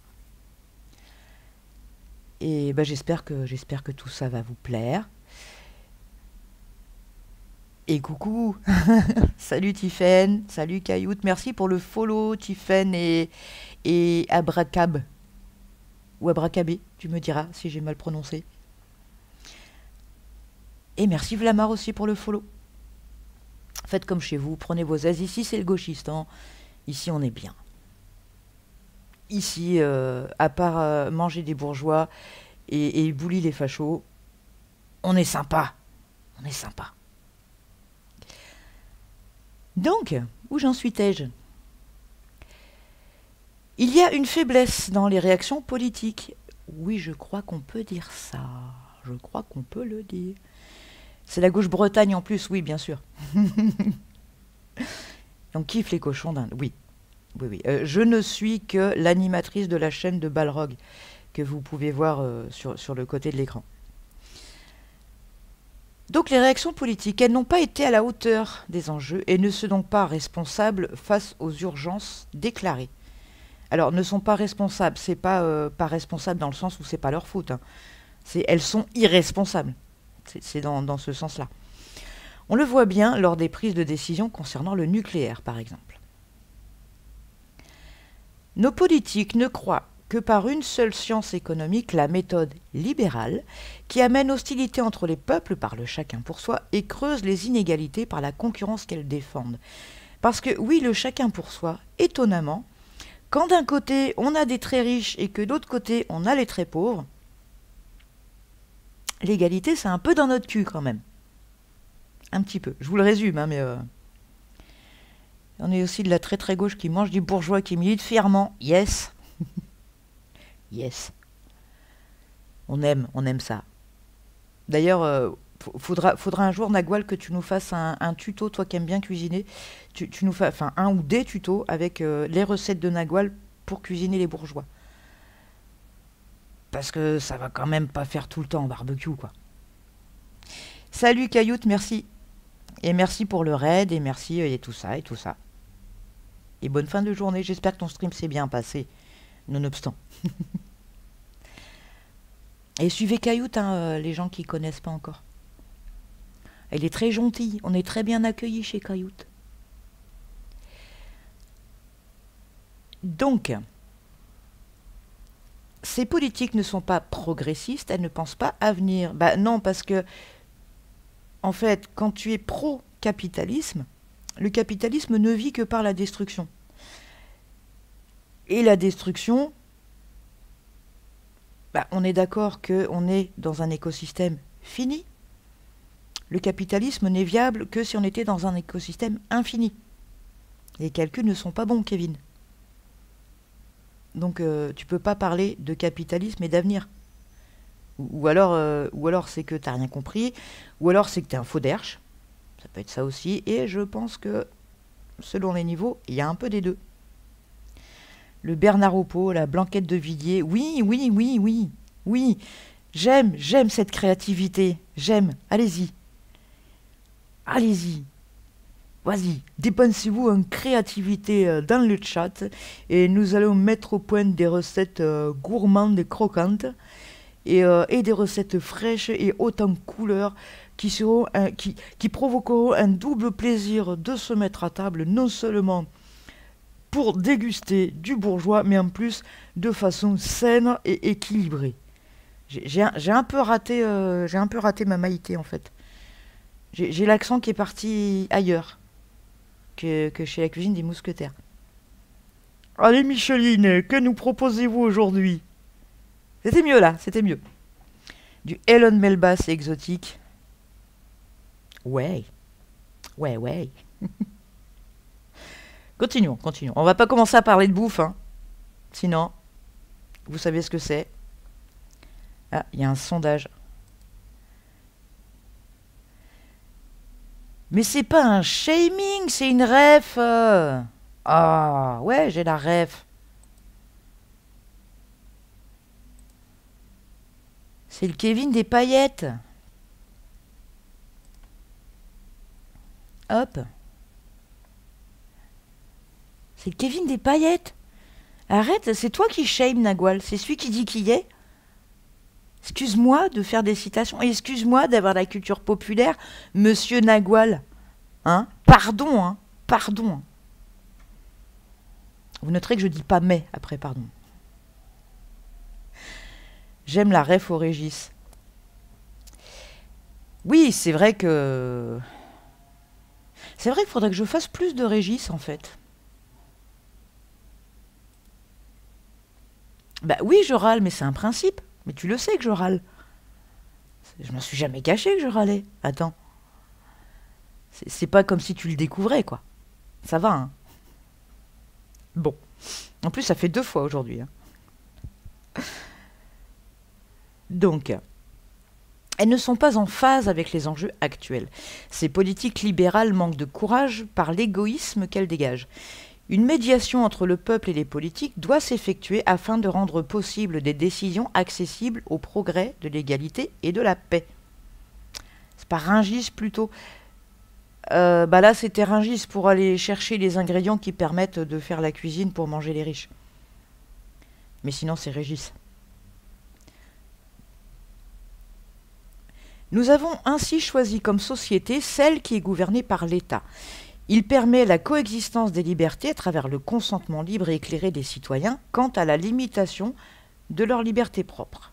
Et ben, j'espère que tout ça va vous plaire. Et coucou. Salut Tiffaine, salut Cailloute, merci pour le follow Tiffaine et Abracab. Ou Abracabé, tu me diras si j'ai mal prononcé. Et merci Vlamar aussi pour le follow. Faites comme chez vous, prenez vos aises. Ici c'est le gauchistan, ici on est bien. Ici, à part manger des bourgeois et bully les fachos, on est sympa. On est sympa. Donc, où j'en suis-je? Il y a une faiblesse dans les réactions politiques. Oui, je crois qu'on peut dire ça. Je crois qu'on peut le dire. C'est la gauche Bretagne en plus, oui, bien sûr. On kiffe les cochons d'Inde, oui. Oui. Je ne suis que l'animatrice de la chaîne de Balrog, que vous pouvez voir sur le côté de l'écran. Donc les réactions politiques, elles n'ont pas été à la hauteur des enjeux et ne sont donc pas responsables face aux urgences déclarées. Alors, ne sont pas responsables, c'est pas responsables dans le sens où c'est pas leur faute. Hein. Elles sont irresponsables. C'est dans ce sens-là. On le voit bien lors des prises de décision concernant le nucléaire, par exemple. Nos politiques ne croient que par une seule science économique, la méthode libérale, qui amène hostilité entre les peuples par le chacun pour soi et creuse les inégalités par la concurrence qu'elles défendent. Parce que oui, le chacun pour soi, étonnamment, quand d'un côté on a des très riches et que d'autre côté on a les très pauvres, l'égalité c'est un peu dans notre cul quand même. Un petit peu. Je vous le résume, hein, mais... On est aussi de la très très gauche qui mange du bourgeois, qui milite fièrement. Yes. Yes. On aime ça. D'ailleurs, faudra un jour, Nagual, que tu nous fasses un tuto, toi qui aimes bien cuisiner. Tu nous fais, enfin, un ou des tutos avec les recettes de Nagual pour cuisiner les bourgeois. Parce que ça va quand même pas faire tout le temps en barbecue, quoi. Salut Cailloute, merci. Et merci pour le raid, et merci, et tout ça, et tout ça. Et bonne fin de journée, j'espère que ton stream s'est bien passé, nonobstant. Et suivez Cailloute, hein, les gens qui ne connaissent pas encore. Elle est très gentille, on est très bien accueillis chez Cailloute. Donc, ces politiques ne sont pas progressistes, elles ne pensent pas à venir. Bah non, parce que, en fait, quand tu es pro-capitalisme, le capitalisme ne vit que par la destruction. Et la destruction, bah, on est d'accord qu'on est dans un écosystème fini. Le capitalisme n'est viable que si on était dans un écosystème infini. Les calculs ne sont pas bons, Kevin. Donc tu peux pas parler de capitalisme et d'avenir. Ou alors c'est que t'as rien compris, ou alors c'est que t'es un faux derche. Ça peut être ça aussi, et je pense que selon les niveaux, il y a un peu des deux. Le Bernard Oppo, la Blanquette de Villiers, oui, j'aime cette créativité, j'aime, allez-y, vas-y, dépensez-vous en créativité dans le chat, et nous allons mettre au point des recettes gourmandes et croquantes, et des recettes fraîches et hautes en couleurs, qui provoqueront un double plaisir de se mettre à table, non seulement pour déguster du bourgeois, mais en plus de façon saine et équilibrée. J'ai un peu raté ma Maïté, en fait. J'ai l'accent qui est parti ailleurs que chez la cuisine des mousquetaires. Allez Micheline, que nous proposez-vous aujourd'hui? C'était mieux là, c'était mieux. Du Elon Melbass exotique. Ouais. Continuons. On va pas commencer à parler de bouffe, hein. Sinon, vous savez ce que c'est. Ah, il y a un sondage. Mais c'est pas un shaming, c'est une ref. Ah, ouais, j'ai la ref. C'est le Kevin des paillettes. Hop. C'est le Kevin des paillettes. Arrête, c'est toi qui shame Nagual. C'est celui qui dit qui y est. Excuse-moi de faire des citations. Excuse-moi d'avoir la culture populaire, monsieur Nagual. Hein? Pardon. Vous noterez que je dis pas mais après pardon. J'aime la ref au Régis. Oui, c'est vrai que... C'est vrai qu'il faudrait que je fasse plus de Régis, en fait. Bah oui, je râle, mais c'est un principe. Mais tu le sais que je râle. Je m'en suis jamais caché que je râlais. Attends. C'est pas comme si tu le découvrais, quoi. Ça va, hein. Bon. En plus, ça fait 2 fois aujourd'hui, hein. Donc, elles ne sont pas en phase avec les enjeux actuels. Ces politiques libérales manquent de courage par l'égoïsme qu'elles dégagent. Une médiation entre le peuple et les politiques doit s'effectuer afin de rendre possible des décisions accessibles au progrès de l'égalité et de la paix. C'est pas Rungis plutôt. Bah là, c'était Rungis pour aller chercher les ingrédients qui permettent de faire la cuisine pour manger les riches. Mais sinon, c'est Régis. Nous avons ainsi choisi comme société celle qui est gouvernée par l'État. Il permet la coexistence des libertés à travers le consentement libre et éclairé des citoyens quant à la limitation de leur liberté propre.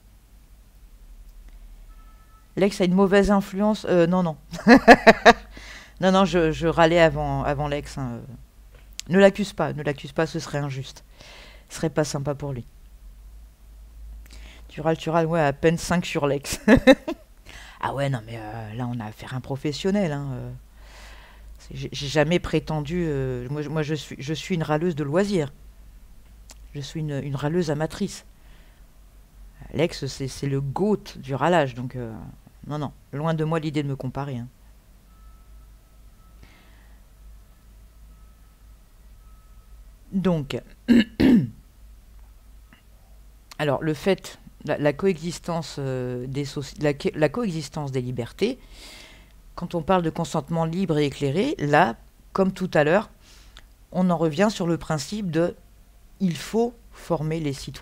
Lex a une mauvaise influence. Non. non, je râlais avant Lex. Hein. Ne l'accuse pas, ce serait injuste. Ce serait pas sympa pour lui. Tu râles, ouais, à peine 5 sur Lex. Ah ouais, non, mais là, on a affaire à un professionnel. Hein. J'ai jamais prétendu... moi, je suis une râleuse de loisirs. Je suis une râleuse amatrice. Lex, c'est le GOAT du râlage. Donc, non, loin de moi l'idée de me comparer. Hein. Donc, alors, le fait... La coexistence la coexistence des libertés, quand on parle de consentement libre et éclairé, là, comme tout à l'heure, on en revient sur le principe de « il faut former les citoyens ».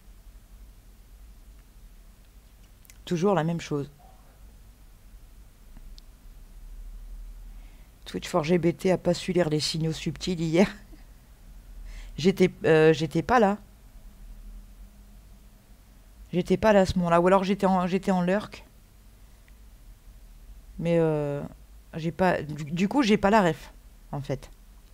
Toujours la même chose. Twitch4GBT a pas su lire les signaux subtils hier. J'étais pas là. J'étais pas là à ce moment-là. Ou alors j'étais en lurk. Mais j'ai pas. Du coup, j'ai pas la ref, en fait.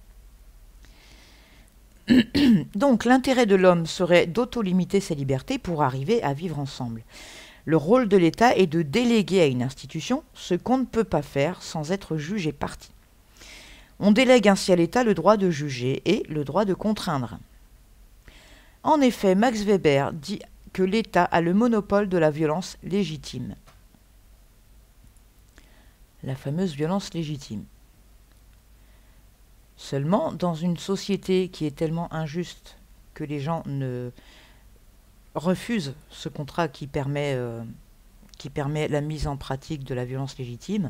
Donc, l'intérêt de l'homme serait d'auto-limiter ses libertés pour arriver à vivre ensemble. Le rôle de l'État est de déléguer à une institution ce qu'on ne peut pas faire sans être juge et partie. On délègue ainsi à l'État le droit de juger et le droit de contraindre. En effet, Max Weber dit que l'État a le monopole de la violence légitime. La fameuse violence légitime. Seulement, dans une société qui est tellement injuste que les gens ne refusent ce contrat qui permet la mise en pratique de la violence légitime,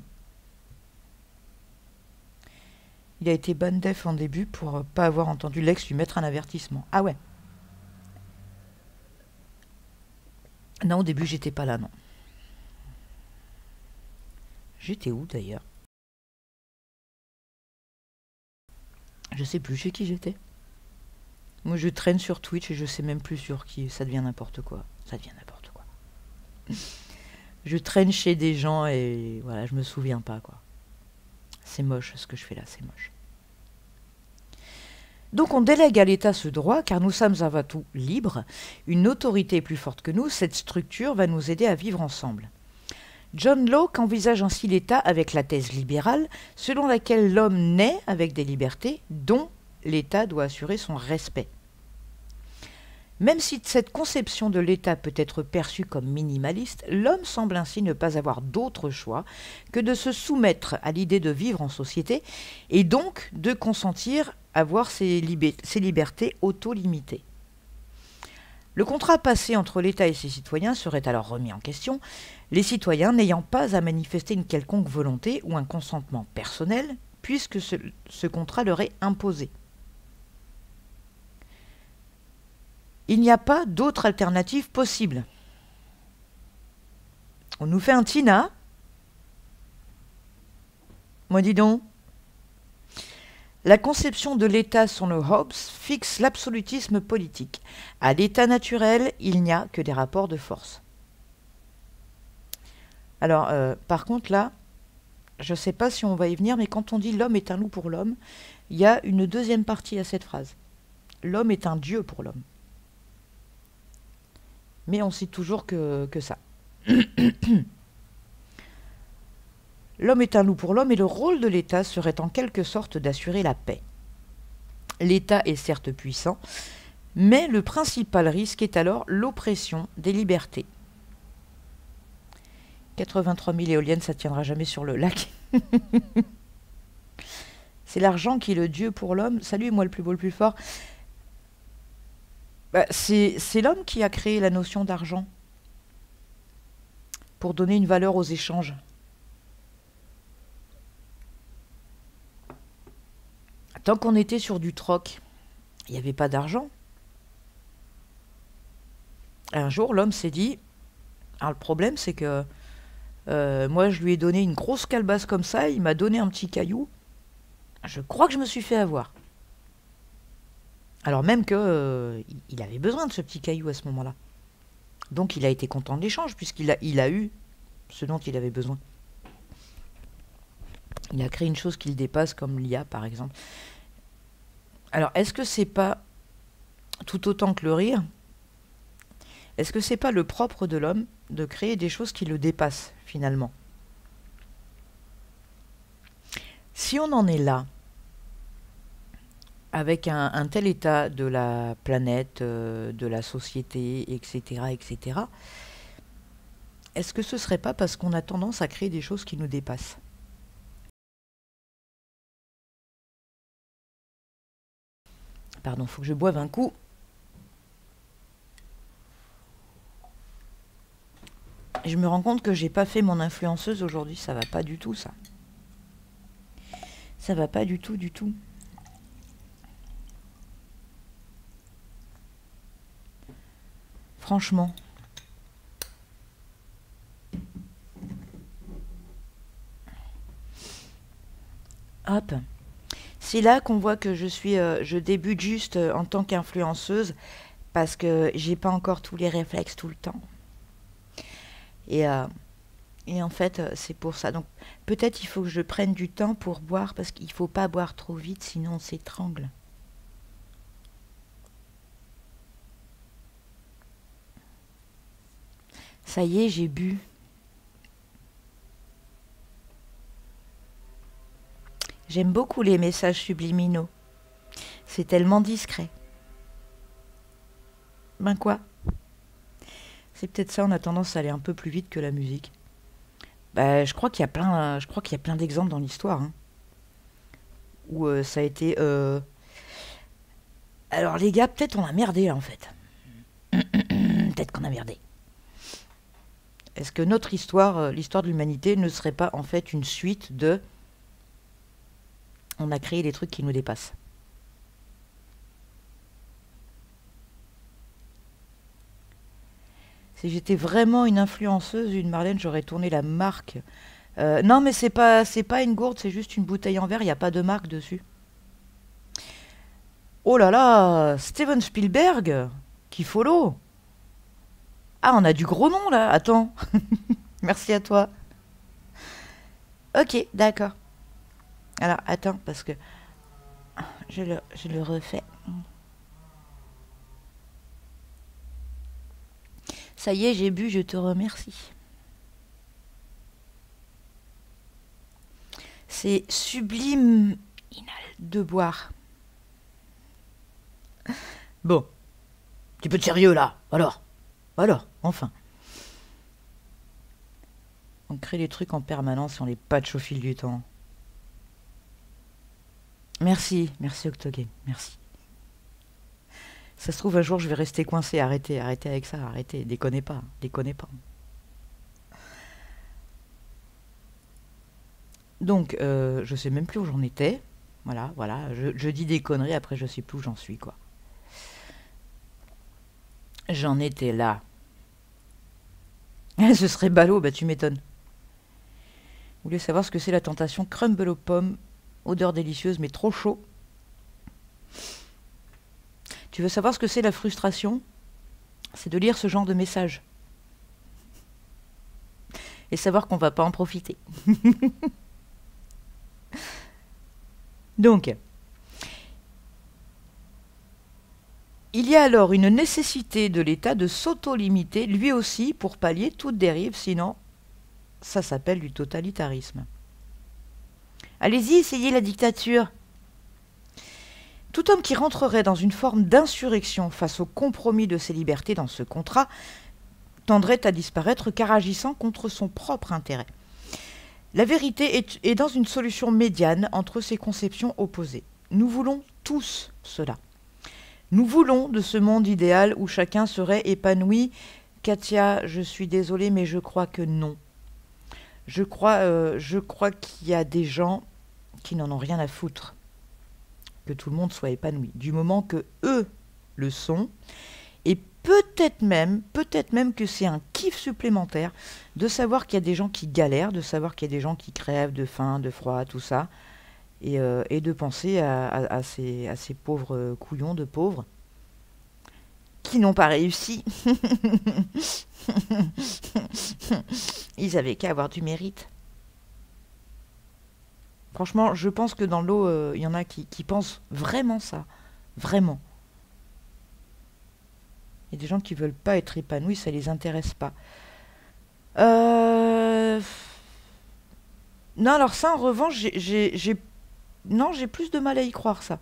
il a été ban def en début pour pas avoir entendu l'ex lui mettre un avertissement. Ah ouais. Non, au début, j'étais pas là, non. J'étais où, d'ailleurs? Je sais plus chez qui j'étais. Moi, je traîne sur Twitch et je sais même plus sur qui. Ça devient n'importe quoi. Ça devient n'importe quoi. Je traîne chez des gens et voilà, je me souviens pas, quoi. C'est moche ce que je fais là, c'est moche. Donc on délègue à l'État ce droit, car nous sommes avant tout libres. Une autorité est plus forte que nous, cette structure va nous aider à vivre ensemble. John Locke envisage ainsi l'État avec la thèse libérale, selon laquelle l'homme naît avec des libertés dont l'État doit assurer son respect. Même si cette conception de l'État peut être perçue comme minimaliste, l'homme semble ainsi ne pas avoir d'autre choix que de se soumettre à l'idée de vivre en société et donc de consentir à voir ses libertés auto-limitées. Le contrat passé entre l'État et ses citoyens serait alors remis en question, les citoyens n'ayant pas à manifester une quelconque volonté ou un consentement personnel, puisque ce contrat leur est imposé. Il n'y a pas d'autre alternative possible. On nous fait un Tina. Moi dis donc. La conception de l'État selon Hobbes fixe l'absolutisme politique. À l'état naturel, il n'y a que des rapports de force. Alors, par contre, là, je ne sais pas si on va y venir, mais quand on dit l'homme est un loup pour l'homme, il y a une deuxième partie à cette phrase. L'homme est un dieu pour l'homme. Mais on cite toujours que ça. L'homme est un loup pour l'homme et le rôle de l'État serait en quelque sorte d'assurer la paix. L'État est certes puissant, mais le principal risque est alors l'oppression des libertés. 83 000 éoliennes, ça ne tiendra jamais sur le lac. C'est l'argent qui est le dieu pour l'homme. Salut, moi le plus beau, le plus fort. Bah, c'est l'homme qui a créé la notion d'argent pour donner une valeur aux échanges. Tant qu'on était sur du troc, il n'y avait pas d'argent. Un jour, l'homme s'est dit, alors le problème c'est que moi je lui ai donné une grosse calebasse comme ça, il m'a donné un petit caillou, je crois que je me suis fait avoir. Alors même que il avait besoin de ce petit caillou à ce moment-là. Donc il a été content de l'échange puisqu'il a eu ce dont il avait besoin. Il a créé une chose qui le dépasse comme l'IA par exemple. Alors, est-ce que c'est pas, tout autant que le rire, est-ce que c'est pas le propre de l'homme de créer des choses qui le dépassent, finalement? Si on en est là, avec un tel état de la planète, de la société, etc., etc., est-ce que ce serait pas parce qu'on a tendance à créer des choses qui nous dépassent? Pardon, faut que je boive un coup. Et je me rends compte que j'ai pas fait mon influenceuse aujourd'hui, ça va pas du tout ça. Ça va pas du tout, du tout. Franchement. Hop. C'est là qu'on voit que je débute juste en tant qu'influenceuse parce que j'ai pas encore tous les réflexes tout le temps. Et en fait, c'est pour ça. Donc, peut-être il faut que je prenne du temps pour boire, parce qu'il ne faut pas boire trop vite, sinon on s'étrangle. Ça y est, j'ai bu. J'aime beaucoup les messages subliminaux. C'est tellement discret. Ben quoi? C'est peut-être ça, on a tendance à aller un peu plus vite que la musique. Je crois qu'il y a plein d'exemples dans l'histoire, hein, où ça a été... Alors les gars, peut-être on a merdé là en fait. Peut-être qu'on a merdé. Est-ce que notre histoire, l'histoire de l'humanité, ne serait pas en fait une suite de... On a créé des trucs qui nous dépassent. Si j'étais vraiment une influenceuse, une Marlène, j'aurais tourné la marque. Non, mais c'est pas une gourde, c'est juste une bouteille en verre, il n'y a pas de marque dessus. Oh là là, Steven Spielberg, qui follow. Ah, on a du gros nom là, attends. Merci à toi. Ok, d'accord. Alors, attends, parce que je le refais. Ça y est, j'ai bu, je te remercie. C'est sublime de boire. Bon. Petit peu de sérieux là. Alors, enfin. On crée des trucs en permanence et on les patch au fil du temps. Merci Octogame, merci. Ça se trouve un jour je vais rester coincé, arrêtez avec ça, arrêtez, déconnez pas. Donc, je sais même plus où j'en étais. Voilà, je dis des conneries, après je sais plus où j'en suis, quoi. J'en étais là. Ce serait ballot, bah tu m'étonnes. Vous voulez savoir ce que c'est la tentation crumble aux pommes, odeur délicieuse mais trop chaud. Tu veux savoir ce que c'est la frustration? C'est de lire ce genre de message. Et savoir qu'on va pas en profiter. Donc, il y a alors une nécessité de l'État de s'auto-limiter, lui aussi, pour pallier toute dérive, sinon, ça s'appelle du totalitarisme. Allez-y, essayez la dictature. Tout homme qui rentrerait dans une forme d'insurrection face au compromis de ses libertés dans ce contrat tendrait à disparaître car agissant contre son propre intérêt. La vérité est dans une solution médiane entre ces conceptions opposées. Nous voulons tous cela. Nous voulons de ce monde idéal où chacun serait épanoui. Katia, je suis désolée, mais je crois que non. Je crois qu'il y a des gens qui n'en ont rien à foutre que tout le monde soit épanoui, du moment que eux le sont, et peut-être même que c'est un kiff supplémentaire de savoir qu'il y a des gens qui galèrent, de savoir qu'il y a des gens qui crèvent de faim, de froid, tout ça, et de penser à ces pauvres couillons de pauvres qui n'ont pas réussi. Ils avaient qu'à avoir du mérite. Franchement, je pense que dans l'eau, il y en a qui pensent vraiment ça. Vraiment. Il y a des gens qui veulent pas être épanouis, ça les intéresse pas. Non, alors ça, en revanche, j'ai plus de mal à y croire, ça.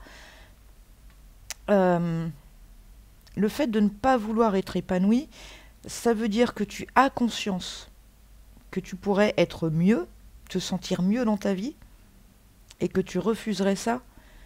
Le fait de ne pas vouloir être épanoui, ça veut dire que tu as conscience que tu pourrais être mieux, te sentir mieux dans ta vie, et que tu refuserais ça?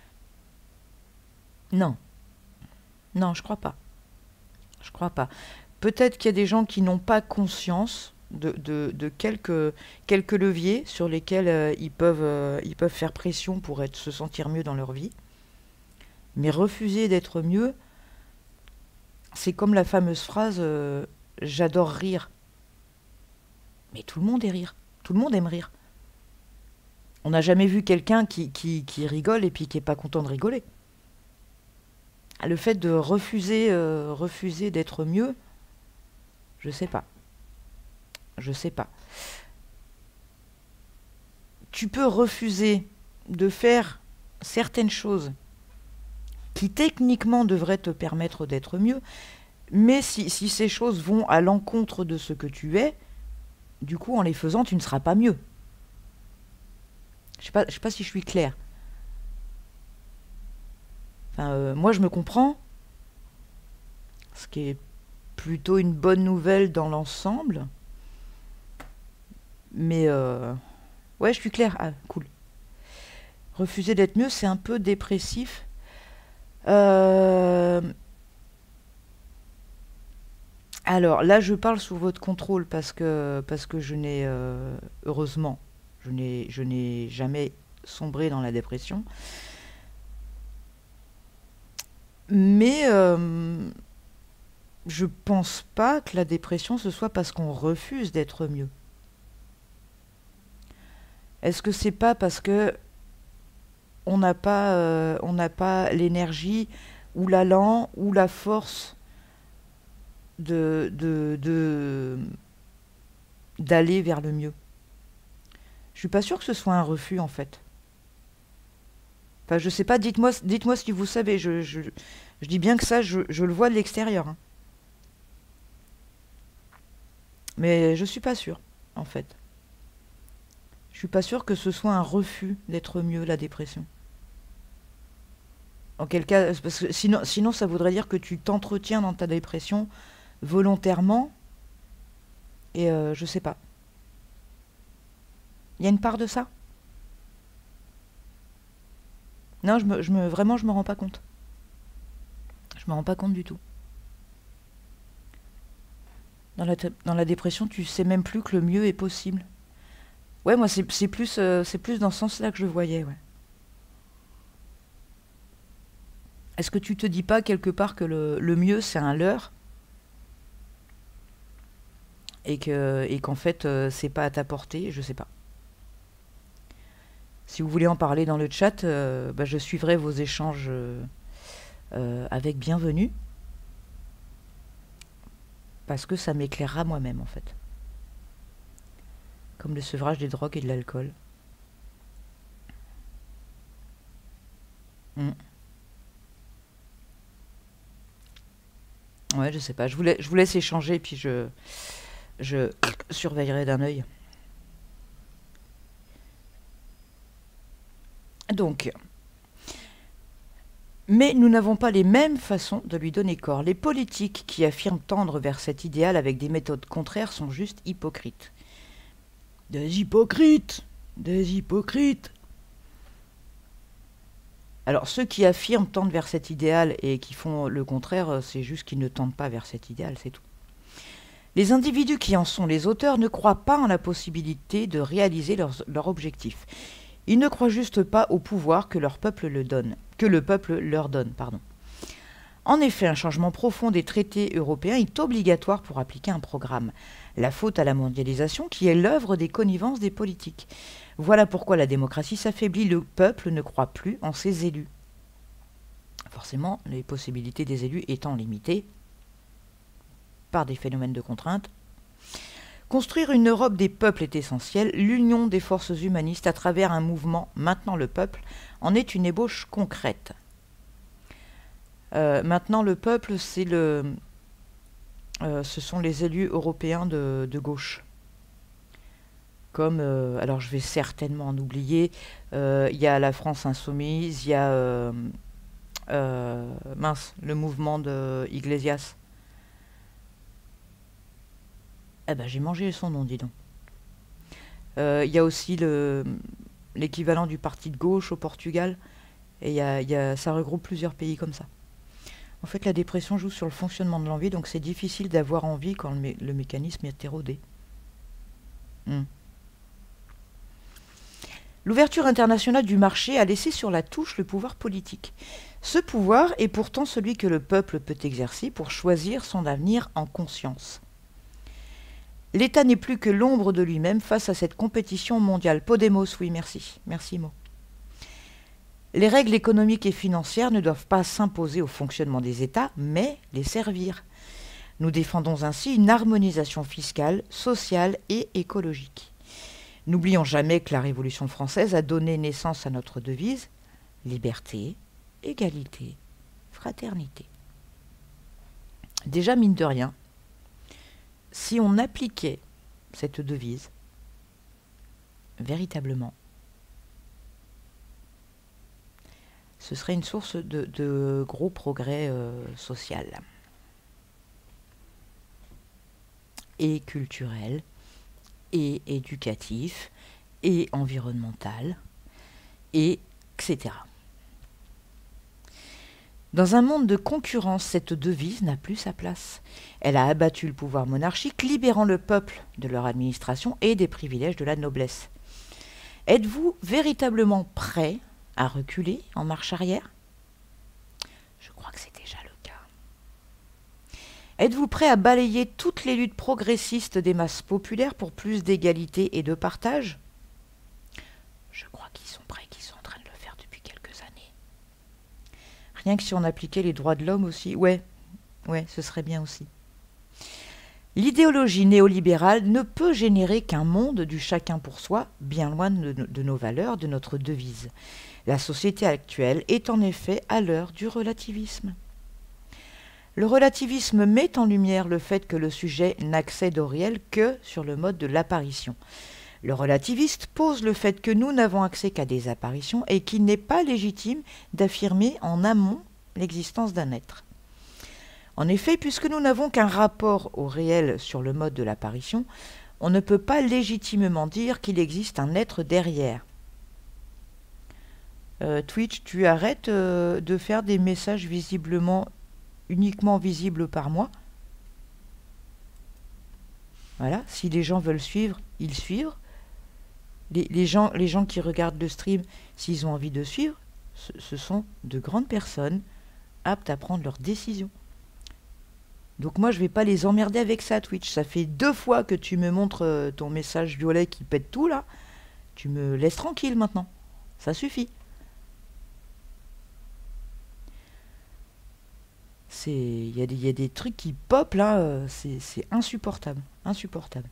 Non. Non, je crois pas. Je crois pas. Peut-être qu'il y a des gens qui n'ont pas conscience de quelques leviers sur lesquels ils peuvent faire pression pour se sentir mieux dans leur vie. Mais refuser d'être mieux, c'est comme la fameuse phrase « j'adore rire ». Mais tout le monde aime rire. Tout le monde aime rire. On n'a jamais vu quelqu'un qui rigole et puis qui n'est pas content de rigoler. Le fait de refuser d'être mieux, je sais pas. Je sais pas. Tu peux refuser de faire certaines choses qui techniquement devraient te permettre d'être mieux, mais si ces choses vont à l'encontre de ce que tu es, du coup, en les faisant, tu ne seras pas mieux. Je sais pas si je suis claire. Enfin, moi, je me comprends, ce qui est plutôt une bonne nouvelle dans l'ensemble. Mais, ouais, je suis claire. Ah, cool. Refuser d'être mieux, c'est un peu dépressif. Alors, là, je parle sous votre contrôle parce que je n'ai, heureusement, je n'ai jamais sombré dans la dépression. Mais je pense pas que la dépression, ce soit parce qu'on refuse d'être mieux. Est-ce que c'est pas parce que on n'a pas l'énergie ou l'allant ou la force d'aller vers le mieux? Je suis pas sûre que ce soit un refus, en fait. Enfin, je sais pas, dites-moi si vous savez. Je dis bien que ça, je le vois de l'extérieur. Hein. Mais je suis pas sûre, en fait. Je suis pas sûre que ce soit un refus d'être mieux, la dépression. En quel cas, parce que sinon ça voudrait dire que tu t'entretiens dans ta dépression volontairement, et je sais pas. Il y a une part de ça? Non, vraiment, je me rends pas compte. Je me rends pas compte du tout. Dans la dépression, tu sais même plus que le mieux est possible. Ouais, moi, c'est plus dans ce sens-là que je le voyais, ouais. Est-ce que tu te dis pas quelque part que le mieux, c'est un leurre? Et qu'en fait, c'est pas à ta portée? Je sais pas. Si vous voulez en parler dans le chat, je suivrai vos échanges avec bienvenue. Parce que ça m'éclairera moi-même, en fait. Comme le sevrage des drogues et de l'alcool. Ouais, je sais pas. Je vous laisse échanger, puis je surveillerai d'un œil. Donc, mais nous n'avons pas les mêmes façons de lui donner corps. Les politiques qui affirment tendre vers cet idéal avec des méthodes contraires sont juste hypocrites. Des hypocrites! Des hypocrites! Alors, ceux qui affirment tendre vers cet idéal et qui font le contraire, c'est juste qu'ils ne tendent pas vers cet idéal, c'est tout. Les individus qui en sont les auteurs ne croient pas en la possibilité de réaliser leur objectif. Ils ne croient juste pas au pouvoir que le peuple leur donne. En effet, un changement profond des traités européens est obligatoire pour appliquer un programme. La faute à la mondialisation qui est l'œuvre des connivences des politiques. Voilà pourquoi la démocratie s'affaiblit, le peuple ne croit plus en ses élus. Forcément, les possibilités des élus étant limitées par des phénomènes de contrainte. Construire une Europe des peuples est essentiel. L'union des forces humanistes à travers un mouvement Maintenant le peuple en est une ébauche concrète. Maintenant le peuple, c'est ce sont les élus européens de gauche. Comme, alors je vais certainement en oublier, il y a la France Insoumise, il y a le mouvement de Iglesias. Eh ben, j'ai mangé son nom, dis donc. Il y a aussi l'équivalent du parti de gauche au Portugal. Et ça regroupe plusieurs pays comme ça. En fait, la dépression joue sur le fonctionnement de l'envie, donc c'est difficile d'avoir envie quand le mécanisme est érodé. L'ouverture internationale du marché a laissé sur la touche le pouvoir politique. Ce pouvoir est pourtant celui que le peuple peut exercer pour choisir son avenir en conscience. L'État n'est plus que l'ombre de lui-même face à cette compétition mondiale. Podemos, oui, merci. Merci, Mo. Les règles économiques et financières ne doivent pas s'imposer au fonctionnement des États, mais les servir. Nous défendons ainsi une harmonisation fiscale, sociale et écologique. N'oublions jamais que la Révolution française a donné naissance à notre devise « Liberté, égalité, fraternité ». Déjà, mine de rien, si on appliquait cette devise, véritablement, ce serait une source de gros progrès social et culturel et éducatif et environnemental, et etc. Dans un monde de concurrence, cette devise n'a plus sa place. Elle a abattu le pouvoir monarchique, libérant le peuple de leur administration et des privilèges de la noblesse. Êtes-vous véritablement prêt à reculer en marche arrière? Je crois que c'est déjà le cas. Êtes-vous prêt à balayer toutes les luttes progressistes des masses populaires pour plus d'égalité et de partage? Je crois qu'ils sont prêts, qu'ils sont en train de le faire depuis quelques années. Rien que si on appliquait les droits de l'homme aussi, ouais, ce serait bien aussi. L'idéologie néolibérale ne peut générer qu'un monde du chacun pour soi, bien loin de nos valeurs, de notre devise. La société actuelle est en effet à l'heure du relativisme. Le relativisme met en lumière le fait que le sujet n'accède au réel que sur le mode de l'apparition. Le relativiste pose le fait que nous n'avons accès qu'à des apparitions et qu'il n'est pas légitime d'affirmer en amont l'existence d'un être. En effet, puisque nous n'avons qu'un rapport au réel sur le mode de l'apparition, on ne peut pas légitimement dire qu'il existe un être derrière. Twitch, tu arrêtes de faire des messages uniquement visibles par moi. Voilà, si les gens veulent suivre, ils suivent. Les gens qui regardent le stream, s'ils ont envie de suivre, ce sont de grandes personnes aptes à prendre leurs décisions. Donc moi, je vais pas les emmerder avec ça, Twitch. Ça fait 2 fois que tu me montres ton message violet qui pète tout, là. Tu me laisses tranquille, maintenant. Ça suffit. Il y a des trucs qui pop, là. C'est insupportable. Insupportable.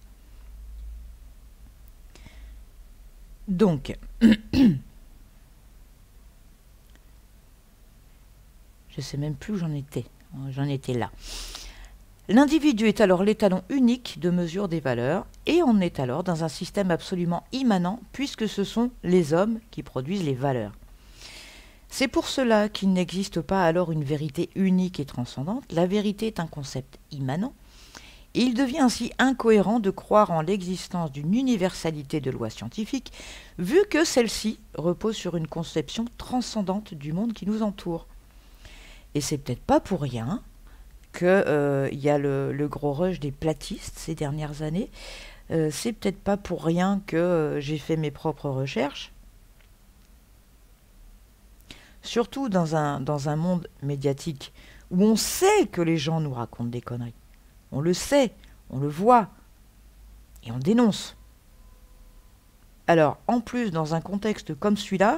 Donc... je sais même plus où j'en étais. J'en étais là. L'individu est alors l'étalon unique de mesure des valeurs et on est alors dans un système absolument immanent puisque ce sont les hommes qui produisent les valeurs. C'est pour cela qu'il n'existe pas alors une vérité unique et transcendante. La vérité est un concept immanent et il devient ainsi incohérent de croire en l'existence d'une universalité de lois scientifiques vu que celle-ci repose sur une conception transcendante du monde qui nous entoure. Et c'est peut-être pas pour rien qu'il y a le gros rush des platistes ces dernières années. C'est peut-être pas pour rien que j'ai fait mes propres recherches. Surtout dans un monde médiatique où on sait que les gens nous racontent des conneries. On le sait, on le voit, et on dénonce. Alors, en plus, dans un contexte comme celui-là,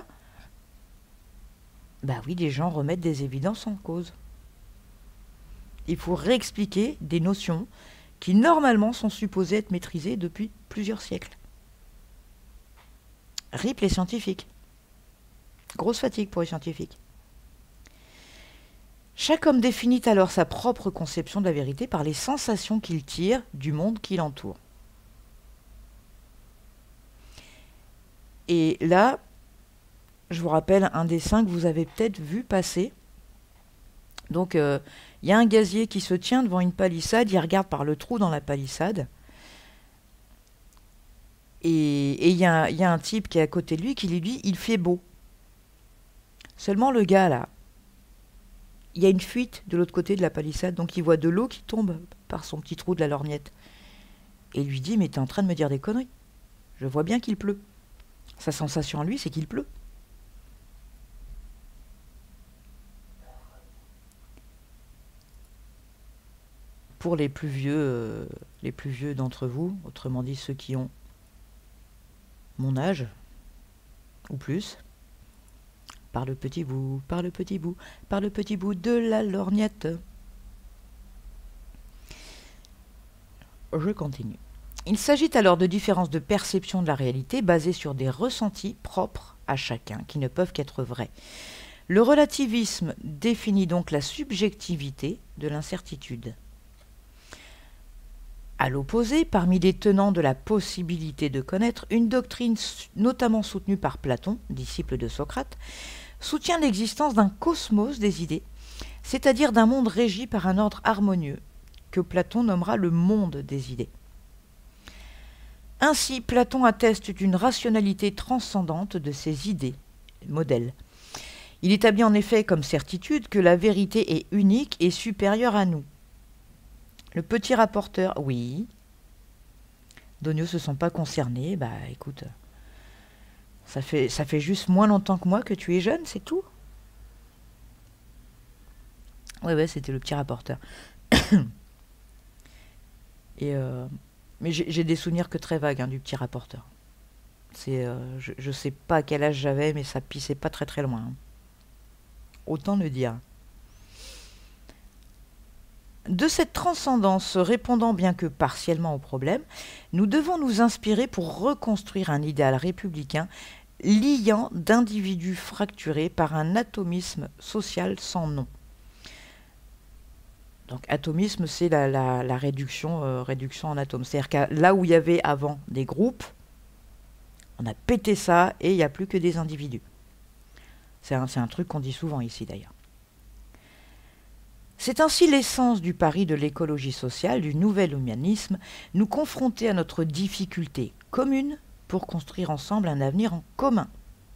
bah oui, les gens remettent des évidences en cause. Il faut réexpliquer des notions qui normalement sont supposées être maîtrisées depuis plusieurs siècles. RIP les scientifiques. Grosse fatigue pour les scientifiques. Chaque homme définit alors sa propre conception de la vérité par les sensations qu'il tire du monde qui l'entoure. Et là, je vous rappelle un dessin que vous avez peut-être vu passer. Donc, il y a un gazier qui se tient devant une palissade, il regarde par le trou dans la palissade. Et il y a un type qui est à côté de lui qui lui dit « il fait beau ». Seulement le gars là, il y a une fuite de l'autre côté de la palissade, donc il voit de l'eau qui tombe par son petit trou de la lorgnette. Et il lui dit « mais t'es en train de me dire des conneries. Je vois bien qu'il pleut. » Sa sensation à lui, c'est qu'il pleut. Pour les plus vieux d'entre vous, autrement dit ceux qui ont mon âge, ou plus, par le petit bout, par le petit bout, par le petit bout de la lorgnette. Je continue. Il s'agit alors de différences de perception de la réalité basées sur des ressentis propres à chacun qui ne peuvent qu'être vrais. Le relativisme définit donc la subjectivité de l'incertitude. À l'opposé, parmi les tenants de la possibilité de connaître, une doctrine notamment soutenue par Platon, disciple de Socrate, soutient l'existence d'un cosmos des idées, c'est-à-dire d'un monde régi par un ordre harmonieux, que Platon nommera le monde des idées. Ainsi, Platon atteste d'une rationalité transcendante de ses idées, modèles. Il établit en effet comme certitude que la vérité est unique et supérieure à nous. Le petit rapporteur, oui. Donio se sent pas concerné. Bah écoute, ça fait juste moins longtemps que moi que tu es jeune, c'est tout. Ouais, c'était le petit rapporteur. Mais j'ai des souvenirs que très vagues du petit rapporteur. Je sais pas à quel âge j'avais, mais ça pissait pas très très loin. Autant le dire. De cette transcendance répondant bien que partiellement au problème, nous devons nous inspirer pour reconstruire un idéal républicain liant d'individus fracturés par un atomisme social sans nom. Donc atomisme, c'est la réduction en atomes. C'est-à-dire que là où il y avait avant des groupes, on a pété ça et il n'y a plus que des individus. C'est un truc qu'on dit souvent ici d'ailleurs. C'est ainsi l'essence du pari de l'écologie sociale, du nouvel humanisme, nous confronter à notre difficulté commune pour construire ensemble un avenir en commun.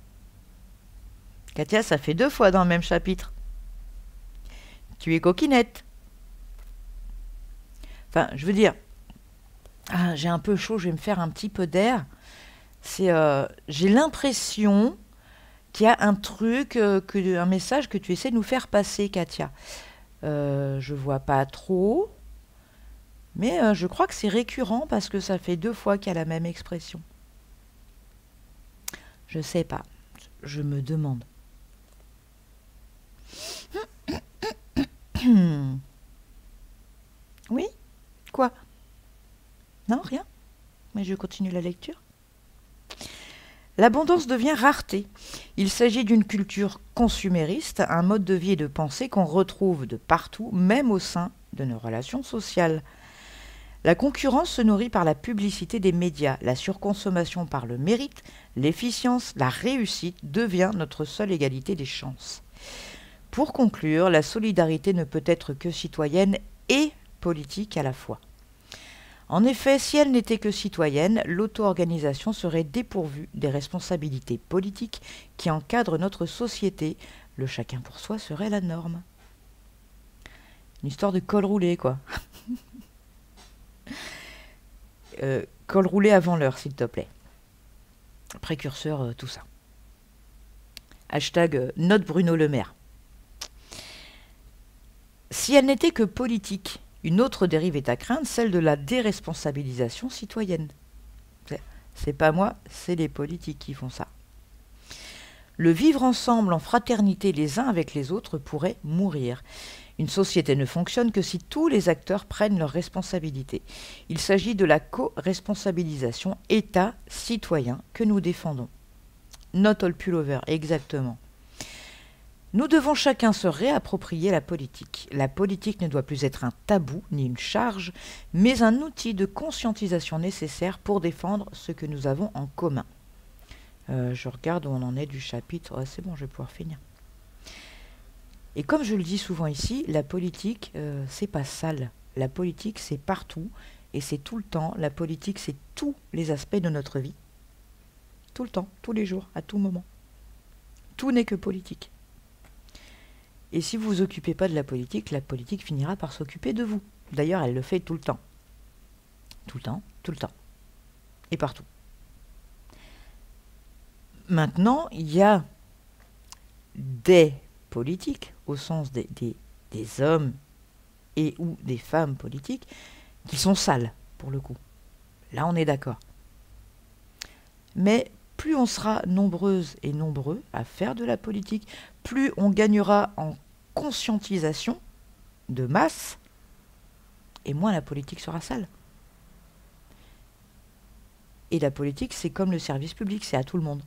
Katia, ça fait 2 fois dans le même chapitre. Tu es coquinette. Enfin, je veux dire, j'ai un peu chaud, je vais me faire un petit peu d'air. J'ai l'impression qu'il y a un truc, un message que tu essaies de nous faire passer, Katia. Je vois pas trop, mais je crois que c'est récurrent parce que ça fait 2 fois qu'il y a la même expression. Je sais pas, je me demande. Oui? Quoi? Non, rien? Mais je continue la lecture. L'abondance devient rareté. Il s'agit d'une culture consumériste, un mode de vie et de pensée qu'on retrouve de partout, même au sein de nos relations sociales. La concurrence se nourrit par la publicité des médias, la surconsommation par le mérite, l'efficience, la réussite devient notre seule égalité des chances. Pour conclure, la solidarité ne peut être que citoyenne et politique à la fois. En effet, si elle n'était que citoyenne, l'auto-organisation serait dépourvue des responsabilités politiques qui encadrent notre société. Le chacun pour soi serait la norme. Une histoire de col roulé, quoi. Col roulé avant l'heure, s'il te plaît. Précurseur, tout ça. Hashtag note Bruno Le Maire. Si elle n'était que politique, une autre dérive est à craindre, celle de la déresponsabilisation citoyenne. C'est pas moi, c'est les politiques qui font ça. Le vivre ensemble en fraternité les uns avec les autres pourrait mourir. Une société ne fonctionne que si tous les acteurs prennent leurs responsabilités. Il s'agit de la co-responsabilisation État-citoyen que nous défendons. Not all pullover, exactement. Nous devons chacun se réapproprier la politique. La politique ne doit plus être un tabou ni une charge, mais un outil de conscientisation nécessaire pour défendre ce que nous avons en commun. Je regarde où on en est du chapitre. Oh, c'est bon, je vais pouvoir finir. Et comme je le dis souvent ici, la politique, c'est pas sale. La politique, c'est partout et c'est tout le temps. La politique, c'est tous les aspects de notre vie. Tout le temps, tous les jours, à tout moment. Tout n'est que politique. Et si vous vous occupez pas de la politique finira par s'occuper de vous. D'ailleurs, elle le fait tout le temps. Tout le temps, tout le temps. Et partout. Maintenant, il y a des politiques, au sens des hommes et ou des femmes politiques, qui sont sales, pour le coup. Là, on est d'accord. Mais plus on sera nombreuses et nombreux à faire de la politique, plus on gagnera en conscientisation de masse, et moins la politique sera sale. Et la politique, c'est comme le service public, c'est à tout le monde.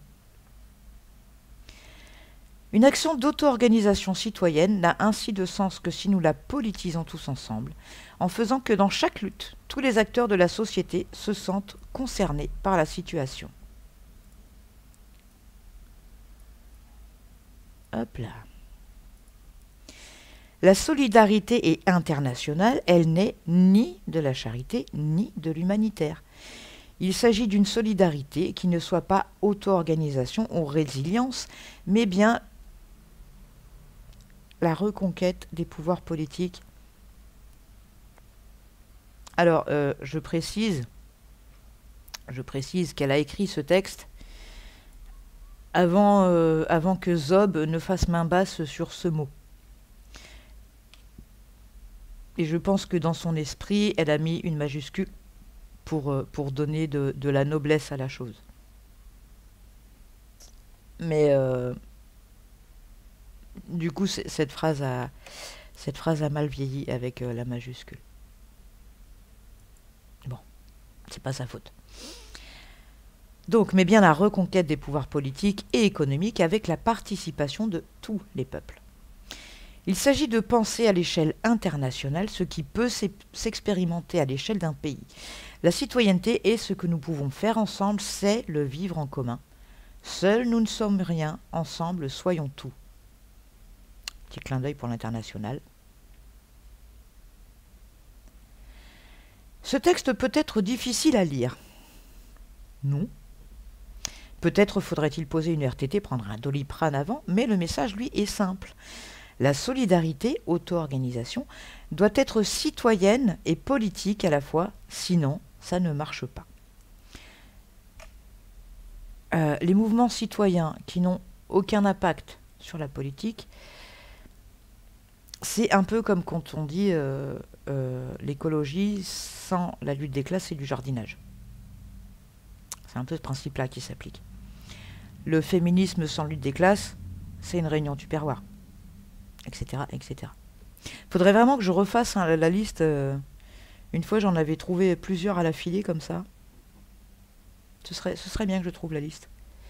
Une action d'auto-organisation citoyenne n'a ainsi de sens que si nous la politisons tous ensemble, en faisant que dans chaque lutte, tous les acteurs de la société se sentent concernés par la situation. Hop là. La solidarité est internationale, elle n'est ni de la charité ni de l'humanitaire. Il s'agit d'une solidarité qui ne soit pas auto-organisation ou résilience, mais bien la reconquête des pouvoirs politiques. Alors, je précise qu'elle a écrit ce texte avant que Zob ne fasse main basse sur ce mot. Et je pense que dans son esprit, elle a mis une majuscule pour donner de la noblesse à la chose. Mais du coup, cette phrase a mal vieilli avec la majuscule. Bon, c'est pas sa faute. Donc, mais bien la reconquête des pouvoirs politiques et économiques avec la participation de tous les peuples. Il s'agit de penser à l'échelle internationale ce qui peut s'expérimenter à l'échelle d'un pays. La citoyenneté est ce que nous pouvons faire ensemble, c'est le vivre en commun. Seuls nous ne sommes rien, ensemble soyons tout. Petit clin d'œil pour l'international. Ce texte peut être difficile à lire. Non. Peut-être faudrait-il poser une RTT, prendre un Doliprane avant, mais le message, lui, est simple. La solidarité, auto-organisation, doit être citoyenne et politique à la fois, sinon ça ne marche pas. Les mouvements citoyens qui n'ont aucun impact sur la politique, c'est un peu comme quand on dit l'écologie sans la lutte des classes, c'est du jardinage. C'est un peu ce principe-là qui s'applique. Le féminisme sans lutte des classes, c'est une réunion tupperware, etc., etc. Faudrait vraiment que je refasse la liste. Une fois, j'en avais trouvé plusieurs à l'affilée comme ça. Ce serait bien que je trouve la liste.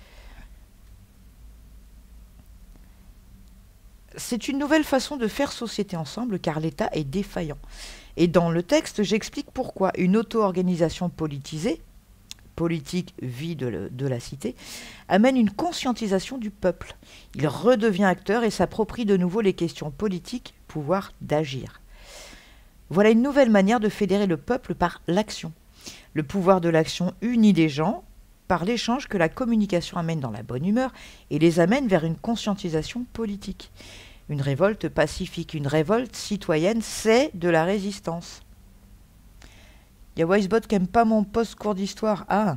C'est une nouvelle façon de faire société ensemble car l'État est défaillant. Et dans le texte, j'explique pourquoi une auto-organisation politisée, politique vie de la cité, amène une conscientisation du peuple. Il redevient acteur et s'approprie de nouveau les questions politiques, pouvoir d'agir. Voilà une nouvelle manière de fédérer le peuple par l'action. Le pouvoir de l'action unit les gens par l'échange que la communication amène dans la bonne humeur et les amène vers une conscientisation politique. Une révolte pacifique, une révolte citoyenne, c'est de la résistance. Il y a Wisebot qui n'aime pas mon post cours d'histoire. Ah.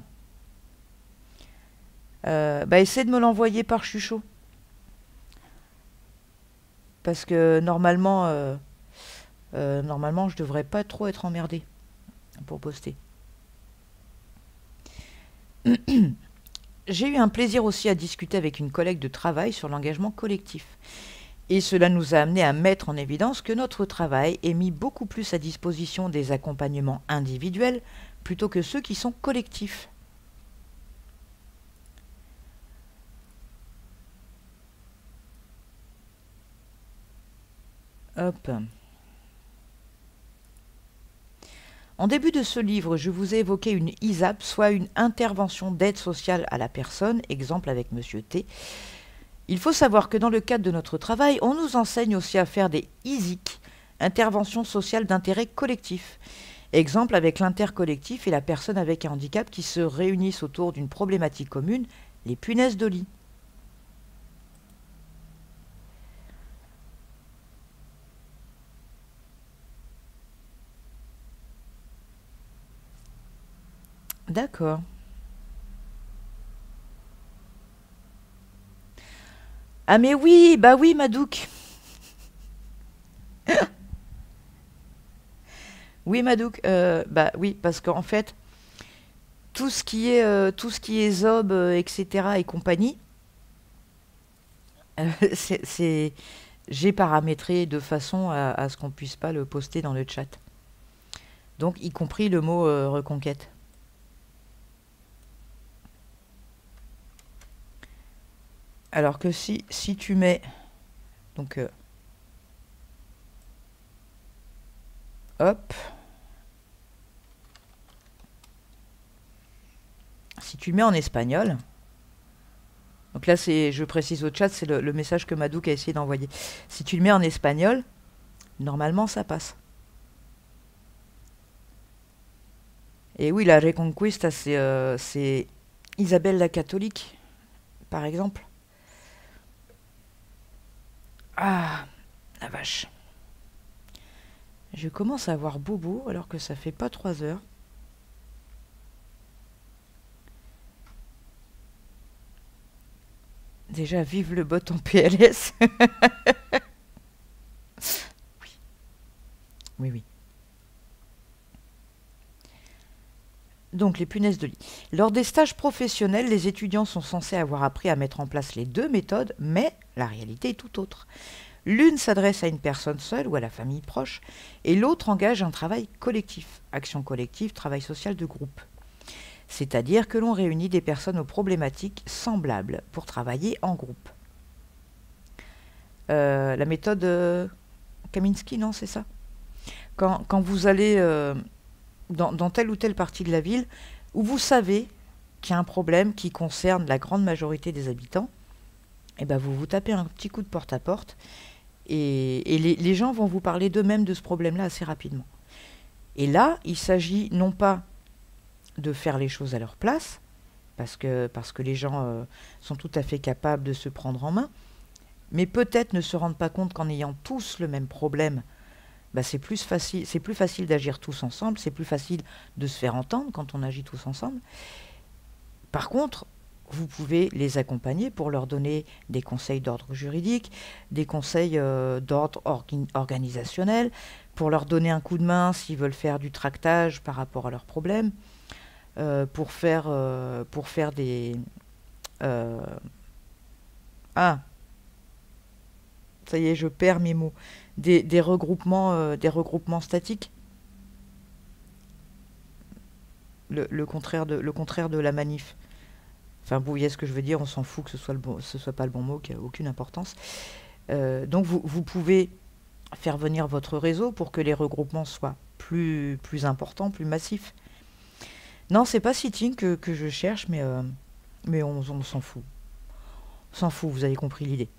Essaie de me l'envoyer par Chuchot. Parce que normalement, je devrais pas trop être emmerdé pour poster. J'ai eu un plaisir aussi à discuter avec une collègue de travail sur l'engagement collectif. Et cela nous a amené à mettre en évidence que notre travail est mis beaucoup plus à disposition des accompagnements individuels plutôt que ceux qui sont collectifs. Hop. En début de ce livre, je vous ai évoqué une ISAP, soit une intervention d'aide sociale à la personne, exemple avec Monsieur T. Il faut savoir que dans le cadre de notre travail, on nous enseigne aussi à faire des ISIC, interventions sociales d'intérêt collectif. Exemple avec l'intercollectif et la personne avec un handicap qui se réunissent autour d'une problématique commune, les punaises de lit. D'accord. Ah mais oui, bah oui, Madouk. Oui, Madouk, bah oui, parce qu'en fait, tout ce qui est Zob, etc. et compagnie, j'ai paramétré de façon à ce qu'on puisse pas le poster dans le chat. Donc, y compris le mot reconquête. Alors que si tu mets... Donc, hop. Si tu mets en espagnol... Donc là, je précise au chat, c'est le message que Madouk a essayé d'envoyer. Si tu le mets en espagnol, normalement, ça passe. Et oui, la Reconquista, c'est Isabelle la catholique, par exemple. Ah, la vache. Je commence à avoir bobo alors que ça fait pas 3 heures. Déjà, vive le bot en PLS. Oui. Oui. Donc, les punaises de lit. Lors des stages professionnels, les étudiants sont censés avoir appris à mettre en place les 2 méthodes, mais la réalité est tout autre. L'une s'adresse à une personne seule ou à la famille proche, et l'autre engage un travail collectif, action collective, travail social de groupe. C'est-à-dire que l'on réunit des personnes aux problématiques semblables pour travailler en groupe. La méthode Kaminski, non, c'est ça ? Quand vous allez dans telle ou telle partie de la ville où vous savez qu'il y a un problème qui concerne la grande majorité des habitants, et ben vous tapez un petit coup de porte-à-porte et les gens vont vous parler d'eux-mêmes de ce problème-là assez rapidement. Et là, il s'agit non pas de faire les choses à leur place, parce que les gens sont tout à fait capables de se prendre en main, mais peut-être ne se rendent pas compte qu'en ayant tous le même problème, c'est plus facile d'agir tous ensemble, c'est plus facile de se faire entendre quand on agit tous ensemble. Par contre, vous pouvez les accompagner pour leur donner des conseils d'ordre juridique, des conseils d'ordre organisationnel, pour leur donner un coup de main s'ils veulent faire du tractage par rapport à leurs problèmes, pour faire des... ça y est, je perds mes mots. Des regroupements statiques. Le contraire de la manif. Enfin, vous voyez ce que je veux dire, on s'en fout que ce soit pas le bon mot, qu'il n'y a aucune importance. Donc vous pouvez faire venir votre réseau pour que les regroupements soient plus importants, plus massifs. Non, c'est pas sitting que je cherche, mais on s'en fout. On s'en fout, vous avez compris l'idée.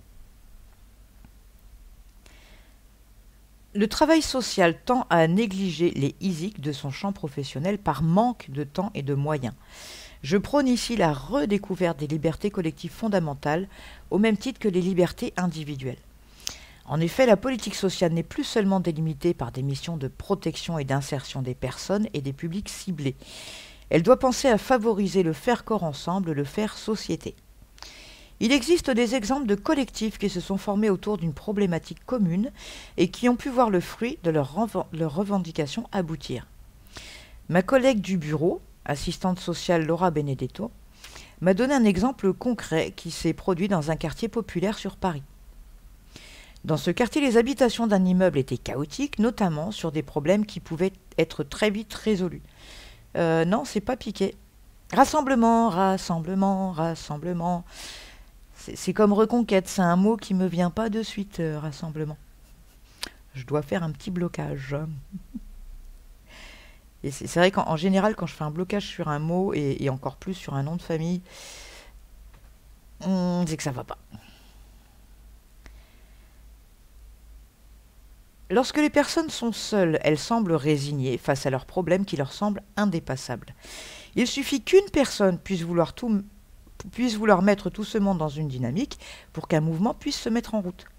Le travail social tend à négliger les ISIC de son champ professionnel par manque de temps et de moyens. Je prône ici la redécouverte des libertés collectives fondamentales, au même titre que les libertés individuelles. En effet, la politique sociale n'est plus seulement délimitée par des missions de protection et d'insertion des personnes et des publics ciblés. Elle doit penser à favoriser le faire corps ensemble, le faire société. Il existe des exemples de collectifs qui se sont formés autour d'une problématique commune et qui ont pu voir le fruit de leurs revendications aboutir. Ma collègue du bureau, assistante sociale Laura Benedetto, m'a donné un exemple concret qui s'est produit dans un quartier populaire sur Paris. Dans ce quartier, les habitations d'un immeuble étaient chaotiques, notamment sur des problèmes qui pouvaient être très vite résolus. Non, c'est pas piqué. Rassemblement, rassemblement, rassemblement. C'est comme reconquête, c'est un mot qui me vient pas de suite, rassemblement. Je dois faire un petit blocage. Et c'est vrai qu'en général, quand je fais un blocage sur un mot, et encore plus sur un nom de famille, c'est que ça va pas. Lorsque les personnes sont seules, elles semblent résignées face à leurs problèmes qui leur semblent indépassables. Il suffit qu'une personne puisse vouloir mettre tout ce monde dans une dynamique pour qu'un mouvement puisse se mettre en route.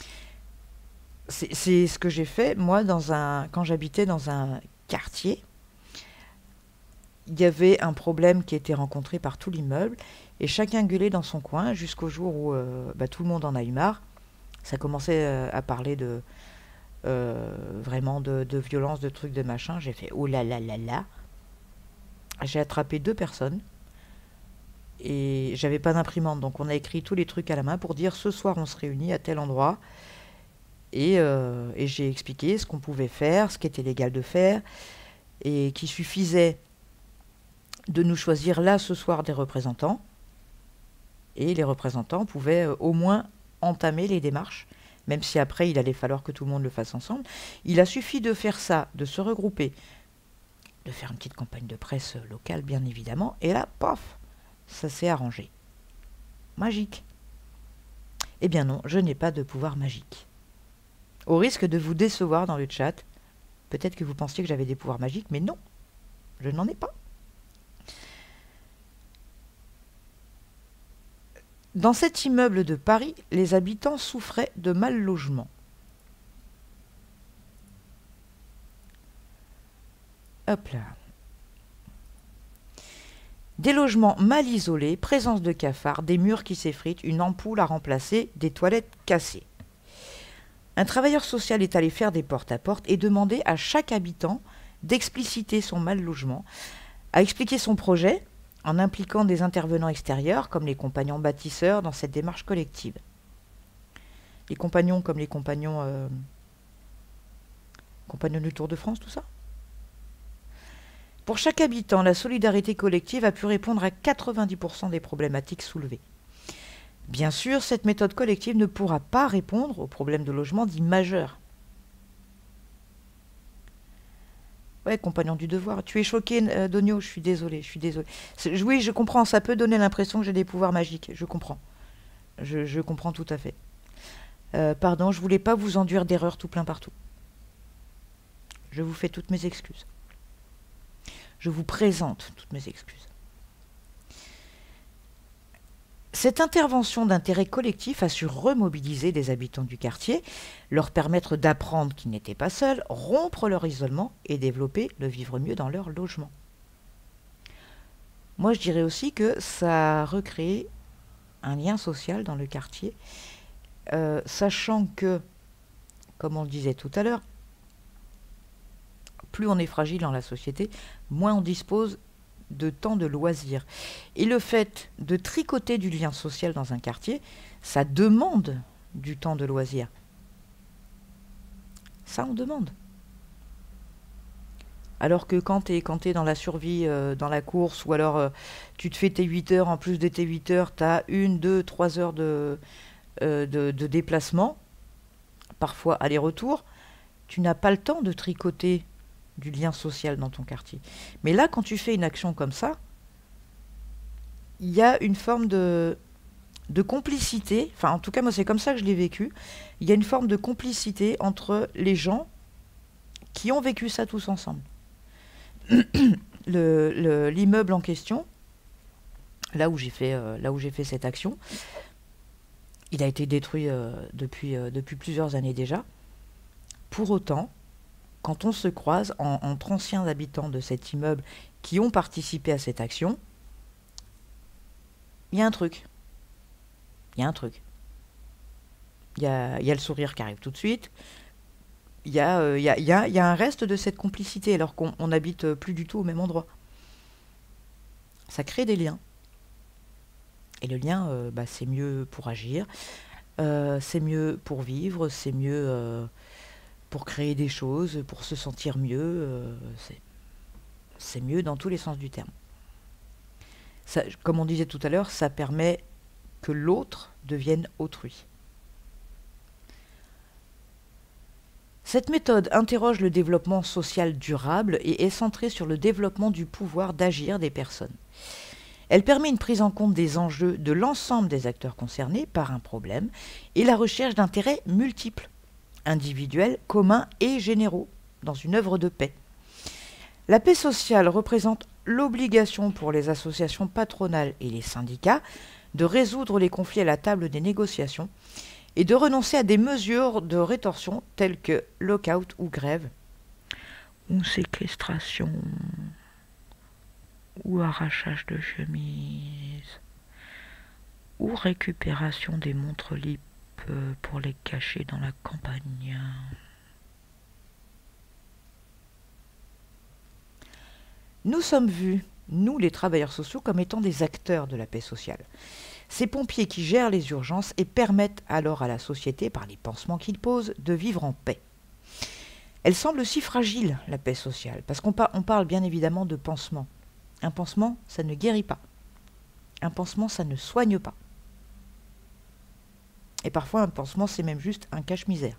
C'est ce que j'ai fait, moi, quand j'habitais dans un quartier. Il y avait un problème qui était rencontré par tout l'immeuble, et chacun gueulait dans son coin jusqu'au jour où tout le monde en a eu marre. Ça commençait à parler vraiment de violence, de trucs, de machin. J'ai fait oh là là là là. J'ai attrapé 2 personnes. Et j'avais pas d'imprimante, donc on a écrit tous les trucs à la main pour dire ce soir on se réunit à tel endroit. Et j'ai expliqué ce qu'on pouvait faire, ce qui était légal de faire, et qu'il suffisait de nous choisir là ce soir des représentants. Et les représentants pouvaient au moins entamer les démarches, même si après il allait falloir que tout le monde le fasse ensemble. Il a suffi de faire ça, de se regrouper, de faire une petite campagne de presse locale bien évidemment, et là, paf, ça s'est arrangé. Magique. Eh bien non, je n'ai pas de pouvoir magique. Au risque de vous décevoir dans le chat, peut-être que vous pensiez que j'avais des pouvoirs magiques, mais non, je n'en ai pas. Dans cet immeuble de Paris, les habitants souffraient de mal logement. Hop là. Des logements mal isolés, présence de cafards, des murs qui s'effritent, une ampoule à remplacer, des toilettes cassées. Un travailleur social est allé faire des porte-à-porte et demander à chaque habitant d'expliciter son mal logement, à expliquer son projet, en impliquant des intervenants extérieurs, comme les compagnons bâtisseurs, dans cette démarche collective. Les compagnons comme les compagnons du Tour de France, tout ça. Pour chaque habitant, la solidarité collective a pu répondre à 90% des problématiques soulevées. Bien sûr, cette méthode collective ne pourra pas répondre aux problèmes de logement dits majeurs. Ouais, compagnon du devoir. Tu es choqué, Donio, je suis désolée. Oui, je comprends, ça peut donner l'impression que j'ai des pouvoirs magiques, je comprends. Je comprends tout à fait. Pardon, je voulais pas vous enduire d'erreurs tout plein partout. Je vous fais toutes mes excuses. Je vous présente toutes mes excuses. Cette intervention d'intérêt collectif a su remobiliser des habitants du quartier, leur permettre d'apprendre qu'ils n'étaient pas seuls, rompre leur isolement et développer le vivre mieux dans leur logement. Moi, je dirais aussi que ça a recréé un lien social dans le quartier, sachant que, comme on le disait tout à l'heure, plus on est fragile dans la société, moins on dispose de temps de loisirs. Et le fait de tricoter du lien social dans un quartier, ça demande du temps de loisirs. Ça, on demande. Alors que quand t'es dans la survie, dans la course, ou alors tu te fais tes 8 heures, en plus de tes 8 heures, tu as 1, 2, 3 heures de déplacement, parfois aller-retour, tu n'as pas le temps de tricoter du lien social dans ton quartier. Mais là, quand tu fais une action comme ça, il y a une forme de complicité, enfin en tout cas moi c'est comme ça que je l'ai vécu, il y a une forme de complicité entre les gens qui ont vécu ça tous ensemble. L'immeuble en question, là où j'ai fait cette action, il a été détruit depuis plusieurs années déjà. Pour autant, quand on se croise entre anciens habitants de cet immeuble qui ont participé à cette action, il y a un truc. Il y a le sourire qui arrive tout de suite. Il y a un reste de cette complicité alors qu'on n'habite plus du tout au même endroit. Ça crée des liens. Et le lien, c'est mieux pour agir, c'est mieux pour vivre, c'est mieux pour créer des choses, pour se sentir mieux. C'est mieux dans tous les sens du terme. Ça, comme on disait tout à l'heure, ça permet que l'autre devienne autrui. Cette méthode interroge le développement social durable et est centrée sur le développement du pouvoir d'agir des personnes. Elle permet une prise en compte des enjeux de l'ensemble des acteurs concernés par un problème et la recherche d'intérêts multiples, individuels, communs et généraux, dans une œuvre de paix. La paix sociale représente l'obligation pour les associations patronales et les syndicats de résoudre les conflits à la table des négociations et de renoncer à des mesures de rétorsion telles que lock-out ou grève, ou séquestration, ou arrachage de chemise, ou récupération des montres LIP pour les cacher dans la campagne. Nous sommes vus, nous les travailleurs sociaux, comme étant des acteurs de la paix sociale. Ces pompiers qui gèrent les urgences et permettent alors à la société, par les pansements qu'ils posent, de vivre en paix. Elle semble si fragile, la paix sociale, parce qu'on parle bien évidemment de pansement. Un pansement, ça ne guérit pas. Un pansement, ça ne soigne pas. Et parfois, un pansement, c'est même juste un cache-misère.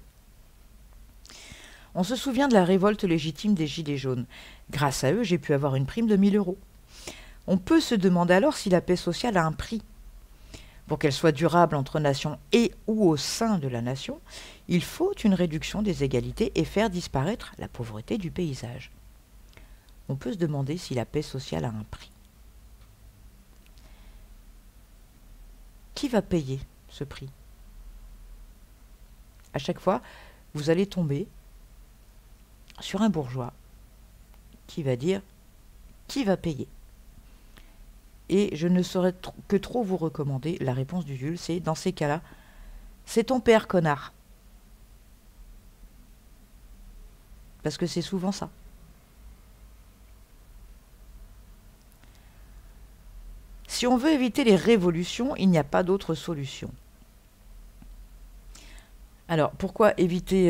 On se souvient de la révolte légitime des Gilets jaunes. Grâce à eux, j'ai pu avoir une prime de 1 000 €. On peut se demander alors si la paix sociale a un prix. Pour qu'elle soit durable entre nations et ou au sein de la nation, il faut une réduction des égalités et faire disparaître la pauvreté du paysage. On peut se demander si la paix sociale a un prix. Qui va payer ce prix? À chaque fois, vous allez tomber sur un bourgeois qui va dire qui va payer. Et je ne saurais que trop vous recommander la réponse du Jules, c'est dans ces cas-là, c'est ton père, connard. Parce que c'est souvent ça. Si on veut éviter les révolutions, il n'y a pas d'autre solution. Alors, pourquoi éviter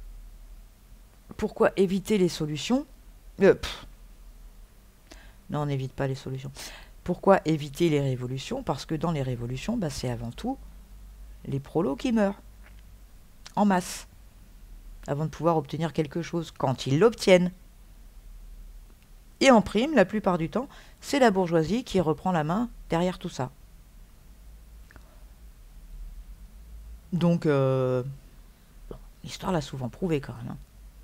les solutions? Non, on n'évite pas les solutions. Pourquoi éviter les révolutions? Parce que dans les révolutions, c'est avant tout les prolos qui meurent. En masse. Avant de pouvoir obtenir quelque chose. Quand ils l'obtiennent. Et en prime, la plupart du temps, c'est la bourgeoisie qui reprend la main derrière tout ça. Donc, l'histoire l'a souvent prouvé quand même.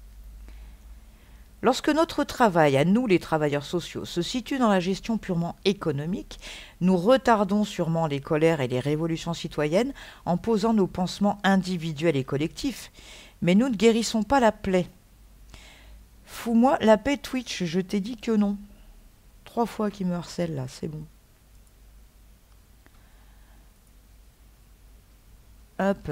Lorsque notre travail, à nous les travailleurs sociaux, se situe dans la gestion purement économique, nous retardons sûrement les colères et les révolutions citoyennes en posant nos pansements individuels et collectifs, mais nous ne guérissons pas la plaie. Fous-moi la paix Twitch, je t'ai dit que non. 3 fois qu'il me harcèle là, c'est bon. Hop.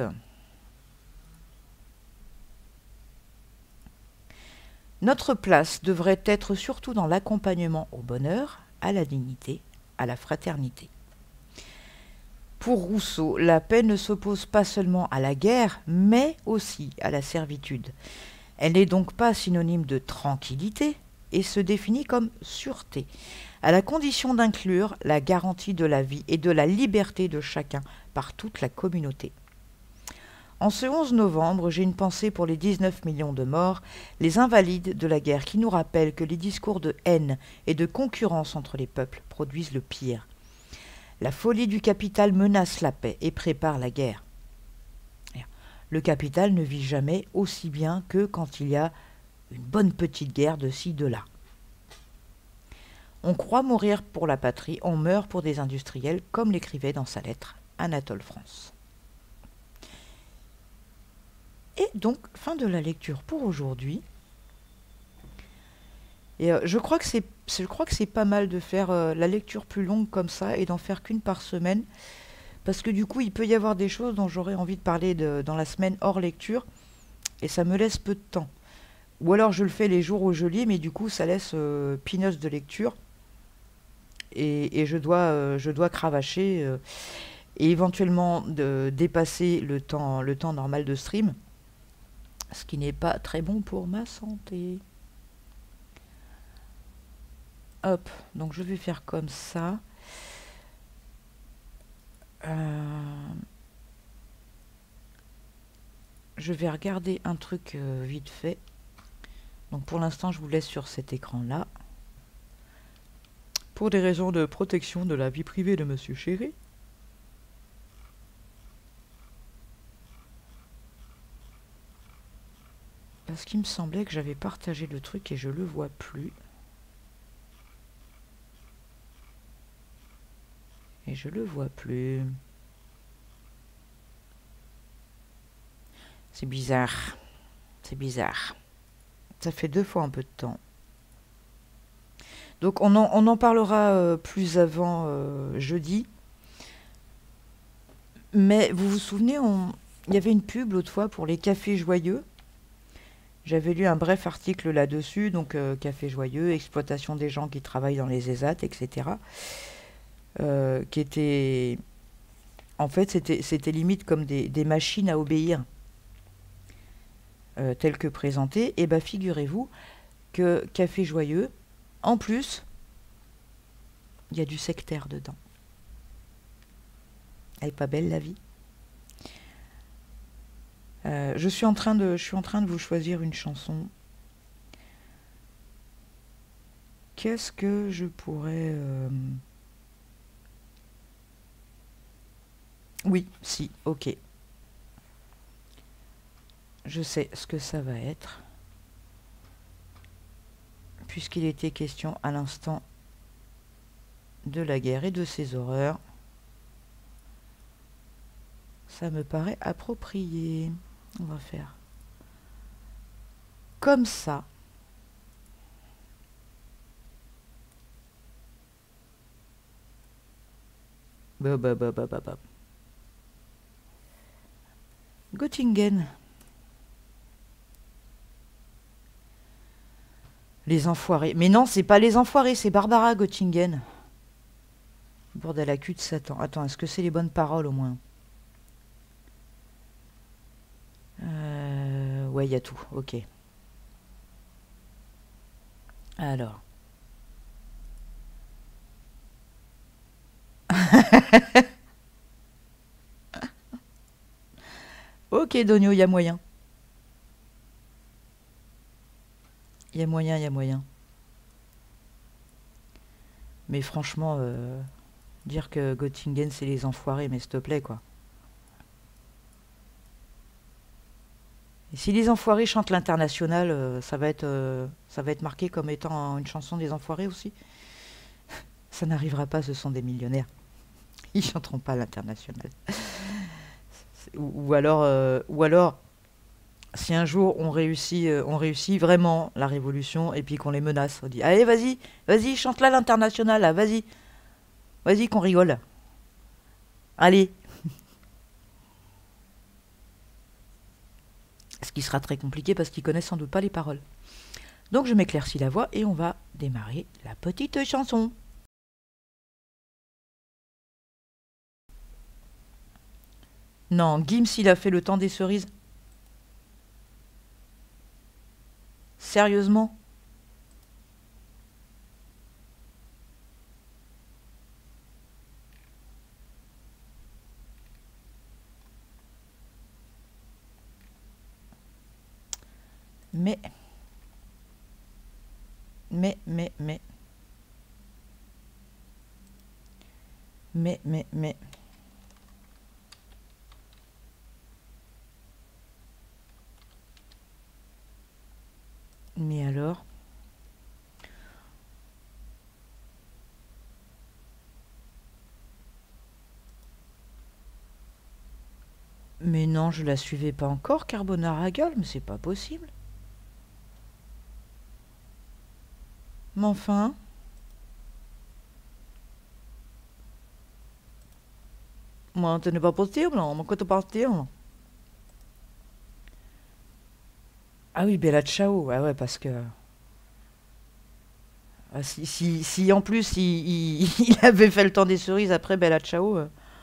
Notre place devrait être surtout dans l'accompagnement au bonheur, à la dignité, à la fraternité. Pour Rousseau, la paix ne s'oppose pas seulement à la guerre, mais aussi à la servitude. Elle n'est donc pas synonyme de tranquillité et se définit comme sûreté, à la condition d'inclure la garantie de la vie et de la liberté de chacun par toute la communauté. En ce 11 novembre, j'ai une pensée pour les 19 millions de morts, les invalides de la guerre qui nous rappellent que les discours de haine et de concurrence entre les peuples produisent le pire. La folie du capital menace la paix et prépare la guerre. Le capital ne vit jamais aussi bien que quand il y a une bonne petite guerre de ci, de là. On croit mourir pour la patrie, on meurt pour des industriels, comme l'écrivait dans sa lettre Anatole France. Et donc, fin de la lecture pour aujourd'hui. Et je crois que c'est pas mal de faire la lecture plus longue comme ça et d'en faire qu'une par semaine. Parce que du coup, il peut y avoir des choses dont j'aurais envie de parler dans la semaine hors lecture. Et ça me laisse peu de temps. Ou alors je le fais les jours où je lis, mais du coup, ça laisse pineuse de lecture. Et je dois cravacher et éventuellement dépasser le temps normal de stream. Ce qui n'est pas très bon pour ma santé. Hop, donc je vais faire comme ça. Je vais regarder un truc vite fait. Donc pour l'instant, je vous laisse sur cet écran-là. Pour des raisons de protection de la vie privée de Monsieur Chéri. Parce qu'il me semblait que j'avais partagé le truc et je le vois plus. Et je le vois plus. C'est bizarre. C'est bizarre. Ça fait 2 fois un peu de temps. Donc on en parlera plus avant jeudi. Mais vous vous souvenez, il y avait une pub l'autre fois pour les cafés joyeux. J'avais lu un bref article là-dessus, donc café joyeux, exploitation des gens qui travaillent dans les ESAT, etc. Qui était... En fait, c'était limite comme des machines à obéir, telles que présentées. Et bien, figurez-vous que café joyeux, en plus, il y a du sectaire dedans. Elle est pas belle, la vie. Je suis en train de vous choisir une chanson. Qu'est-ce que je pourrais... Oui, si, ok. Je sais ce que ça va être. Puisqu'il était question à l'instant de la guerre et de ses horreurs, ça me paraît approprié. On va faire comme ça. Göttingen. Les enfoirés. Mais non, c'est pas les enfoirés, c'est Barbara Göttingen. Bordel à cul de Satan. Attends, est-ce que c'est les bonnes paroles au moins? Ouais, il y a tout. Ok. Alors. Ok, Donio, il y a moyen. Il y a moyen, il y a moyen. Mais franchement, dire que Göttingen, c'est les enfoirés, mais s'il te plaît, quoi. Et si les enfoirés chantent l'international, ça va être marqué comme étant une chanson des enfoirés aussi. Ça n'arrivera pas, ce sont des millionnaires. Ils chanteront pas l'international. Ou alors, si un jour on réussit vraiment la révolution et puis qu'on les menace, on dit allez vas-y chante là l'international là, vas-y qu'on rigole, allez. Ce qui sera très compliqué parce qu'ils connaissent sans doute pas les paroles. Donc je m'éclaircis la voix et on va démarrer la petite chanson. Non, Gims il a fait le temps des cerises. Sérieusement? Mais. Mais alors? Mais non, je la suivais pas encore, Carbonara Girl, mais c'est pas possible. Mais enfin... Moi, ce n'est pas possible, on m'écoute partir. Ah oui, Bella Ciao, ah ouais, parce que... Ah, si en plus il avait fait le temps des cerises après Bella Ciao...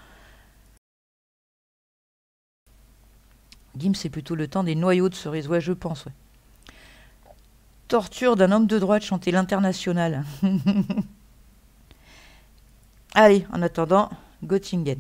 Gims, c'est plutôt le temps des noyaux de cerises, ouais, je pense, ouais. Torture d'un homme de droite chanter l'international. Allez, en attendant, Göttingen.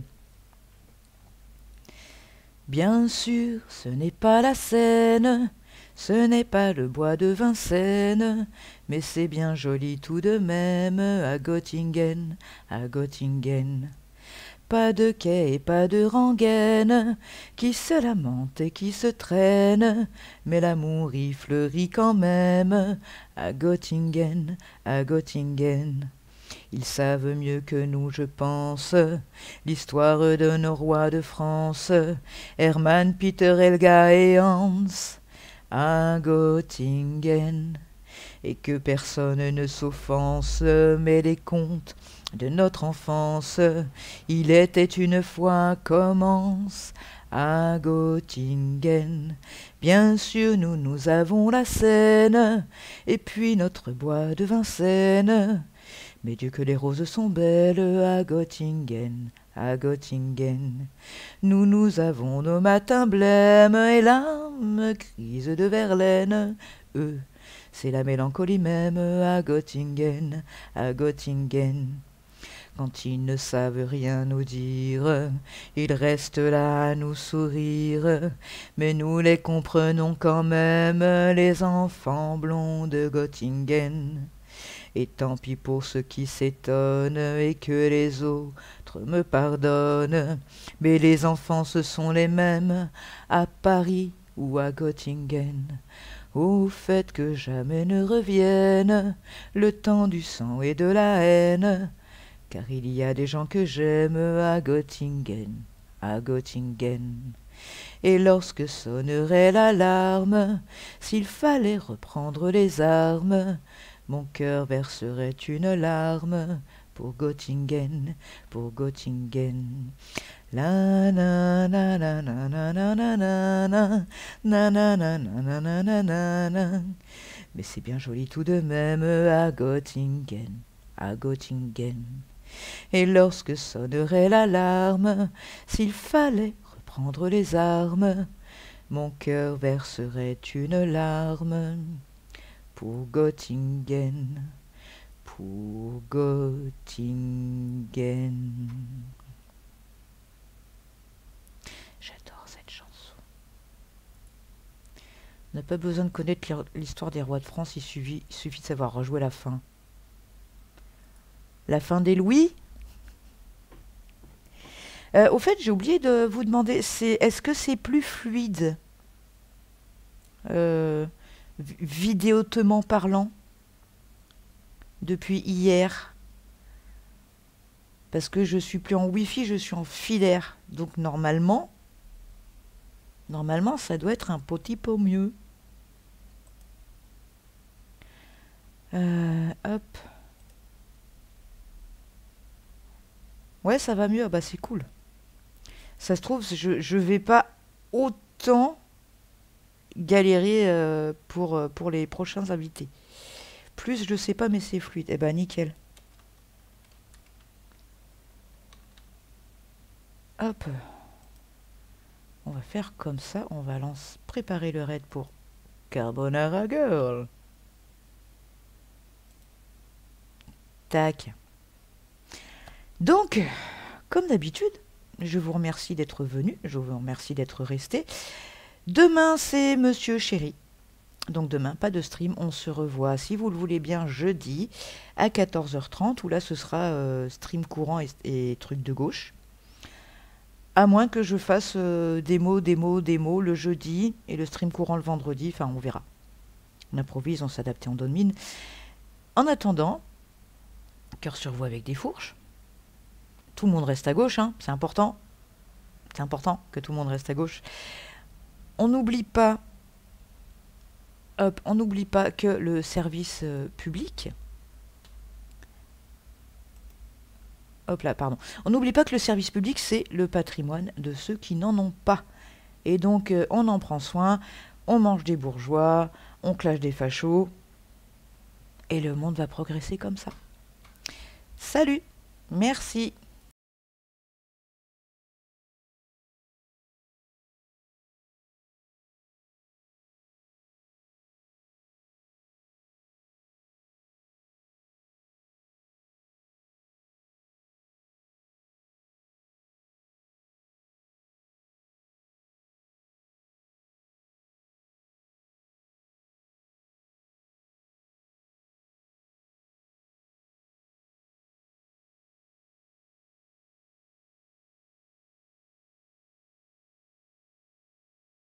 Bien sûr, ce n'est pas la Seine, ce n'est pas le bois de Vincennes, mais c'est bien joli tout de même à Göttingen, à Göttingen. Pas de quai et pas de rengaine, qui se lamente et qui se traîne, mais l'amour y fleurit quand même à Göttingen, à Göttingen. Ils savent mieux que nous, je pense, l'histoire de nos rois de France, Hermann, Peter, Helga et Hans, à Göttingen. Et que personne ne s'offense, mais les contes de notre enfance, il était une fois, commence à Göttingen. Bien sûr, nous avons la Seine, et puis notre bois de Vincennes. Mais Dieu que les roses sont belles à Göttingen, à Göttingen. Nous avons nos matins blêmes et l'âme grise de Verlaine. C'est la mélancolie même à Göttingen, à Göttingen. Quand ils ne savent rien nous dire, ils restent là à nous sourire. Mais nous les comprenons quand même, les enfants blonds de Göttingen. Et tant pis pour ceux qui s'étonnent et que les autres me pardonnent. Mais les enfants ce sont les mêmes à Paris ou à Göttingen. Au fait que jamais ne revienne le temps du sang et de la haine. Car il y a des gens que j'aime à Göttingen, à Göttingen. Et lorsque sonnerait l'alarme, s'il fallait reprendre les armes, mon cœur verserait une larme pour Göttingen, pour Göttingen. La na na na na na na na na na na na na na na na na. Mais c'est bien joli tout de même à Göttingen, à Göttingen. Et lorsque sonnerait l'alarme, s'il fallait reprendre les armes, mon cœur verserait une larme pour Göttingen, pour Göttingen. J'adore cette chanson. On n'a pas besoin de connaître l'histoire des rois de France, il suffit de savoir rejouer la fin. La fin des Louis. Au fait, j'ai oublié de vous demander, est-ce que c'est plus fluide, vidéotement parlant, depuis hier? Parce que je suis plus en Wi-Fi, je suis en filaire. Donc normalement, ça doit être un petit peu mieux. Hop. Ouais, ça va mieux. Ah bah c'est cool. Ça se trouve, je vais pas autant galérer pour les prochains invités. Plus, je sais pas, mais c'est fluide. Eh ben nickel. Hop. On va faire comme ça. On va préparer le raid pour Carbonara Girl. Tac. Donc, comme d'habitude, je vous remercie d'être venu, je vous remercie d'être resté. Demain, c'est Monsieur Chéri. Donc demain, pas de stream, on se revoit, si vous le voulez bien, jeudi à 14h30, où là, ce sera stream courant et truc de gauche. À moins que je fasse démo le jeudi et le stream courant le vendredi, enfin, on verra. On improvise, on s'adapte et on donne mine. En attendant, cœur sur vous avec des fourches. Tout le monde reste à gauche, hein, c'est important. C'est important que tout le monde reste à gauche. On n'oublie pas, que le service public... Hop là, pardon. On n'oublie pas que le service public, c'est le patrimoine de ceux qui n'en ont pas. Et donc, on en prend soin, on mange des bourgeois, on clash des fachos, et le monde va progresser comme ça. Salut, merci.